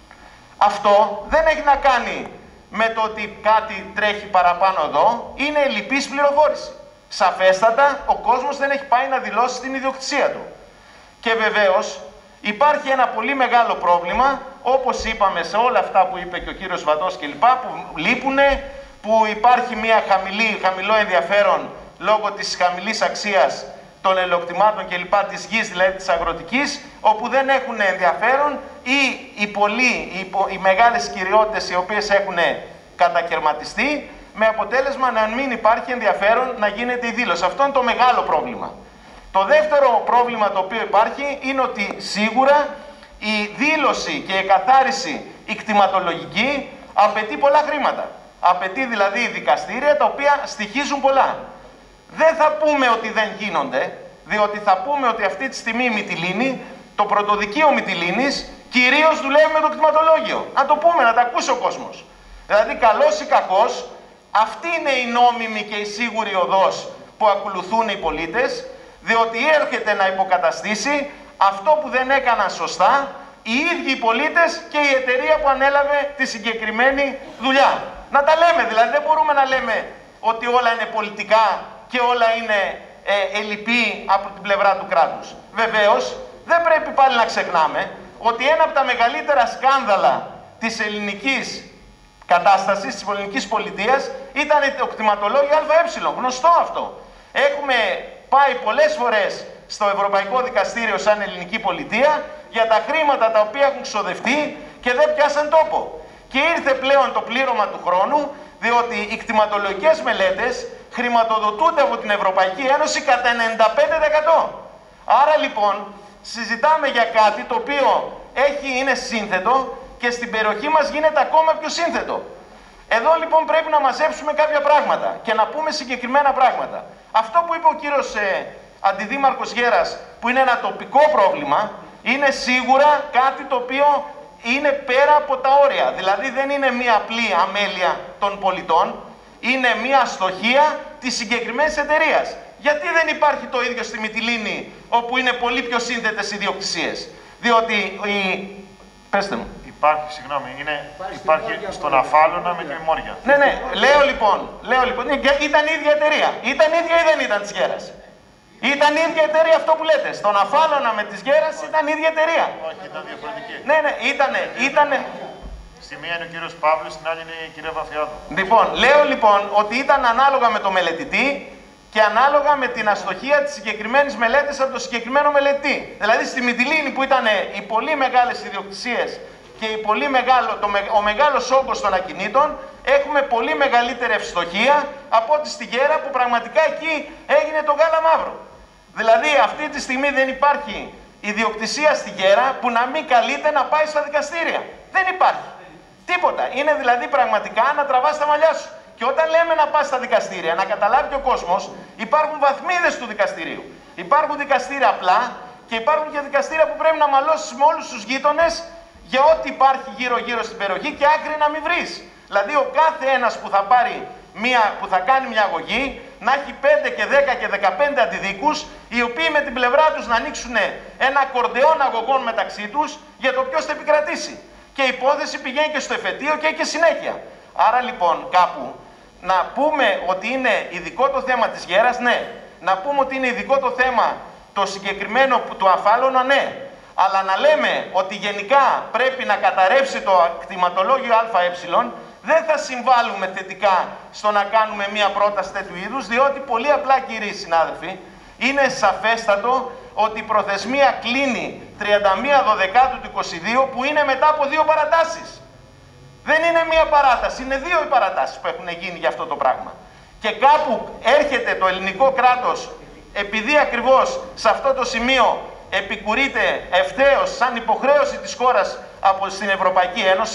Αυτό δεν έχει να κάνει με το ότι κάτι τρέχει παραπάνω εδώ, είναι ελλειπής πληροφόρηση. Σαφέστατα, ο κόσμος δεν έχει πάει να δηλώσει την ιδιοκτησία του. Και βεβαίως, υπάρχει ένα πολύ μεγάλο πρόβλημα, όπως είπαμε σε όλα αυτά που είπε και ο κύριος Βατός κλπ, που λείπουνε, που υπάρχει μια χαμηλή, χαμηλό ενδιαφέρον λόγω της χαμηλής αξίας των ελαιοκτημάτων κλπ, της γης δηλαδή της αγροτικής, όπου δεν έχουν ενδιαφέρον ή οι, πολλοί, οι, οι μεγάλες κυριότητες οι οποίες έχουν κατακαιρματιστεί, με αποτέλεσμα να μην υπάρχει ενδιαφέρον να γίνεται η δήλωση. Αυτό είναι το μεγάλο πρόβλημα. Το δεύτερο πρόβλημα το οποίο υπάρχει είναι ότι σίγουρα η δήλωση και η εκαθάριση η κτηματολογική απαιτεί πολλά χρήματα. Απαιτεί δηλαδή δικαστήρια τα οποία στοιχίζουν πολλά. Δεν θα πούμε ότι δεν γίνονται, διότι θα πούμε ότι αυτή τη στιγμή η Μυτιλήνη, το πρωτοδικείο Μυτιλήνης, κυρίως δουλεύει με το κτηματολόγιο. Να το πούμε, να τα ακούσει ο κόσμος. Δηλαδή, καλός ή κακός, αυτή είναι η νόμιμη και η σίγουρη οδός που ακολουθούν οι πολίτες, διότι έρχεται να υποκαταστήσει αυτό που δεν έκαναν σωστά οι ίδιοι οι πολίτες και η εταιρεία που ανέλαβε τη συγκεκριμένη δουλειά. Να τα λέμε, δηλαδή δεν μπορούμε να λέμε ότι όλα είναι πολιτικά και όλα είναι ε, ελλειπή από την πλευρά του κράτους. Βεβαίως, δεν πρέπει πάλι να ξεχνάμε ότι ένα από τα μεγαλύτερα σκάνδαλα της ελληνικής κατάστασης, της ελληνικής πολιτείας, ήταν το κτηματολόγιο ΑΕ. Γνωστό αυτό. Έχουμε πάει πολλές φορές στο Ευρωπαϊκό Δικαστήριο σαν ελληνική πολιτεία για τα χρήματα τα οποία έχουν ξοδευτεί και δεν πιάσαν τόπο. Και ήρθε πλέον το πλήρωμα του χρόνου, διότι οι κτηματολογικές μελέτες χρηματοδοτούνται από την Ευρωπαϊκή Ένωση κατά ενενήντα πέντε τοις εκατό. Άρα λοιπόν συζητάμε για κάτι το οποίο έχει, είναι σύνθετο και στην περιοχή μας γίνεται ακόμα πιο σύνθετο. Εδώ λοιπόν πρέπει να μαζέψουμε κάποια πράγματα και να πούμε συγκεκριμένα πράγματα. Αυτό που είπε ο κύριος ε, Αντιδήμαρχος Γέρας, που είναι ένα τοπικό πρόβλημα, είναι σίγουρα κάτι το οποίο είναι πέρα από τα όρια. Δηλαδή δεν είναι μία απλή αμέλεια των πολιτών, είναι μία αστοχία της συγκεκριμένης εταιρείας. Γιατί δεν υπάρχει το ίδιο στη Μυτιλήνη, όπου είναι πολύ πιο σύνθετες ιδιοκτησίες? Διότι η... Πέστε μου. Υπάρχει, συγγνώμη, είναι, υπάρχει στον Αφάλωνα με τη Μόρια. Ναι, ναι, λέω λοιπόν, λέω λοιπόν, ήταν η ίδια εταιρεία. Ήταν ίδια ή δεν ήταν της Γέρας? Ήταν η ίδια εταιρεία αυτό που λέτε. Στον Αφάλωνα με της Γέρας ήταν η ίδια εταιρεία. Όχι, ήταν διαφορετική. Ναι, ναι, ήτανε, ήτανε. Στη μία είναι ο κύριος Παύλος, στην άλλη είναι η κυρία Βαφιάδου. Λοιπόν, λέω λοιπόν ότι ήταν ανάλογα με το μελετητή και ανάλογα με την αστοχία της συγκεκριμένης μελέτης από το συγκεκριμένο μελετητή. Δηλαδή στη Μυτιλήνη που ήταν οι πολύ μεγάλες ιδιοκτησίες και η πολύ μεγάλο, το, ο μεγάλος όγκος των ακινήτων, έχουμε πολύ μεγαλύτερη ευστοχία από ό,τι στη Γέρα που πραγματικά εκεί έγινε το γάλα μαύρο. Δηλαδή αυτή τη στιγμή δεν υπάρχει ιδιοκτησία στη Γέρα που να μην καλείται να πάει στα δικαστήρια. Δεν υπάρχει. Τίποτα. Είναι δηλαδή πραγματικά να τραβάς τα μαλλιά σου. Και όταν λέμε να πας στα δικαστήρια, να καταλάβει και ο κόσμος, υπάρχουν βαθμίδες του δικαστηρίου. Υπάρχουν δικαστήρια απλά και υπάρχουν και δικαστήρια που πρέπει να μαλώσεις με όλους τους γείτονες για ό,τι υπάρχει γύρω-γύρω στην περιοχή και άκρη να μην βρεις. Δηλαδή ο κάθε ένας που θα, πάρει μια, που θα κάνει μια αγωγή να έχει πέντε και δέκα και δεκαπέντε αντιδίκους, οι οποίοι με την πλευρά τους να ανοίξουν ένα ακορντεόν αγωγών μεταξύ τους για το ποιος θα επικρατήσει. Και η υπόθεση πηγαίνει και στο εφετείο και έχει συνέχεια. Άρα λοιπόν κάπου να πούμε ότι είναι ειδικό το θέμα της Γέρας, ναι. Να πούμε ότι είναι ειδικό το θέμα το συγκεκριμένο του Αφάλωνα, ναι. Αλλά να λέμε ότι γενικά πρέπει να καταρρεύσει το κτηματολόγιο ΑΕ, δεν θα συμβάλλουμε θετικά στο να κάνουμε μία πρόταση τέτοιου είδους, διότι πολύ απλά, κύριοι συνάδελφοι, είναι σαφέστατο ότι η προθεσμία κλείνει τριάντα μία Δωδεκάτου του είκοσι δύο, που είναι μετά από δύο παρατάσεις. Δεν είναι μία παράταση, είναι δύο οι παρατάσεις που έχουν γίνει για αυτό το πράγμα. Και κάπου έρχεται το ελληνικό κράτος, επειδή ακριβώς σε αυτό το σημείο επικουρείται ευθέως σαν υποχρέωση της χώρας από στην Ευρωπαϊκή Ένωση,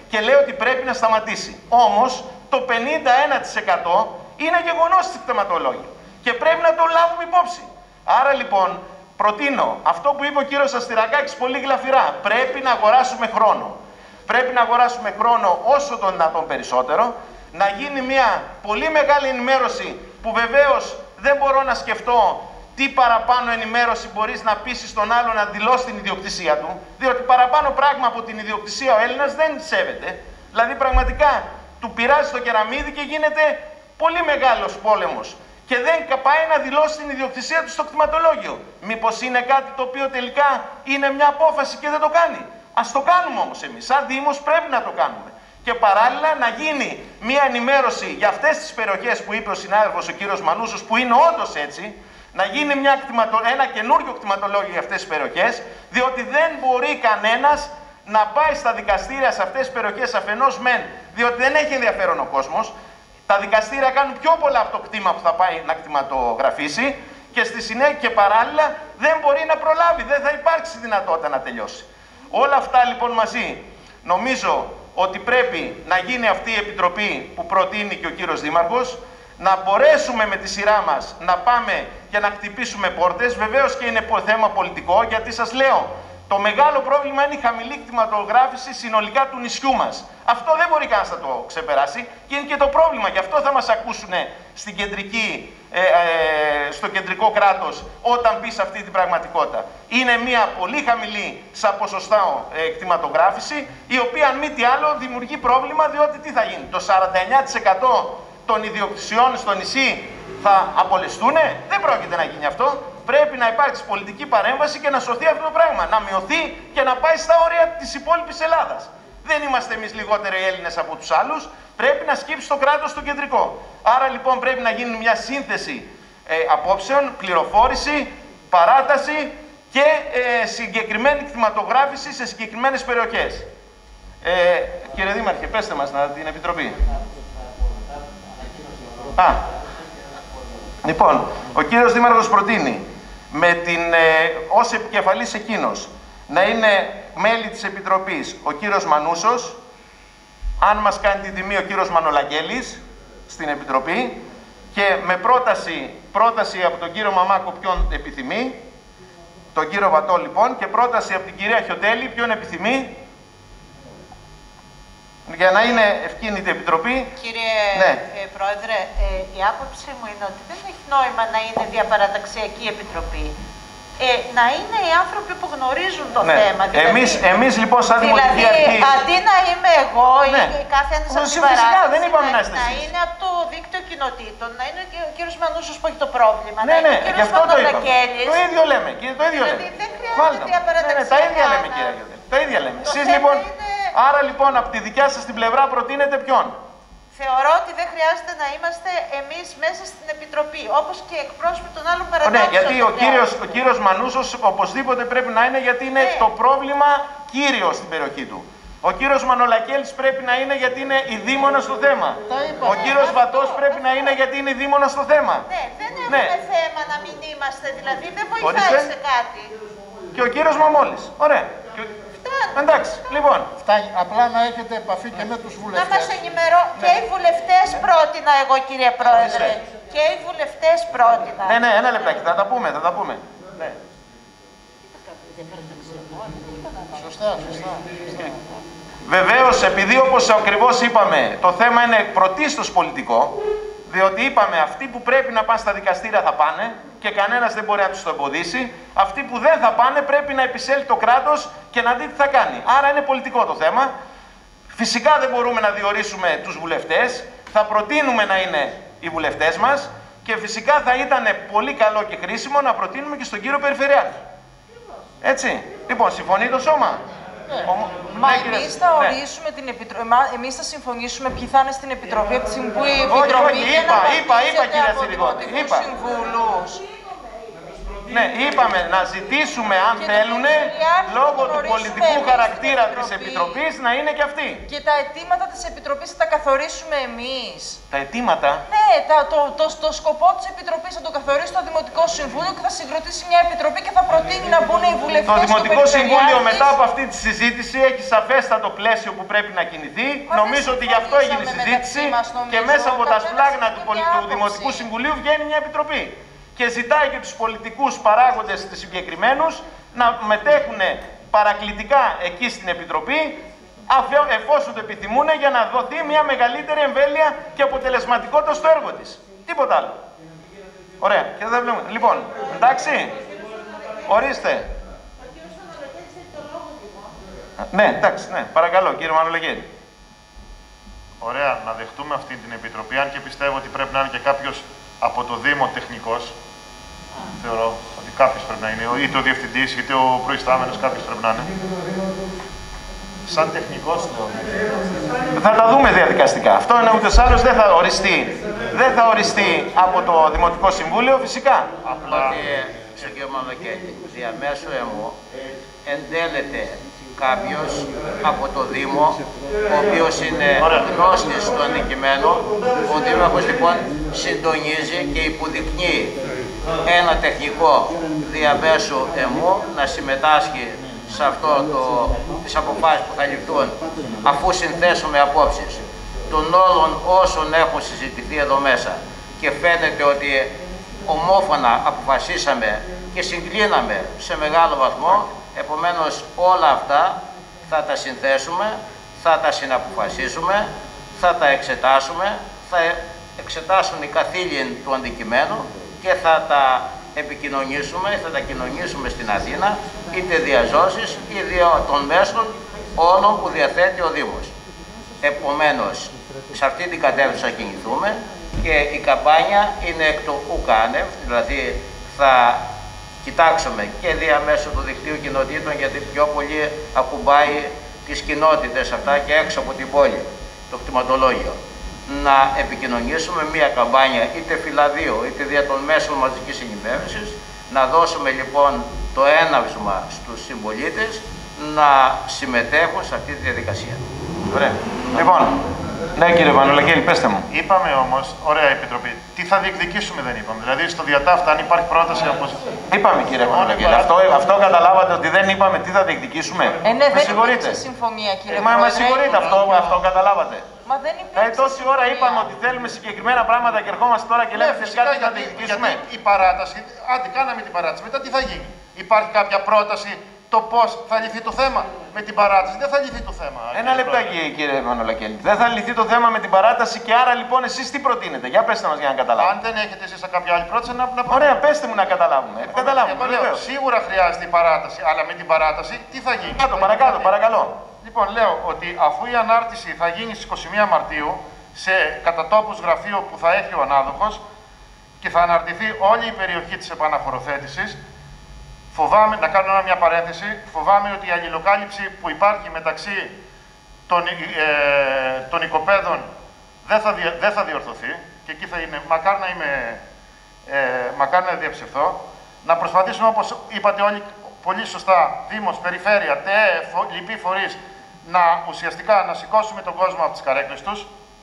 και λέει ότι πρέπει να σταματήσει. Όμως το πενήντα ένα τοις εκατό είναι γεγονός στη κτηματολόγια και πρέπει να το λάβουμε υπόψη. Άρα λοιπόν προτείνω αυτό που είπε ο κύριος Αστηρακάκης πολύ γλαφυρά. Πρέπει να αγοράσουμε χρόνο. Πρέπει να αγοράσουμε χρόνο όσο το δυνατόν περισσότερο, να γίνει μια πολύ μεγάλη ενημέρωση που βεβαίως δεν μπορώ να σκεφτώ τι παραπάνω ενημέρωση μπορείς να πείσεις τον άλλο να δηλώσει την ιδιοκτησία του, διότι παραπάνω πράγμα από την ιδιοκτησία ο Έλληνας δεν σέβεται. Δηλαδή πραγματικά του πειράζει το κεραμίδι και γίνεται πολύ μεγάλος πόλεμος και δεν πάει να δηλώσει την ιδιοκτησία του στο κτηματολόγιο. Μήπως είναι κάτι το οποίο τελικά είναι μια απόφαση και δεν το κάνει. Ας το κάνουμε όμως εμείς. Σαν Δήμος πρέπει να το κάνουμε. Και παράλληλα να γίνει μια ενημέρωση για αυτές τις περιοχές που είπε ο συνάδελφος ο κύριος Μανούσος, που είναι όντως έτσι, να γίνει μια κτηματο... ένα καινούριο κτηματολόγιο για αυτές τις περιοχές, διότι δεν μπορεί κανένας να πάει στα δικαστήρια σε αυτές τις περιοχές αφενός μεν, διότι δεν έχει ενδιαφέρον ο κόσμος. Τα δικαστήρια κάνουν πιο πολλά από το κτήμα που θα πάει να κτηματογραφήσει και στη συνέχεια και παράλληλα δεν μπορεί να προλάβει, δεν θα υπάρξει δυνατότητα να τελειώσει. Όλα αυτά λοιπόν μαζί νομίζω ότι πρέπει να γίνει αυτή η επιτροπή που προτείνει και ο κύριος Δήμαρχος, να μπορέσουμε με τη σειρά μας να πάμε και να χτυπήσουμε πόρτες. Βεβαίως και είναι θέμα πολιτικό, γιατί σας λέω, το μεγάλο πρόβλημα είναι η χαμηλή κτηματογράφηση συνολικά του νησιού μας. Αυτό δεν μπορεί κανένας να το ξεπεράσει και είναι και το πρόβλημα. Γι' αυτό θα μας ακούσουν στην κεντρική, ε, ε, στο κεντρικό κράτος όταν πει σε αυτή την πραγματικότητα. Είναι μια πολύ χαμηλή σαν ποσοστά ε, κτηματογράφηση, η οποία αν μη τι άλλο δημιουργεί πρόβλημα, διότι τι θα γίνει, το σαράντα εννέα τοις εκατό των ιδιοκτησιών στο νησί θα απολεστούνε. Δεν πρόκειται να γίνει αυτό. Πρέπει να υπάρξει πολιτική παρέμβαση και να σωθεί αυτό το πράγμα. Να μειωθεί και να πάει στα όρια της υπόλοιπης Ελλάδας. Δεν είμαστε εμείς λιγότεροι Έλληνες από τους άλλους. Πρέπει να σκύψει το κράτος στο κεντρικό. Άρα λοιπόν πρέπει να γίνει μια σύνθεση ε, απόψεων, πληροφόρηση, παράταση και ε, συγκεκριμένη κτηματογράφηση σε συγκεκριμένες περιοχές. Ε, κύριε Δήμαρχε, πέστε μας να την Επιτροπή. Α, λοιπόν, ο κύριος Δήμαρχος προτείνει με την, ε, ως επικεφαλής εκείνος να είναι μέλη της Επιτροπής ο κύριος Μανούσος, αν μας κάνει την τιμή ο κύριος Μανολακέλης στην Επιτροπή, και με πρόταση, πρόταση από τον κύριο Μαμάκο ποιον επιθυμεί, τον κύριο Βατό λοιπόν, και πρόταση από την κυρία Χιωτέλη ποιον επιθυμεί, για να είναι ευκίνητη επιτροπή. Κύριε ναι. ε, Πρόεδρε, ε, η άποψή μου είναι ότι δεν έχει νόημα να είναι διαπαραταξιακή επιτροπή. Ε, να είναι οι άνθρωποι που γνωρίζουν το ναι. θέμα. Δηλαδή, εμείς, εμείς λοιπόν σαν Δημοτική δηλαδή, Αρχή... αντί να είμαι εγώ ναι. ή κάθε ένας από την παράταση, δεν είπαμε να, να είναι από το δίκτυο κοινοτήτων, να είναι και ο κύριος Μανούσος που έχει το πρόβλημα, ναι, να είναι ναι, ο κύριος Μανολακέλης. Το ίδιο λέμε, κύριε, το ίδιο δηλαδή, λέμε. δεν χρειάζεται διαπαραταξιακά. Ναι, ναι, τα ίδια λέμε, κύριε Γιώργη. Τα ίδια λέμε. Εσείς λοιπόν, άρα λοιπόν από τη δικιά σας την πλευρά προτείνετε ποιον? Θεωρώ ότι δεν χρειάζεται να είμαστε εμείς μέσα στην Επιτροπή, όπως και εκπρόσωποι των άλλων παρατάξεων. Ναι, γιατί ο κύριος, ο κύριος Μανούσος οπωσδήποτε πρέπει να είναι, γιατί είναι ναι. το πρόβλημα κύριο στην περιοχή του. Ο κύριος Μανολακέλης πρέπει να είναι γιατί είναι η δήμονα στο θέμα. Ο ναι, κύριος αυτό, Βατός αυτό, πρέπει αυτό. να είναι γιατί είναι η δήμονα στο θέμα. Ναι, δεν έχουμε ναι. θέμα να μην είμαστε, δηλαδή δεν βοηθάει Ορίστε. σε κάτι. Και ο κύριος Μαμόλης. Ωραία. Εντάξει, λοιπόν. Φτάνει. Απλά να έχετε επαφή και με τους βουλευτές. Να μας ενημερώ. Ναι. Και οι βουλευτές πρότεινα εγώ, κύριε Πρόεδρε. Ναι. Και οι βουλευτές πρότεινα. Ναι, ναι, ένα λεπτάκι. Θα τα πούμε, θα τα πούμε. Ναι. Σωστά, σωστά. Βεβαίως, επειδή όπως ακριβώς είπαμε, το θέμα είναι πρωτίστως πολιτικό, διότι είπαμε αυτοί που πρέπει να πάνε στα δικαστήρια θα πάνε και κανένας δεν μπορεί να τους το εμποδίσει. Αυτοί που δεν θα πάνε πρέπει να επισέλθει το κράτος και να δει τι θα κάνει. Άρα είναι πολιτικό το θέμα. Φυσικά δεν μπορούμε να διορίσουμε τους βουλευτές. Θα προτείνουμε να είναι οι βουλευτές μας και φυσικά θα ήταν πολύ καλό και χρήσιμο να προτείνουμε και στον κύριο Περιφερειάρχη. Έτσι. Λοιπόν, συμφωνεί το σώμα? Ναι. Μα εμείς θα ορίσουμε την Επιτροπή, εμείς θα συμφωνήσουμε ποιοι θα είναι στην Επιτροπή από τη στιγμή που η Επιτροπή όχι, όχι, είπα, είπα, είπα, κύριε Συριγότη, είπα. Συμβούλους. Ναι, είπαμε να ζητήσουμε, αν θέλουν, λόγω του πολιτικού χαρακτήρα της Επιτροπής, να είναι και αυτοί. Και τα αιτήματα της Επιτροπής θα τα καθορίσουμε εμείς. Τα αιτήματα? Ναι, τα, το, το, το, το σκοπό της Επιτροπής θα το καθορίσει το Δημοτικό Συμβούλιο και θα συγκροτήσει μια Επιτροπή και θα προτείνει να μπουν οι βουλευτές. Το Δημοτικό Συμβούλιο μετά από αυτή τη συζήτηση έχει σαφέστατο πλαίσιο που πρέπει να κινηθεί. Μα νομίζω ότι γι' αυτό έγινε η συζήτηση και μέσα από τα σπλάγνα του, του Δημοτικού Συμβουλίου βγαίνει μια Επιτροπή. Και ζητάει και τους πολιτικούς παράγοντες τους συγκεκριμένους να μετέχουν παρακλητικά εκεί στην Επιτροπή, εφόσον το επιθυμούν, για να δοθεί μια μεγαλύτερη εμβέλεια και αποτελεσματικότητα στο έργο της. Τίποτα άλλο. Ωραία. Και δεν βλέπουμε. Λοιπόν, εντάξει. Ορίστε. Ναι, εντάξει, ναι. Παρακαλώ, κύριε Μανολακέλη. Ωραία, να δεχτούμε αυτή την Επιτροπή, αν και πιστεύω ότι πρέπει να είναι και κάποιος από το Δήμο τεχνικός. Θεωρώ ότι κάποιος πρέπει να είναι, είτε ο διευθυντής, είτε ο προϊστάμενος, κάποιος πρέπει να είναι. Σαν τεχνικός, λέω. Θα τα δούμε διαδικαστικά. Αυτό είναι ούτως άλλως δεν θα οριστεί. Δεν θα οριστεί από το Δημοτικό Συμβούλιο, φυσικά. Απλά ότι στον κύριο Μανολακέλη, διαμέσου εμού, εντέλεται κάποιος από το Δήμο, ο οποίος είναι γνώστης του αντικειμένου. Ο Δήμαρχος λοιπόν συντονίζει και υποδεικνύει ένα τεχνικό διαμέσου εμού να συμμετάσχει σε αυτό το, τις αποφάσεις που θα ληφθούν, αφού συνθέσουμε απόψεις των όλων όσων έχουν συζητηθεί εδώ μέσα και φαίνεται ότι ομόφωνα αποφασίσαμε και συγκλίναμε σε μεγάλο βαθμό. Επομένως όλα αυτά θα τα συνθέσουμε, θα τα συναποφασίσουμε, θα τα εξετάσουμε, θα εξετάσουν οι καθήλυν του αντικειμένου και θα τα επικοινωνήσουμε, θα τα κοινωνήσουμε στην Αθήνα, είτε διαζώσεις ή δια των μέσων όλων που διαθέτει ο Δήμος. Επομένως, σε αυτή την κατεύθυνση θα κινηθούμε και η καμπάνια είναι εκ του ουκάνευ, δηλαδή θα κοιτάξουμε και διαμέσου του δικτύου κοινοτήτων, γιατί πιο πολύ ακουμπάει τις κοινότητες αυτά και έξω από την πόλη, το κτηματολόγιο. Να επικοινωνήσουμε μία καμπάνια είτε φυλαδίου είτε δια των μέσων μαζικής ενημέρωσης, να δώσουμε λοιπόν το έναυσμα στους συμπολίτες να συμμετέχουν σε αυτή τη διαδικασία. Ωραία. Λοιπόν, ναι κύριε Μανολακέλη, πέστε μου. Είπαμε όμως, ωραία Επιτροπή, τι θα διεκδικήσουμε δεν είπαμε. Δηλαδή στο διατάφτα αν υπάρχει πρόταση από... Είπαμε κύριε Μανολακέλη, αυτό, αυτό καταλάβατε ότι δεν είπαμε τι θα διεκδικήσουμε. Ε, ναι, με δεν υπήρξε συμφωνία κύριε ε, Μα με συγχωρείτε, αυτό, αυτό καταλάβατε. Μα δεν υπήρξε. Ε, τόση ώρα είπαμε ότι θέλουμε συγκεκριμένα πράγματα και ερχόμαστε τώρα και λέμε φυσικά τι θα διεκδικήσουμε. Γιατί η παράταση, άντε κάναμε την παράταση, μετά τι θα γίνει. Υπάρχει κάποια πρόταση το πώς θα λυθεί το θέμα με την παράταση? Δεν θα λυθεί το θέμα. Ένα λεπτάκι κύριε Μανολακέλη. Δεν θα λυθεί το θέμα με την παράταση και άρα λοιπόν εσείς τι προτείνετε? Για πέστε μας για να καταλάβουμε. Αν δεν έχετε εσείς κάποια άλλη πρόταση να, να... Ωραία, πέστε μου να καταλάβουμε. Ε, καταλάβουμε. Ε, λέω, σίγουρα χρειάζεται η παράταση, αλλά με την παράταση τι θα γίνει? Κάτω, παρακάτω, παρακαλώ. Λοιπόν, λέω ότι αφού η ανάρτηση θα γίνει στις είκοσι μία Μαρτίου σε κατατόπους γραφείο που θα έχει ο ανάδοχος και θα αναρτηθεί όλη η περιοχή της επαναχωροθέτησης, φοβάμαι, να κάνω μια παρένθεση, φοβάμαι ότι η αλληλοκάλυψη που υπάρχει μεταξύ των, ε, των οικοπαίδων δεν θα, δια, δεν θα διορθωθεί και εκεί θα είναι, μακάρι να είμαι, ε, μακάρι να διαψευθώ, να προσπαθήσουμε όπως είπατε όλοι πολύ σωστά, Δήμος, Περιφέρεια, ΤΕΕ, φο, λοιποί φορείς, να ουσιαστικά να σηκώσουμε τον κόσμο από τις καρέκλες τους.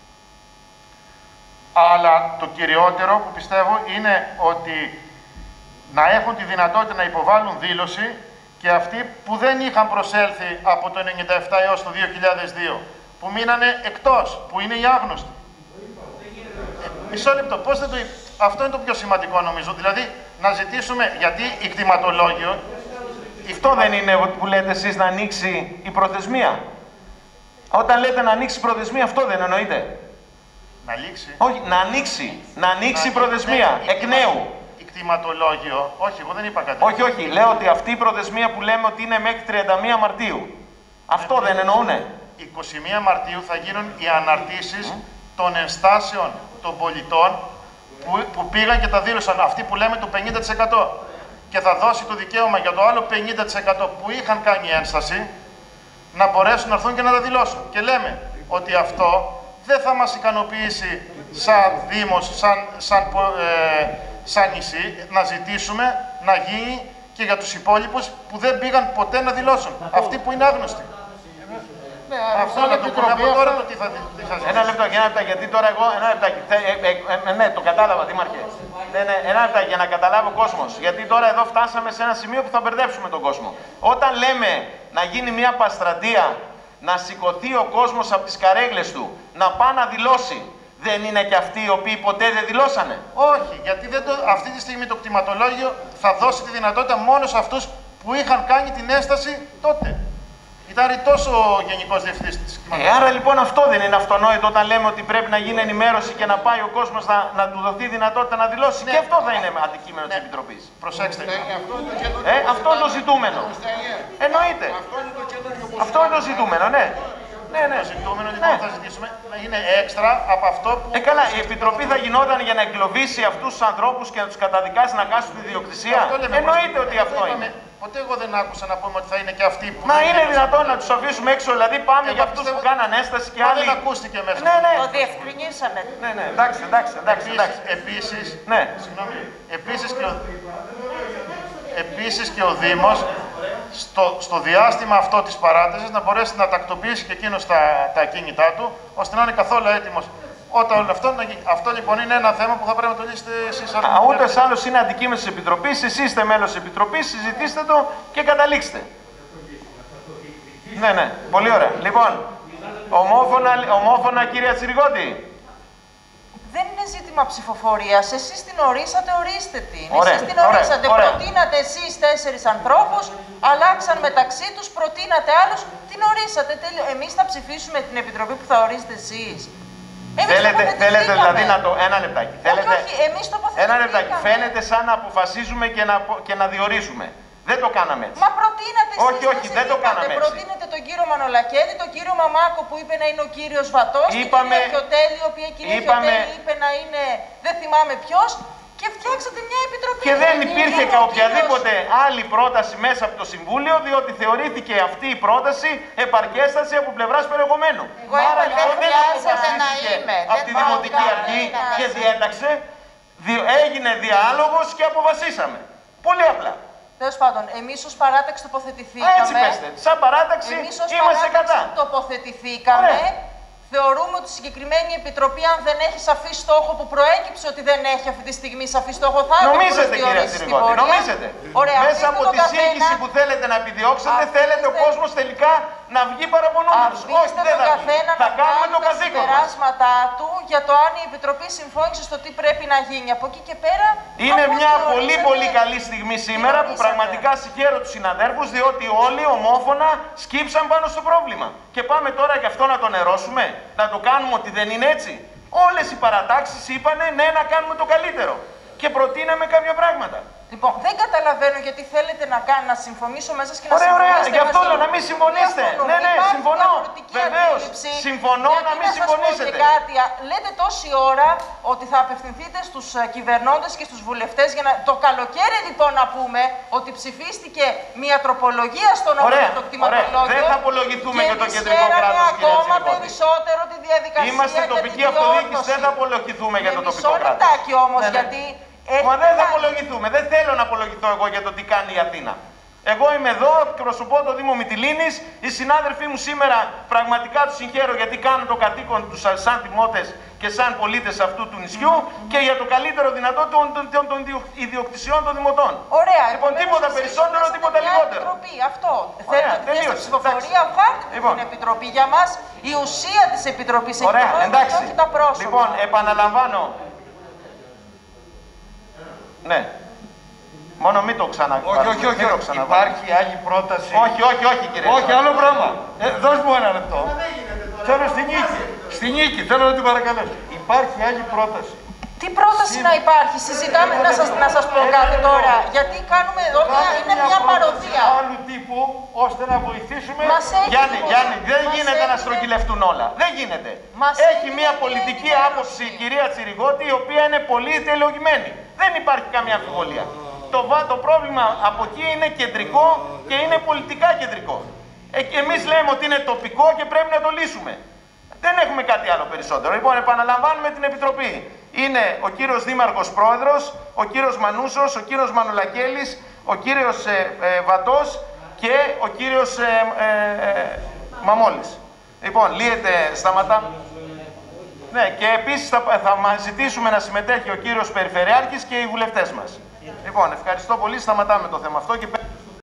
Αλλά το κυριότερο που πιστεύω είναι ότι να έχουν τη δυνατότητα να υποβάλουν δήλωση και αυτοί που δεν είχαν προσέλθει από το ενενήντα επτά έως το δύο χιλιάδες δύο, που μείνανε εκτός, που είναι οι άγνωστοι. Ε, μισό λεπτό, πώς δεν το είπε. Αυτό είναι το πιο σημαντικό νομίζω, δηλαδή να ζητήσουμε, γιατί η κτηματολόγιο... Αυτό δεν είναι που λέτε εσείς να ανοίξει η προθεσμία? Όταν λέτε να ανοίξει η προθεσμία, αυτό δεν εννοείται? Να ανοίξει. Όχι, να ανοίξει, να ανοίξει η προθεσμία, εκ νέου. Κτηματολόγιο. Όχι, εγώ δεν είπα κάτι. Όχι, όχι. Λέω ότι αυτή η προθεσμία που λέμε ότι είναι μέχρι τριάντα μία Μαρτίου. Αυτό ε, δεν εννοούνε? είκοσι μία Μαρτίου θα γίνουν οι αναρτήσεις mm. των ενστάσεων των πολιτών που, που πήγαν και τα δήλωσαν. Αυτοί που λέμε το πενήντα τοις εκατό. Και θα δώσει το δικαίωμα για το άλλο πενήντα τοις εκατό που είχαν κάνει ένσταση να μπορέσουν να έρθουν και να τα δηλώσουν. Και λέμε ότι αυτό δεν θα μας ικανοποιήσει σαν Δήμος, σαν, σαν, ε, σαν νησί να ζητήσουμε να γίνει και για τους υπόλοιπους που δεν πήγαν ποτέ να δηλώσουν. Αυτοί που είναι άγνωστοι. Ναι, αυτό να το πούμε από τώρα το τι θα ζητήσουμε. Ένα λεπτό, ένα λεπτό, γιατί τώρα εγώ, ένα λεπτάκι, ε, ε, ε, ναι, το κατάλαβα, Δήμαρχε. Ναι, ναι, ένα λεπτάκι για να καταλάβει ο κόσμος. Γιατί τώρα εδώ φτάσαμε σε ένα σημείο που θα μπερδέψουμε τον κόσμο. Όταν λέμε να γίνει μια παστραντία, να σηκωθεί ο κόσμος από τις καρέγλες του, να πάει να δηλώσει, δεν είναι και αυτοί οι οποίοι ποτέ δεν δηλώσανε? Όχι, γιατί δεν το, αυτή τη στιγμή το κτηματολόγιο θα δώσει τη δυνατότητα μόνο σε αυτούς που είχαν κάνει την έσταση τότε. Ήταν ρητός ο Γενικός Διευθυντής της κτηματολογίας. Ε, άρα λοιπόν αυτό δεν είναι αυτονόητο όταν λέμε ότι πρέπει να γίνει ενημέρωση και να πάει ο κόσμος να, να του δοθεί δυνατότητα να δηλώσει? Ναι. Και αυτό θα είναι αντικείμενο ναι. της Επιτροπής. Προσέξτε. Ναι, αυτό είναι το καινούργιο. Ε, αυτό είναι το ζητούμενο. Εννοείται. Αυτό είναι το καινούργιο. Αυτό είναι το ζητούμενο, ναι. Ναι, ναι. Το ζητούμενο λοιπόν ναι. θα ζητήσουμε να είναι έξτρα από αυτό που... Ε, καλά, η Επιτροπή θα γινόταν για να εγκλωβίσει αυτούς τους ανθρώπους και να τους καταδικάσει να χάσουν τη ιδιοκτησία. Εννοείται ότι αυτό είναι. Ποτέ εγώ δεν άκουσα να πούμε ότι θα είναι και αυτοί που... Μα είναι δυνατόν να τους αφήσουμε έξω, δηλαδή πάμε για αυτούς που κάναν έσταση και άλλοι... δεν ακούστηκε μέσα. Ναι, ναι. Το διευκρινίσαμε. Ναι, ναι, εντάξει, εντάξει, εντάξει. εντάξει. Επίσης, ναι. Συγγνώμη, επίσης και ο... Επίσης και ο Δήμος στο, στο διάστημα αυτό της παράτασης να μπορέσει να τακτοποιήσει και εκείνος τα, τα ακίνητά του, ώστε να είναι καθόλου έτοιμος. Όταν όλο αυτό, αυτό λοιπόν είναι ένα θέμα που θα πρέπει να το λύσετε εσείς. Ούτως άλλως είναι αντικείμενο της Επιτροπής, εσείς είστε μέλος της Επιτροπής, συζητήστε το και καταλήξτε. Ναι, ναι, πολύ ωραία. Λοιπόν, ομόφωνα, ομόφωνα κυρία Τσιριγότη. Δεν είναι ζήτημα ψηφοφορίας. Εσείς την ορίσατε, ορίστε την. Ωραία, εσείς την ορίσατε. Ωραία, προτείνατε εσείς τέσσερις ανθρώπους, αλλάξαν μεταξύ τους, προτείνατε άλλους, την ορίσατε. Εμείς θα ψηφίσουμε την Επιτροπή που θα ορίσετε εσείς. Εμείς θέλετε, θέλετε δηλαδή να το... Ένα λεπτάκι. Όχι, θέλετε... όχι, εμείς τοποθετηθήκαμε. Ένα λεπτάκι. Φαίνεται σαν να αποφασίζουμε και να, και να διορίζουμε. Δεν το κάναμε έτσι. Μα προτείνατε εσείς. Όχι, όχι, δεν το κάναμε έτσι. Προτείνετε τον κύριο Μανολακέδη, τον κύριο Μαμάκο που είπε να είναι ο κύριος Βατός, είπαμε, την κυρία Χιωτέλη, η οποία κυρία είπαμε, Χιωτέλη είπε να είναι, δεν θυμάμαι ποιος, και φτιάξατε μια επιτροπή. Και δεν υπήρχε και οποιαδήποτε άλλη πρόταση μέσα από το Συμβούλιο, διότι θεωρήθηκε αυτή η πρόταση επαρκέσταση από πλευράς περιεχομένου. Άρα λοιπόν δεν αποφασίστηκε από τη Δημοτική Αρχή και διέταξε, έγινε διάλογος και αποφασίσαμε. Πολύ απλά. Τέλος πάντων, εμείς ως παράταξη τοποθετηθήκαμε. Έτσι πέστε, σαν παράταξη εμείς ως είμαστε παράταξη κατά. τοποθετηθήκαμε. Ωραία. Θεωρούμε ότι η συγκεκριμένη επιτροπή, αν δεν έχει σαφή στόχο, που προέκυψε ότι δεν έχει αυτή τη στιγμή σαφή στόχο, θα νομίζετε, κυρία Τσιριγότη, νομίζετε. Ωραία, μέσα από τη σύγχυση που θέλετε να επιδιώξετε, αφήστε, θέλετε ο κόσμος τελικά να βγει παραπονούμενος. Όχι, δεν θα βγει. Θα κάνουμε το καθήκον μας. Συμπεράσματά του για το αν η Επιτροπή συμφώνησε στο τι πρέπει να γίνει. Από εκεί και πέρα. Είναι μια πολύ πολύ καλή στιγμή σήμερα που πραγματικά συγχαίρω τους συναδέρφους, διότι όλοι ομόφωνα σκύψαν πάνω στο πρόβλημα. Και πάμε τώρα και αυτό να το νερώσουμε, να το κάνουμε ότι δεν είναι έτσι. Όλες οι παρατάξεις είπανε ναι, να κάνουμε το καλύτερο. Και προτείναμε κάποια πράγματα. Λοιπόν, δεν καταλαβαίνω γιατί θέλετε να, κάνω, να συμφωνήσω μέσα και να ωραία, συμφωνήσετε. Ωραία, γι' αυτό λέω να μην συμφωνήσετε. Ναι, ναι, υπάρχει συμφωνώ. Βεβαίως, συμφωνώ να μην συμφωνήσετε. Κάτι, λέτε τόση ώρα ότι θα απευθυνθείτε στους κυβερνώντες και στους βουλευτές για να... Το καλοκαίρι λοιπόν να πούμε ότι ψηφίστηκε μια τροπολογία στον νόμο για το κτηματολόγιο. Δεν θα απολογηθούμε για το κεντρικό κράτος, κυρία ακόμα περισσότερο τη διαδικασία. Είμαστε τοπική αυτοδιοίκηση, δεν θα απολογηθούμε για το τοπικό κράτος. Μισό λεπτάκι όμως, γιατί Μα δεν θα απολογηθούμε. Δεν θέλω να απολογηθώ εγώ για το τι κάνει η Αθήνα. Εγώ είμαι εδώ, εκπροσωπώ το Δήμο Μυτιλήνης. Οι συνάδελφοί μου σήμερα πραγματικά τους συγχαίρω γιατί κάνουν το καθήκον τους σαν δημότες και σαν πολίτες αυτού του νησιού και για το καλύτερο δυνατό των, των, των, των ιδιοκτησιών των δημοτών. Ωραία. Λοιπόν, τίποτα περισσότερο, τίποτα λιγότερο. Επιτροπή, αυτό. Θέλετε ότι στην ψηφοφορία βγάλτε λοιπόν. την Επιτροπή. Για μας η ουσία της Επιτροπής έχει Ωραία, εντάξει. όχι τα πρόσωπα. Λοιπόν, επαναλαμβάνω. Ναι. Μόνο μην το ξαναβάλω. Όχι, όχι, όχι. όχι. Υπάρχει άλλη πρόταση. Όχι, όχι, όχι, κύριε. Όχι, άλλο πράγμα. Ε, δώσ' μου ένα λεπτό. Θέλω στη νίκη. Στη νίκη, θέλω να την παρακαλέσω. Υπάρχει άλλη πρόταση. Τι πρόταση Συν... να υπάρχει, συζητάμε, να σας, να σας πω κάτι τώρα. Γιατί κάνουμε εδώ μια, είναι μια παροδία. Άλλου τύπου, ώστε να βοηθήσουμε. Γιάννη, Γιάννη, δεν γίνεται να στρογγυλευτούν όλα. Δεν γίνεται. Μας έχει μια πολιτική άποψη η κυρία Τσιριγότη, η οποία είναι πολύ αιτιολογημένη. Δεν υπάρχει καμία αμφιβολία. Το, το πρόβλημα από εκεί είναι κεντρικό και είναι πολιτικά κεντρικό. Ε, εμείς λέμε ότι είναι τοπικό και πρέπει να το λύσουμε. Δεν έχουμε κάτι άλλο περισσότερο. Λοιπόν, επαναλαμβάνουμε την Επιτροπή. είναι ο κύριος Δήμαρχος Πρόεδρος, ο κύριος Μανούσος, ο κύριος Μανολακέλης, ο κύριος ε, ε, Βατός και ο κύριος ε, ε, ε, Μαμόλης. Λοιπόν, λύεται, σταματά. Ναι, και επίσης θα, θα μας ζητήσουμε να συμμετέχει ο κύριος Περιφερειάρχης και οι βουλευτές μας. Λοιπόν, ευχαριστώ πολύ, σταματάμε το θέμα αυτό. Και...